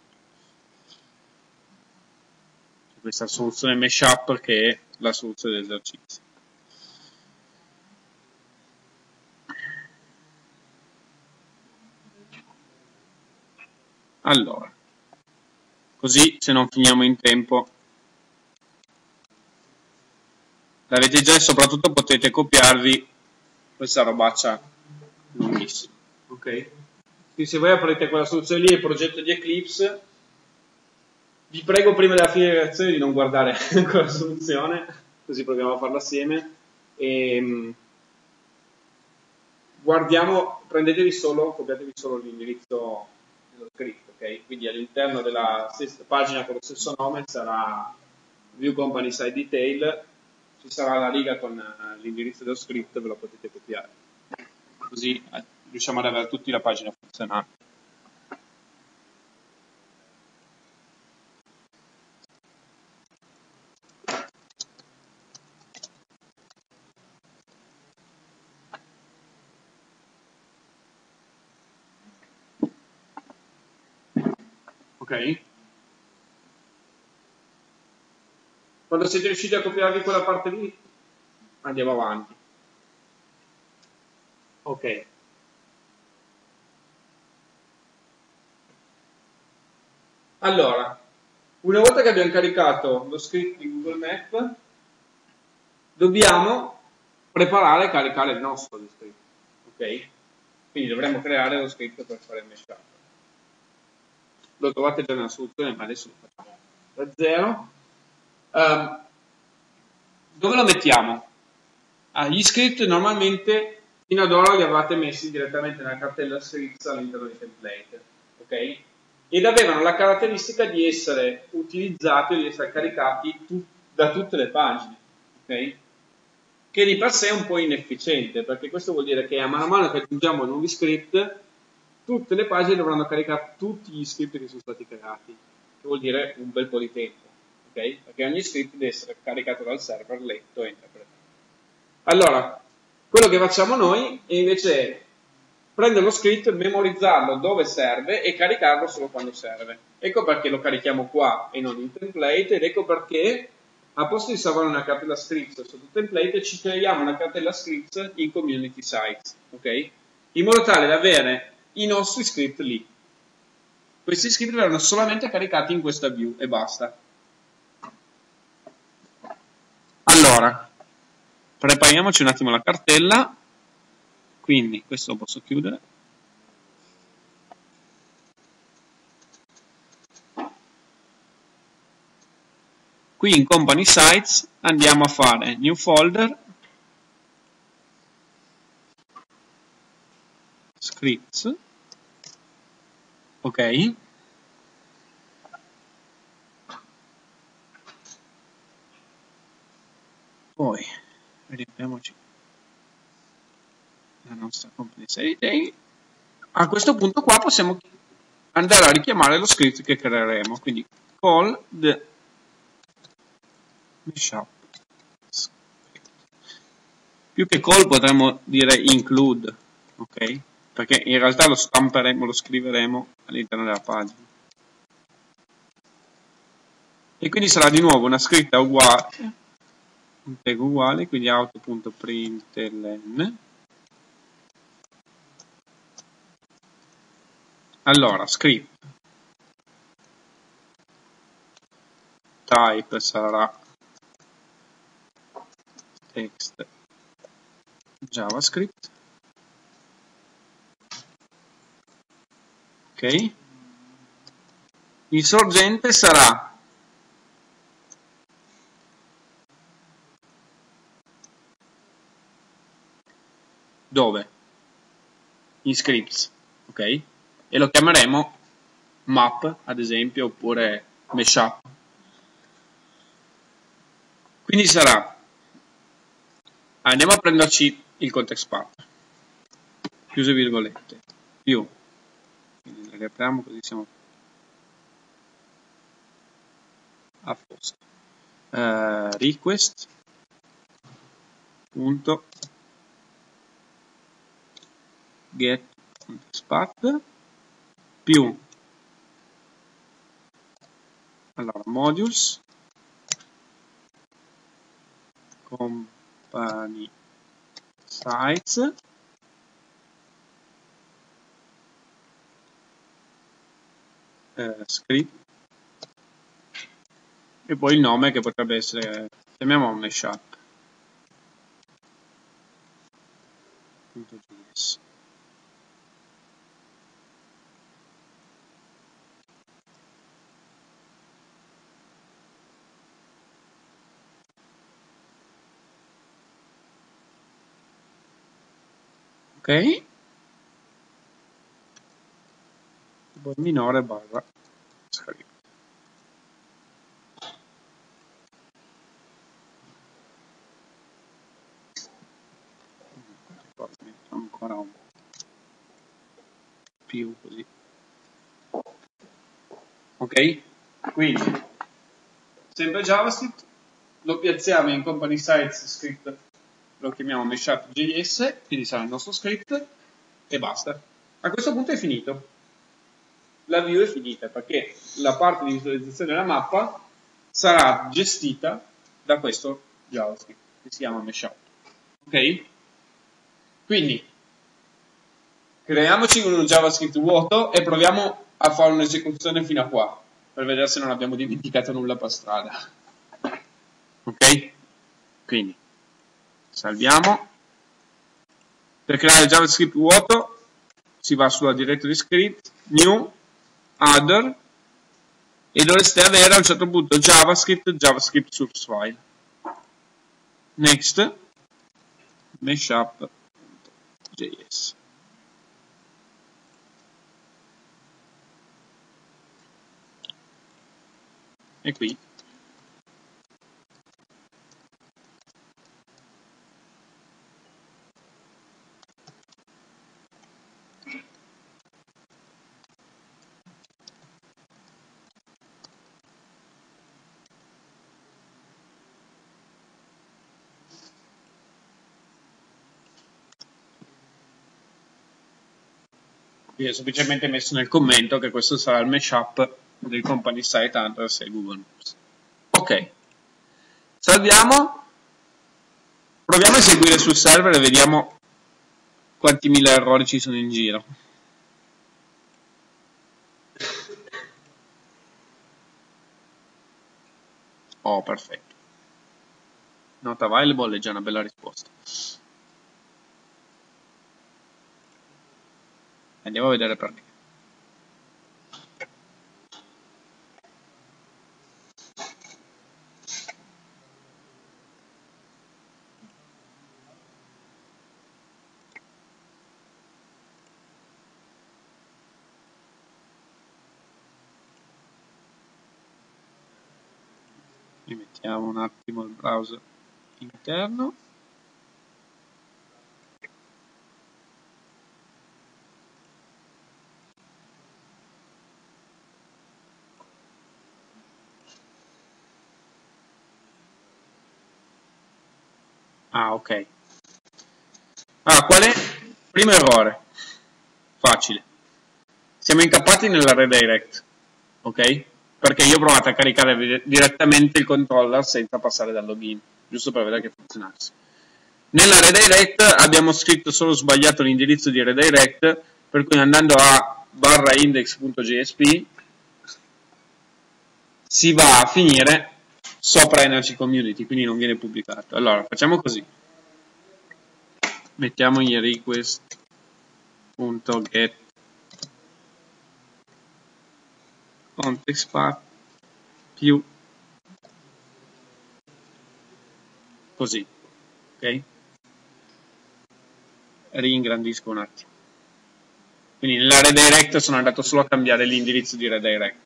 Questa soluzione mashup che è la soluzione dell'esercizio. Allora, così se non finiamo in tempo l'avete già e soprattutto potete copiarvi questa robaccia lunghissima. Ok? Quindi se voi aprite quella soluzione lì, il progetto di Eclipse, vi prego prima della fine della lezione di non guardare quella soluzione, così proviamo a farla assieme. E guardiamo, copiatevi solo l'indirizzo dello script, ok? Quindi all'interno della stessa pagina con lo stesso nome sarà View Company Site Detail, ci sarà la riga con l'indirizzo dello script, ve lo potete copiare. Così riusciamo ad avere tutti la pagina funzionante. Ok? Quando siete riusciti a copiarvi quella parte lì, andiamo avanti. Ok. Allora, una volta che abbiamo caricato lo script di Google Map, dobbiamo preparare e caricare il nostro script. Ok? Quindi dovremo creare lo script per fare il mashup. Lo trovate già nella soluzione, ma adesso lo facciamo da zero. Dove lo mettiamo? Gli script normalmente fino ad ora li avevate messi direttamente nella cartella scripts all'interno dei template, ok? Ed avevano la caratteristica di essere utilizzati o di essere caricati da tutte le pagine, ok? Che di per sé è un po' inefficiente, perché questo vuol dire che a mano che aggiungiamo nuovi script, tutte le pagine dovranno caricare tutti gli script che sono stati creati, che vuol dire un bel po' di tempo, ok? Perché ogni script deve essere caricato dal server, letto e interpretato. Allora, quello che facciamo noi è invece prendere lo script, memorizzarlo dove serve e caricarlo solo quando serve. Ecco perché lo carichiamo qua e non in template, ed ecco perché a posto di salvare una cartella scripts sotto template ci creiamo una cartella scripts in community sites, ok? In modo tale da avere i nostri script lì. Questi script verranno solamente caricati in questa view e basta. Allora, prepariamoci un attimo la cartella, quindi questo lo posso chiudere. Qui in Company Sites andiamo a fare New Folder, Scripts, ok. Poi riempiamoci la nostra Company Site. A questo punto qua possiamo andare a richiamare lo script che creeremo, quindi call the mashup script. Più che call potremmo dire include, ok? Perché in realtà lo stamperemo, lo scriveremo all'interno della pagina. E quindi sarà di nuovo una scritta uguale, un tag uguale, quindi auto.println. Allora, script type sarà text JavaScript, ok. Il sorgente sarà dove? In scripts, ok? E lo chiameremo map, ad esempio, oppure mashup. Quindi sarà, andiamo a prenderci il context path, chiuse virgolette, più, quindi le riapriamo così siamo a posto. Request punto get context path più, allora, modules company sites script e poi il nome che potrebbe essere, chiamiamo mashup, index.js. Ok, poi minore barra script. Poi metto ancora un più così. Ok, quindi sempre JavaScript, lo piazziamo in company sites script, lo chiamiamo mashup.js, quindi sarà il nostro script e basta. A questo punto è finito. La view è finita perché la parte di visualizzazione della mappa sarà gestita da questo JavaScript che si chiama mashup. Ok? Quindi creiamoci uno JavaScript vuoto e proviamo a fare un'esecuzione fino a qua per vedere se non abbiamo dimenticato nulla per strada. Ok? Quindi salviamo. Per creare JavaScript vuoto si va sulla directory script, new, other, e dovreste avere a un certo punto JavaScript source file. Next, mashup.js. E qui ho semplicemente messo nel commento che questo sarà il mashup del company site address e Google Maps. Ok, salviamo, proviamo a eseguire sul server e vediamo quanti mille errori ci sono in giro. Oh, perfetto. Not available è già una bella risposta. Andiamo a vedere perché. Rimettiamo un attimo il browser interno. Ah, ok. Allora, qual è? Primo errore. Facile. Siamo incappati nella redirect, ok? Perché io ho provato a caricare direttamente il controller senza passare dal login, giusto per vedere che funzionasse. Nella redirect abbiamo scritto solo sbagliato l'indirizzo di redirect, per cui andando a /index.jsp si va a finire sopra Energy Community, quindi non viene pubblicato. Allora, facciamo così. Mettiamo in request.get context path più così, ok? Ringrandisco un attimo. Quindi nella redirect sono andato solo a cambiare l'indirizzo di redirect.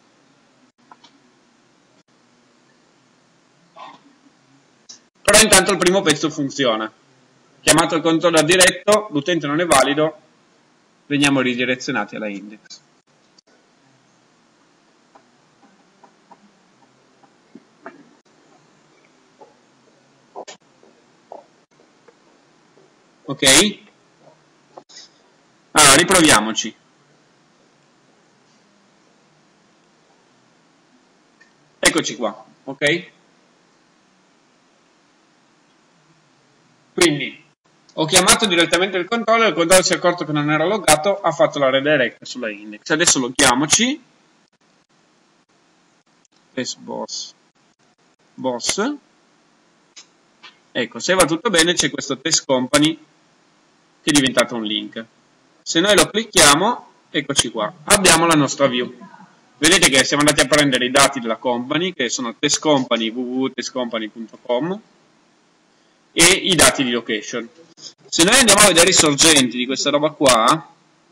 Però intanto il primo pezzo funziona. Chiamato il controller diretto, l'utente non è valido, veniamo ridirezionati alla index. Ok? Allora, riproviamoci. Eccoci qua, ok? Quindi ho chiamato direttamente il controller si è accorto che non era loggato, ha fatto la redirect sulla index. Adesso loghiamoci. Boss. Ecco, se va tutto bene c'è questo test company che è diventato un link. Se noi lo clicchiamo, eccoci qua, abbiamo la nostra view. Vedete che siamo andati a prendere i dati della company, che sono testcompany, www.testcompany.com, e i dati di location. Se noi andiamo a vedere i sorgenti di questa roba qua,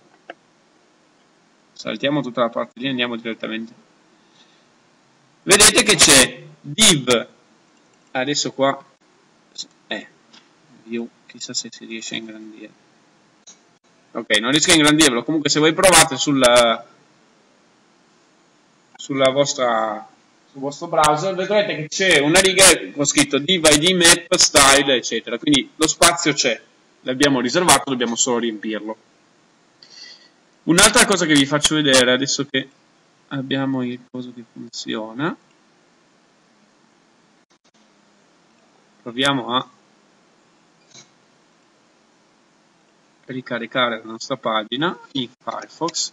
saltiamo tutta la parte lì e andiamo direttamente. Vedete che c'è div, adesso qua, view, chissà se si riesce a ingrandire. Ok, non riesco a ingrandirlo, comunque se voi provate sul vostro browser vedrete che c'è una riga con scritto div id map style eccetera, quindi lo spazio c'è, l'abbiamo riservato, dobbiamo solo riempirlo. Un'altra cosa che vi faccio vedere adesso che abbiamo il coso che funziona, proviamo a ricaricare la nostra pagina in Firefox.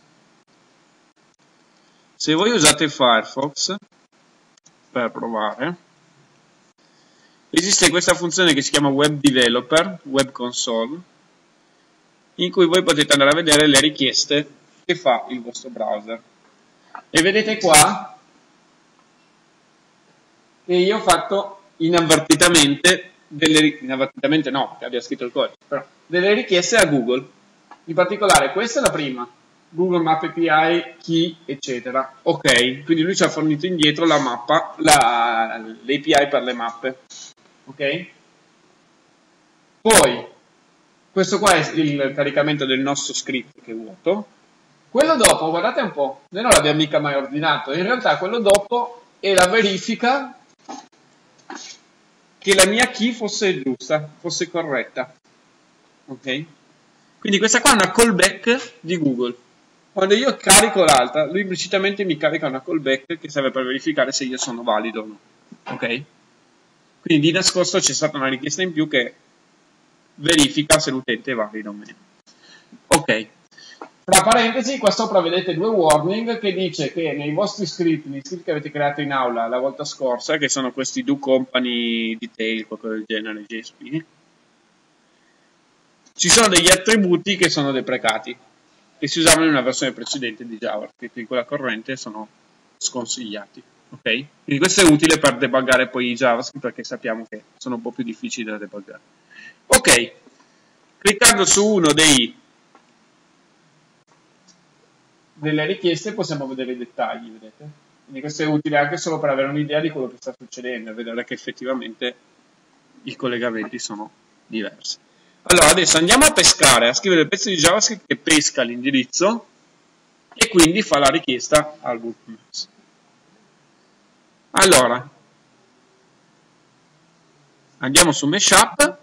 Se voi usate Firefox per provare, esiste questa funzione che si chiama Web Developer, Web Console, in cui voi potete andare a vedere le richieste che fa il vostro browser. E vedete qua che io ho fatto inavvertitamente inavvertitamente no, che abbia scritto il codice, però delle richieste a Google. In particolare questa è la prima, Google Map API, key, eccetera. Ok, quindi lui ci ha fornito indietro la mappa, l'API per le mappe. Ok? Poi, questo qua è il caricamento del nostro script che è vuoto. Quello dopo, guardate un po', noi non l'abbiamo mica mai ordinato, in realtà quello dopo è la verifica che la mia key fosse giusta, fosse corretta. Ok? Quindi questa qua è una callback di Google. Quando io carico l'altra, lui implicitamente mi carica una callback che serve per verificare se io sono valido o no. Ok? Quindi di nascosto c'è stata una richiesta in più che verifica se l'utente è valido o meno. Ok. Tra parentesi, qua sopra vedete due warning che dice che nei vostri script, nei script che avete creato in aula la volta scorsa, che sono questi do company detail, qualcosa del genere, JSP, ci sono degli attributi che sono deprecati, che si usavano in una versione precedente di JavaScript, in quella corrente sono sconsigliati. Ok? Quindi questo è utile per debuggare poi i JavaScript, perché sappiamo che sono un po' più difficili da debuggare. Ok, cliccando su uno delle richieste possiamo vedere i dettagli, vedete? Quindi questo è utile anche solo per avere un'idea di quello che sta succedendo e vedere che effettivamente i collegamenti sono diversi. Allora, adesso andiamo a pescare, a scrivere il pezzo di JavaScript che pesca l'indirizzo e quindi fa la richiesta al Google Maps. Allora, andiamo su Meshup.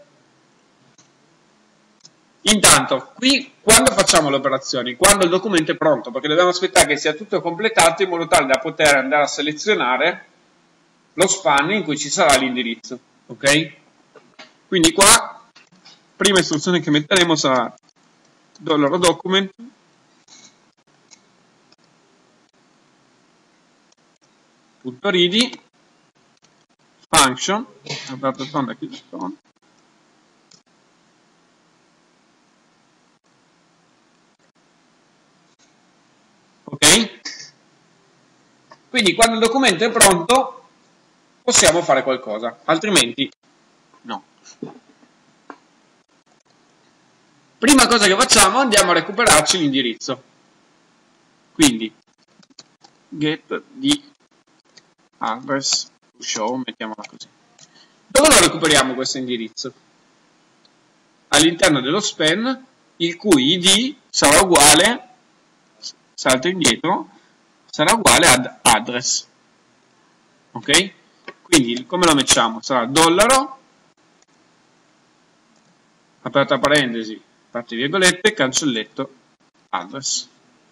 Intanto, qui quando facciamo le operazioni? Quando il documento è pronto, perché dobbiamo aspettare che sia tutto completato in modo tale da poter andare a selezionare lo span in cui ci sarà l'indirizzo. Ok? Quindi qua, prima istruzione che metteremo sarà $document .ready function aperta tonda chiusa tonda. Ok? Quindi quando il documento è pronto possiamo fare qualcosa, altrimenti no. Prima cosa che facciamo, andiamo a recuperarci l'indirizzo. Quindi get di address to show, mettiamola così. Dove lo recuperiamo questo indirizzo? All'interno dello span, il cui id sarà uguale, salto indietro, sarà uguale ad address. Ok? Quindi come lo mettiamo? Sarà $, aperta parentesi, aperte virgolette, cancelletto, address.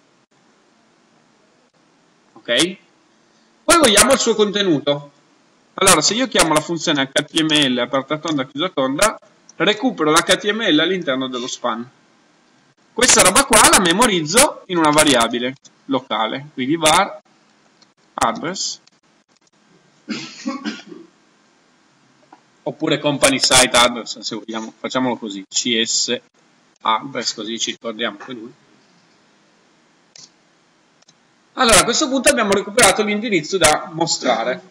Ok? Poi vogliamo il suo contenuto. Allora, se io chiamo la funzione HTML aperta tonda chiusa tonda, recupero l'HTML all'interno dello span. Questa roba qua la memorizzo in una variabile locale, quindi var address oppure company site address, se vogliamo, facciamolo così, cs address, così ci ricordiamo anche lui. Allora, a questo punto abbiamo recuperato l'indirizzo da mostrare.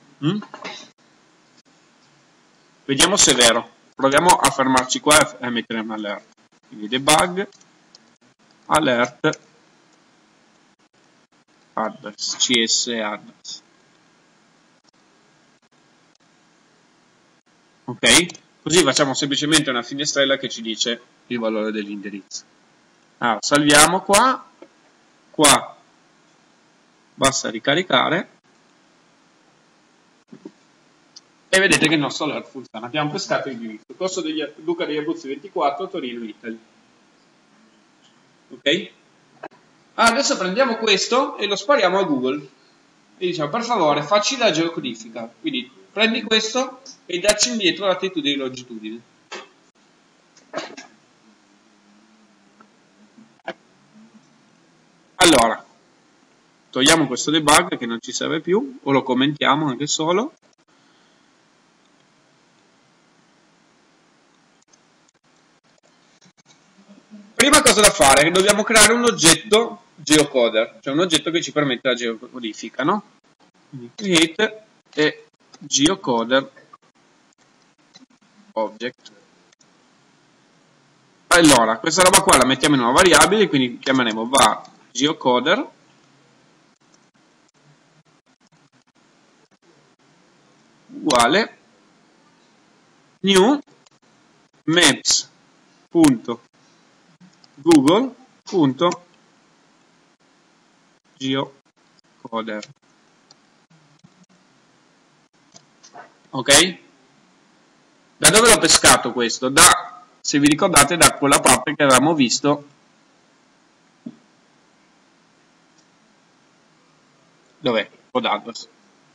Vediamo se è vero. Proviamo a fermarci qua e a mettere un alert. Quindi debug, alert, address, cs address. Ok? Così facciamo semplicemente una finestrella che ci dice il valore dell'indirizzo. Allora, salviamo qua, basta ricaricare e vedete che il nostro alert funziona. Abbiamo pescato l'indirizzo. Corso degli Duca degli Abruzzi 24, Torino, Italy. Ok? Allora, adesso prendiamo questo e lo spariamo a Google e diciamo per favore facci la geocodifica. Quindi prendi questo e dacci indietro latitudine e longitudine. Allora, togliamo questo debug che non ci serve più, o lo commentiamo anche solo. Prima cosa da fare? Dobbiamo creare un oggetto geocoder, cioè un oggetto che ci permette la geocodifica, no? Quindi create e geocoder object. Allora, questa roba qua la mettiamo in una variabile, quindi chiameremo var geocoder uguale new maps.google.geocoder. Ok? Da dove l'ho pescato questo? Se vi ricordate, da quella parte che avevamo visto. Dov'è? Address.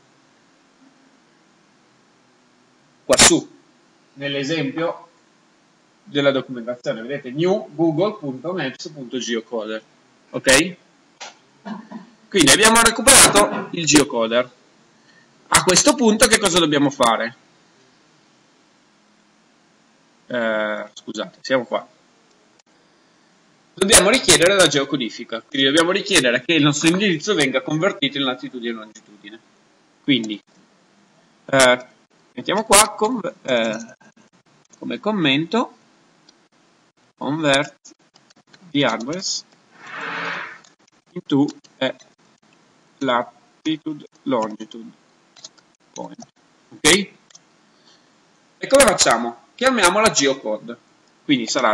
Qua su, nell'esempio della documentazione, vedete new google.maps.geocoder. Ok? Quindi abbiamo recuperato il geocoder. A questo punto che cosa dobbiamo fare? Scusate, siamo qua. Dobbiamo richiedere la geocodifica, quindi dobbiamo richiedere che il nostro indirizzo venga convertito in latitudine e longitudine. Quindi mettiamo qua come commento convert the address into a latitude longitude point. Ok? E come facciamo? Chiamiamola geocode. Quindi sarà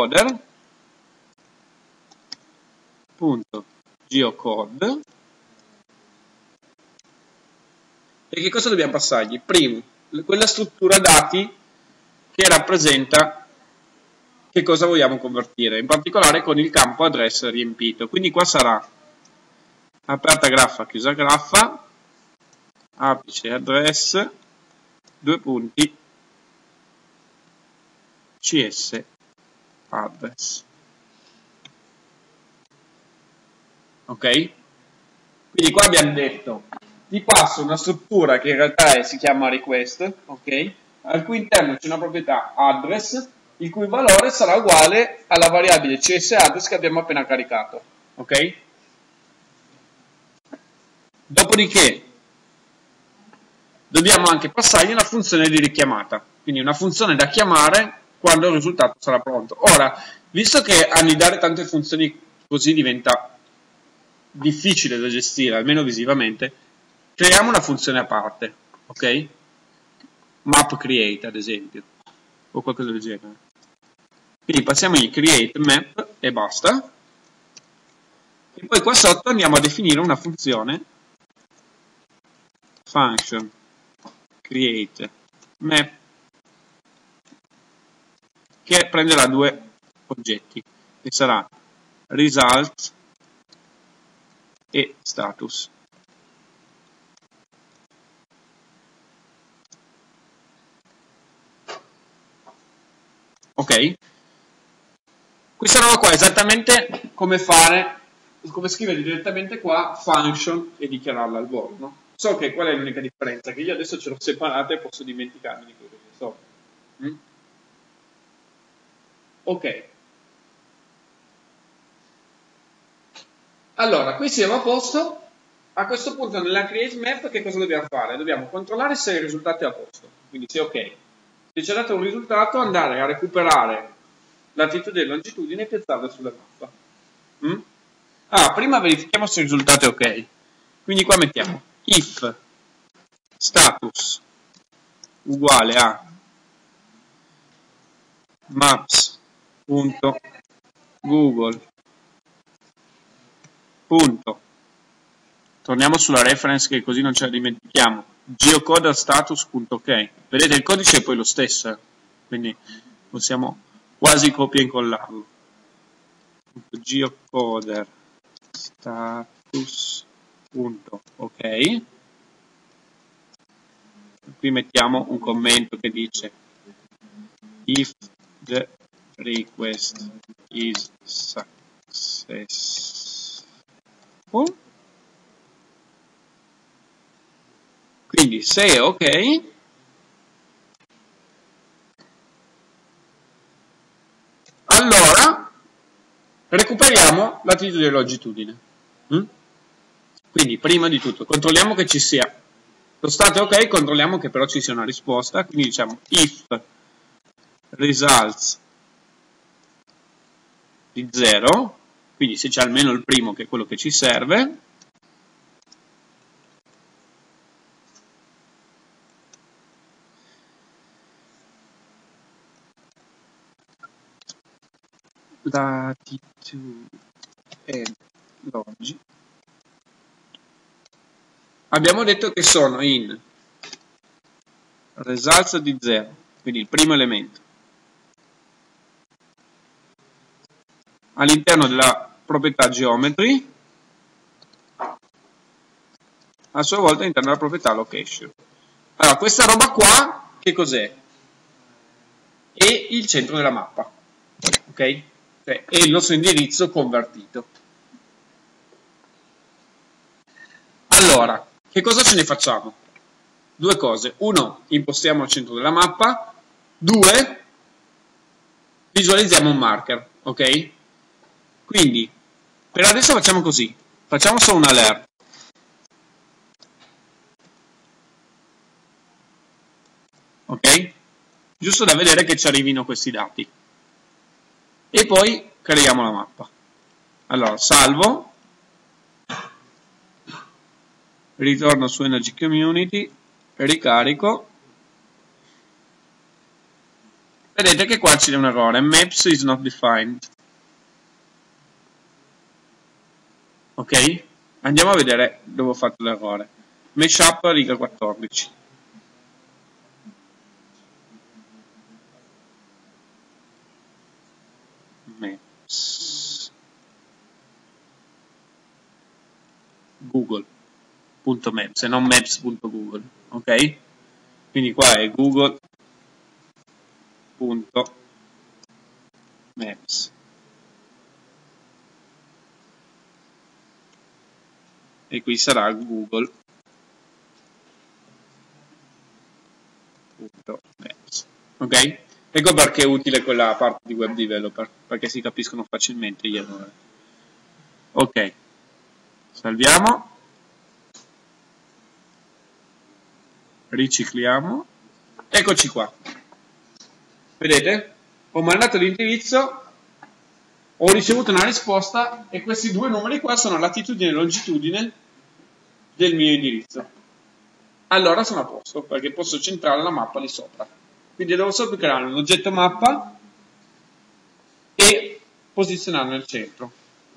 geocoder.geocode. E che cosa dobbiamo passargli? Primo, quella struttura dati che rappresenta che cosa vogliamo convertire, in particolare con il campo address riempito. Quindi qua sarà aperta graffa, chiusa graffa, apice address, due punti, cs address. Ok? Quindi qua abbiamo detto, ti passo una struttura che in realtà si chiama request, ok? Al cui interno c'è una proprietà address, il cui valore sarà uguale alla variabile csaddress che abbiamo appena caricato, ok? Dopodiché dobbiamo anche passargli una funzione di richiamata, quindi una funzione da chiamare quando il risultato sarà pronto. Ora, visto che annidare tante funzioni così diventa difficile da gestire, almeno visivamente, creiamo una funzione a parte, ok? Map create ad esempio, o qualcosa del genere. Quindi passiamo in create map e basta. E poi qua sotto andiamo a definire una funzione function create map che prenderà due oggetti, che sarà result e status. Ok? Questa roba qua è esattamente come scrivere direttamente qua function e dichiararla al volo, no? So che qual è l'unica differenza, che io adesso ce l'ho separata e posso dimenticarmi di quello che so. Ok. Allora, qui siamo a posto. A questo punto nella create map che cosa dobbiamo fare? Dobbiamo controllare se il risultato è a posto, quindi se è ok. Se ci ha dato un risultato, andare a recuperare latitudine e longitudine e piazzarle sulla mappa. Prima verifichiamo se il risultato è ok. Quindi qua mettiamo if status uguale a maps.google. Torniamo sulla reference che così non ce la dimentichiamo. Geocoder status.ok. Vedete il codice è poi lo stesso, quindi possiamo quasi copia e incollarlo. Geocoder status.ok. Qui mettiamo un commento che dice if the request is successful. Quindi se è ok, allora recuperiamo latitudine e longitudine. Quindi prima di tutto controlliamo che ci sia lo stato è ok, controlliamo che però ci sia una risposta, quindi diciamo if results di 0, quindi se c'è almeno il primo che è quello che ci serve, latitude e longitude, abbiamo detto che sono in results di 0, quindi il primo elemento, all'interno della proprietà geometry, a sua volta all'interno della proprietà location. Allora, questa roba qua, che cos'è? È il centro della mappa, ok? Cioè, è il nostro indirizzo convertito. Allora, che cosa ce ne facciamo? Due cose. Uno, impostiamo il centro della mappa. Due, visualizziamo un marker, ok? Quindi, per adesso facciamo così. Facciamo solo un alert. Ok? Giusto da vedere che ci arrivino questi dati. E poi creiamo la mappa. Allora, salvo. Ritorno su Energy Community. Ricarico. Vedete che qua c'è un errore. Maps is not defined. Ok? Andiamo a vedere dove ho fatto l'errore. Mashup riga 14. Maps. Google.maps e non maps.google. Ok? Quindi qua è google.maps. E qui sarà google.maps. Ok? Ecco perché è utile quella parte di web developer, perché si capiscono facilmente gli errori. Ok, salviamo, ricicliamo, eccoci qua. Vedete? Ho mandato l'indirizzo, ho ricevuto una risposta e questi due numeri qua sono latitudine e longitudine del mio indirizzo. Allora sono a posto, perché posso centrare la mappa lì sopra. Quindi devo solo creare un oggetto mappa e posizionarlo nel centro.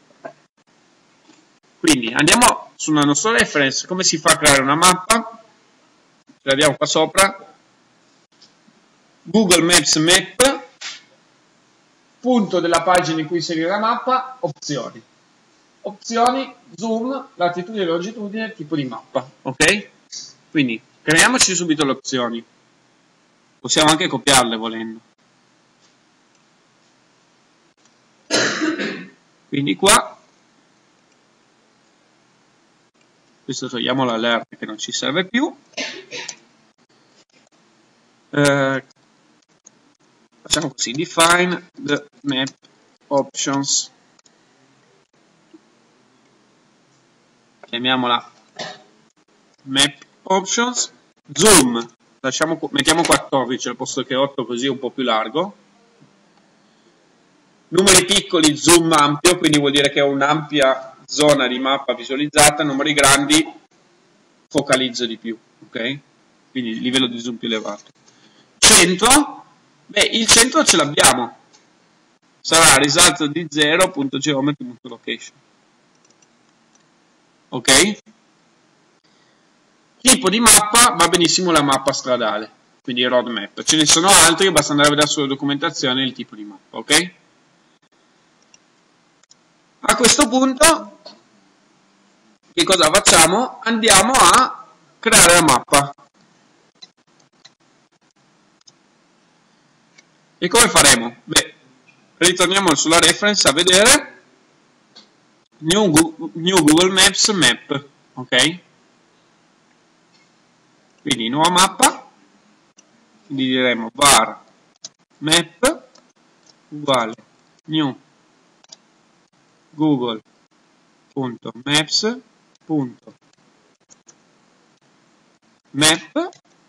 Quindi andiamo su una nostra reference, come si fa a creare una mappa? Ce l'abbiamo qua sopra. Google Maps Map, punto della pagina in cui inserire la mappa, opzioni. Opzioni, zoom, latitudine e longitudine, tipo di mappa. Ok? Quindi creiamoci subito le opzioni. Possiamo anche copiarle volendo. Quindi qua, questo togliamo l'alert che non ci serve più. Facciamo così, define the map options chiamiamola map options, zoom, mettiamo 14 al posto che 8, così è un po' più largo. Numeri piccoli, zoom ampio, quindi vuol dire che ho un'ampia zona di mappa visualizzata, numeri grandi, focalizzo di più, ok? Quindi il livello di zoom più elevato. Centro, beh, il centro ce l'abbiamo, sarà risalto di 0.geometry.location, ok? Tipo di mappa va benissimo la mappa stradale, quindi roadmap. Ce ne sono altri, basta andare a vedere sulla documentazione il tipo di mappa, ok? A questo punto, che cosa facciamo? Andiamo a creare la mappa. E come faremo? Beh, ritorniamo sulla reference a vedere new Google Maps map, ok? Quindi nuova mappa, quindi diremo var map uguale new google.maps.map.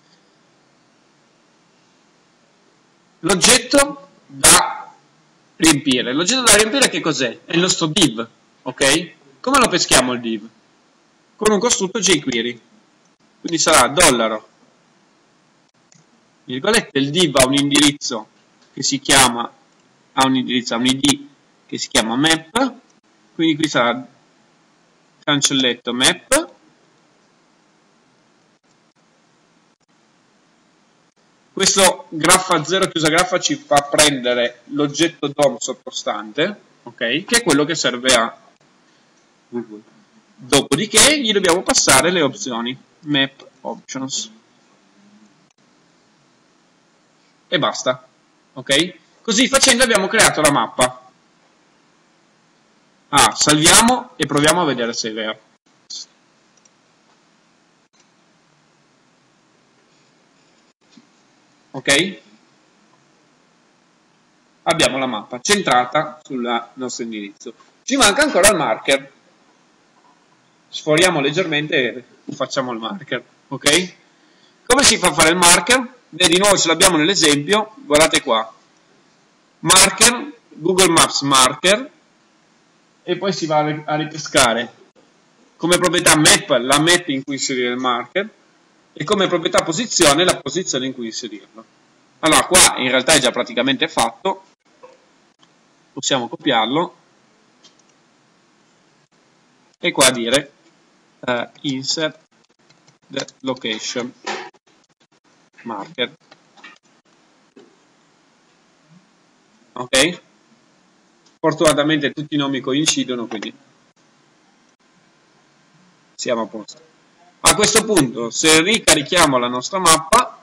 L'oggetto da riempire. L'oggetto da riempire che cos'è? È il nostro div, ok? Come lo peschiamo il div? Con un costrutto jQuery. Quindi sarà $, virgolette, il div ha un indirizzo che si chiama, ha un id che si chiama map, quindi qui sarà cancelletto map, questo graffa 0 chiusa graffa ci fa prendere l'oggetto DOM sottostante, ok? Che è quello che serve a Google. Dopodiché gli dobbiamo passare le opzioni map options e basta, ok? Così facendo abbiamo creato la mappa. Salviamo e proviamo a vedere se è vero. Ok? Abbiamo la mappa centrata sul nostro indirizzo. Ci manca ancora il marker. Sforiamo leggermente e facciamo il marker. Ok? Come si fa a fare il marker? Beh, di nuovo ce l'abbiamo nell'esempio. Guardate qua. Marker, Google Maps marker, e poi si va a ripescare come proprietà map la map in cui inserire il marker e come proprietà posizione la posizione in cui inserirlo. Allora qua in realtà è già praticamente fatto, possiamo copiarlo e qua dire insert the location marker, ok? Fortunatamente tutti i nomi coincidono, quindi siamo a posto. A questo punto, se ricarichiamo la nostra mappa,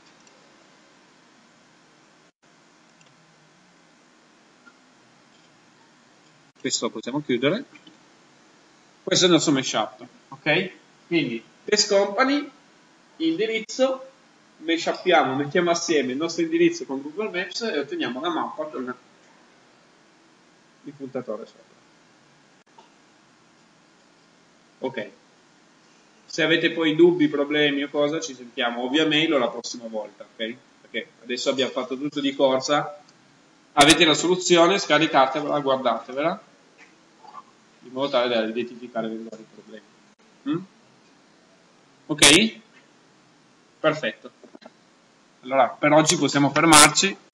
questo possiamo chiudere, questo è il nostro mashup, ok? Quindi test company, indirizzo, mashuppiamo, mettiamo assieme il nostro indirizzo con Google Maps e otteniamo una mappa con il puntatore sopra. Ok. Se avete poi dubbi, problemi o cosa, ci sentiamo o via mail o la prossima volta, ok? Perché adesso abbiamo fatto tutto di corsa, avete la soluzione, scaricatevela, guardatevela, in modo tale da identificare i vari problemi. Ok? Perfetto. Allora, per oggi possiamo fermarci.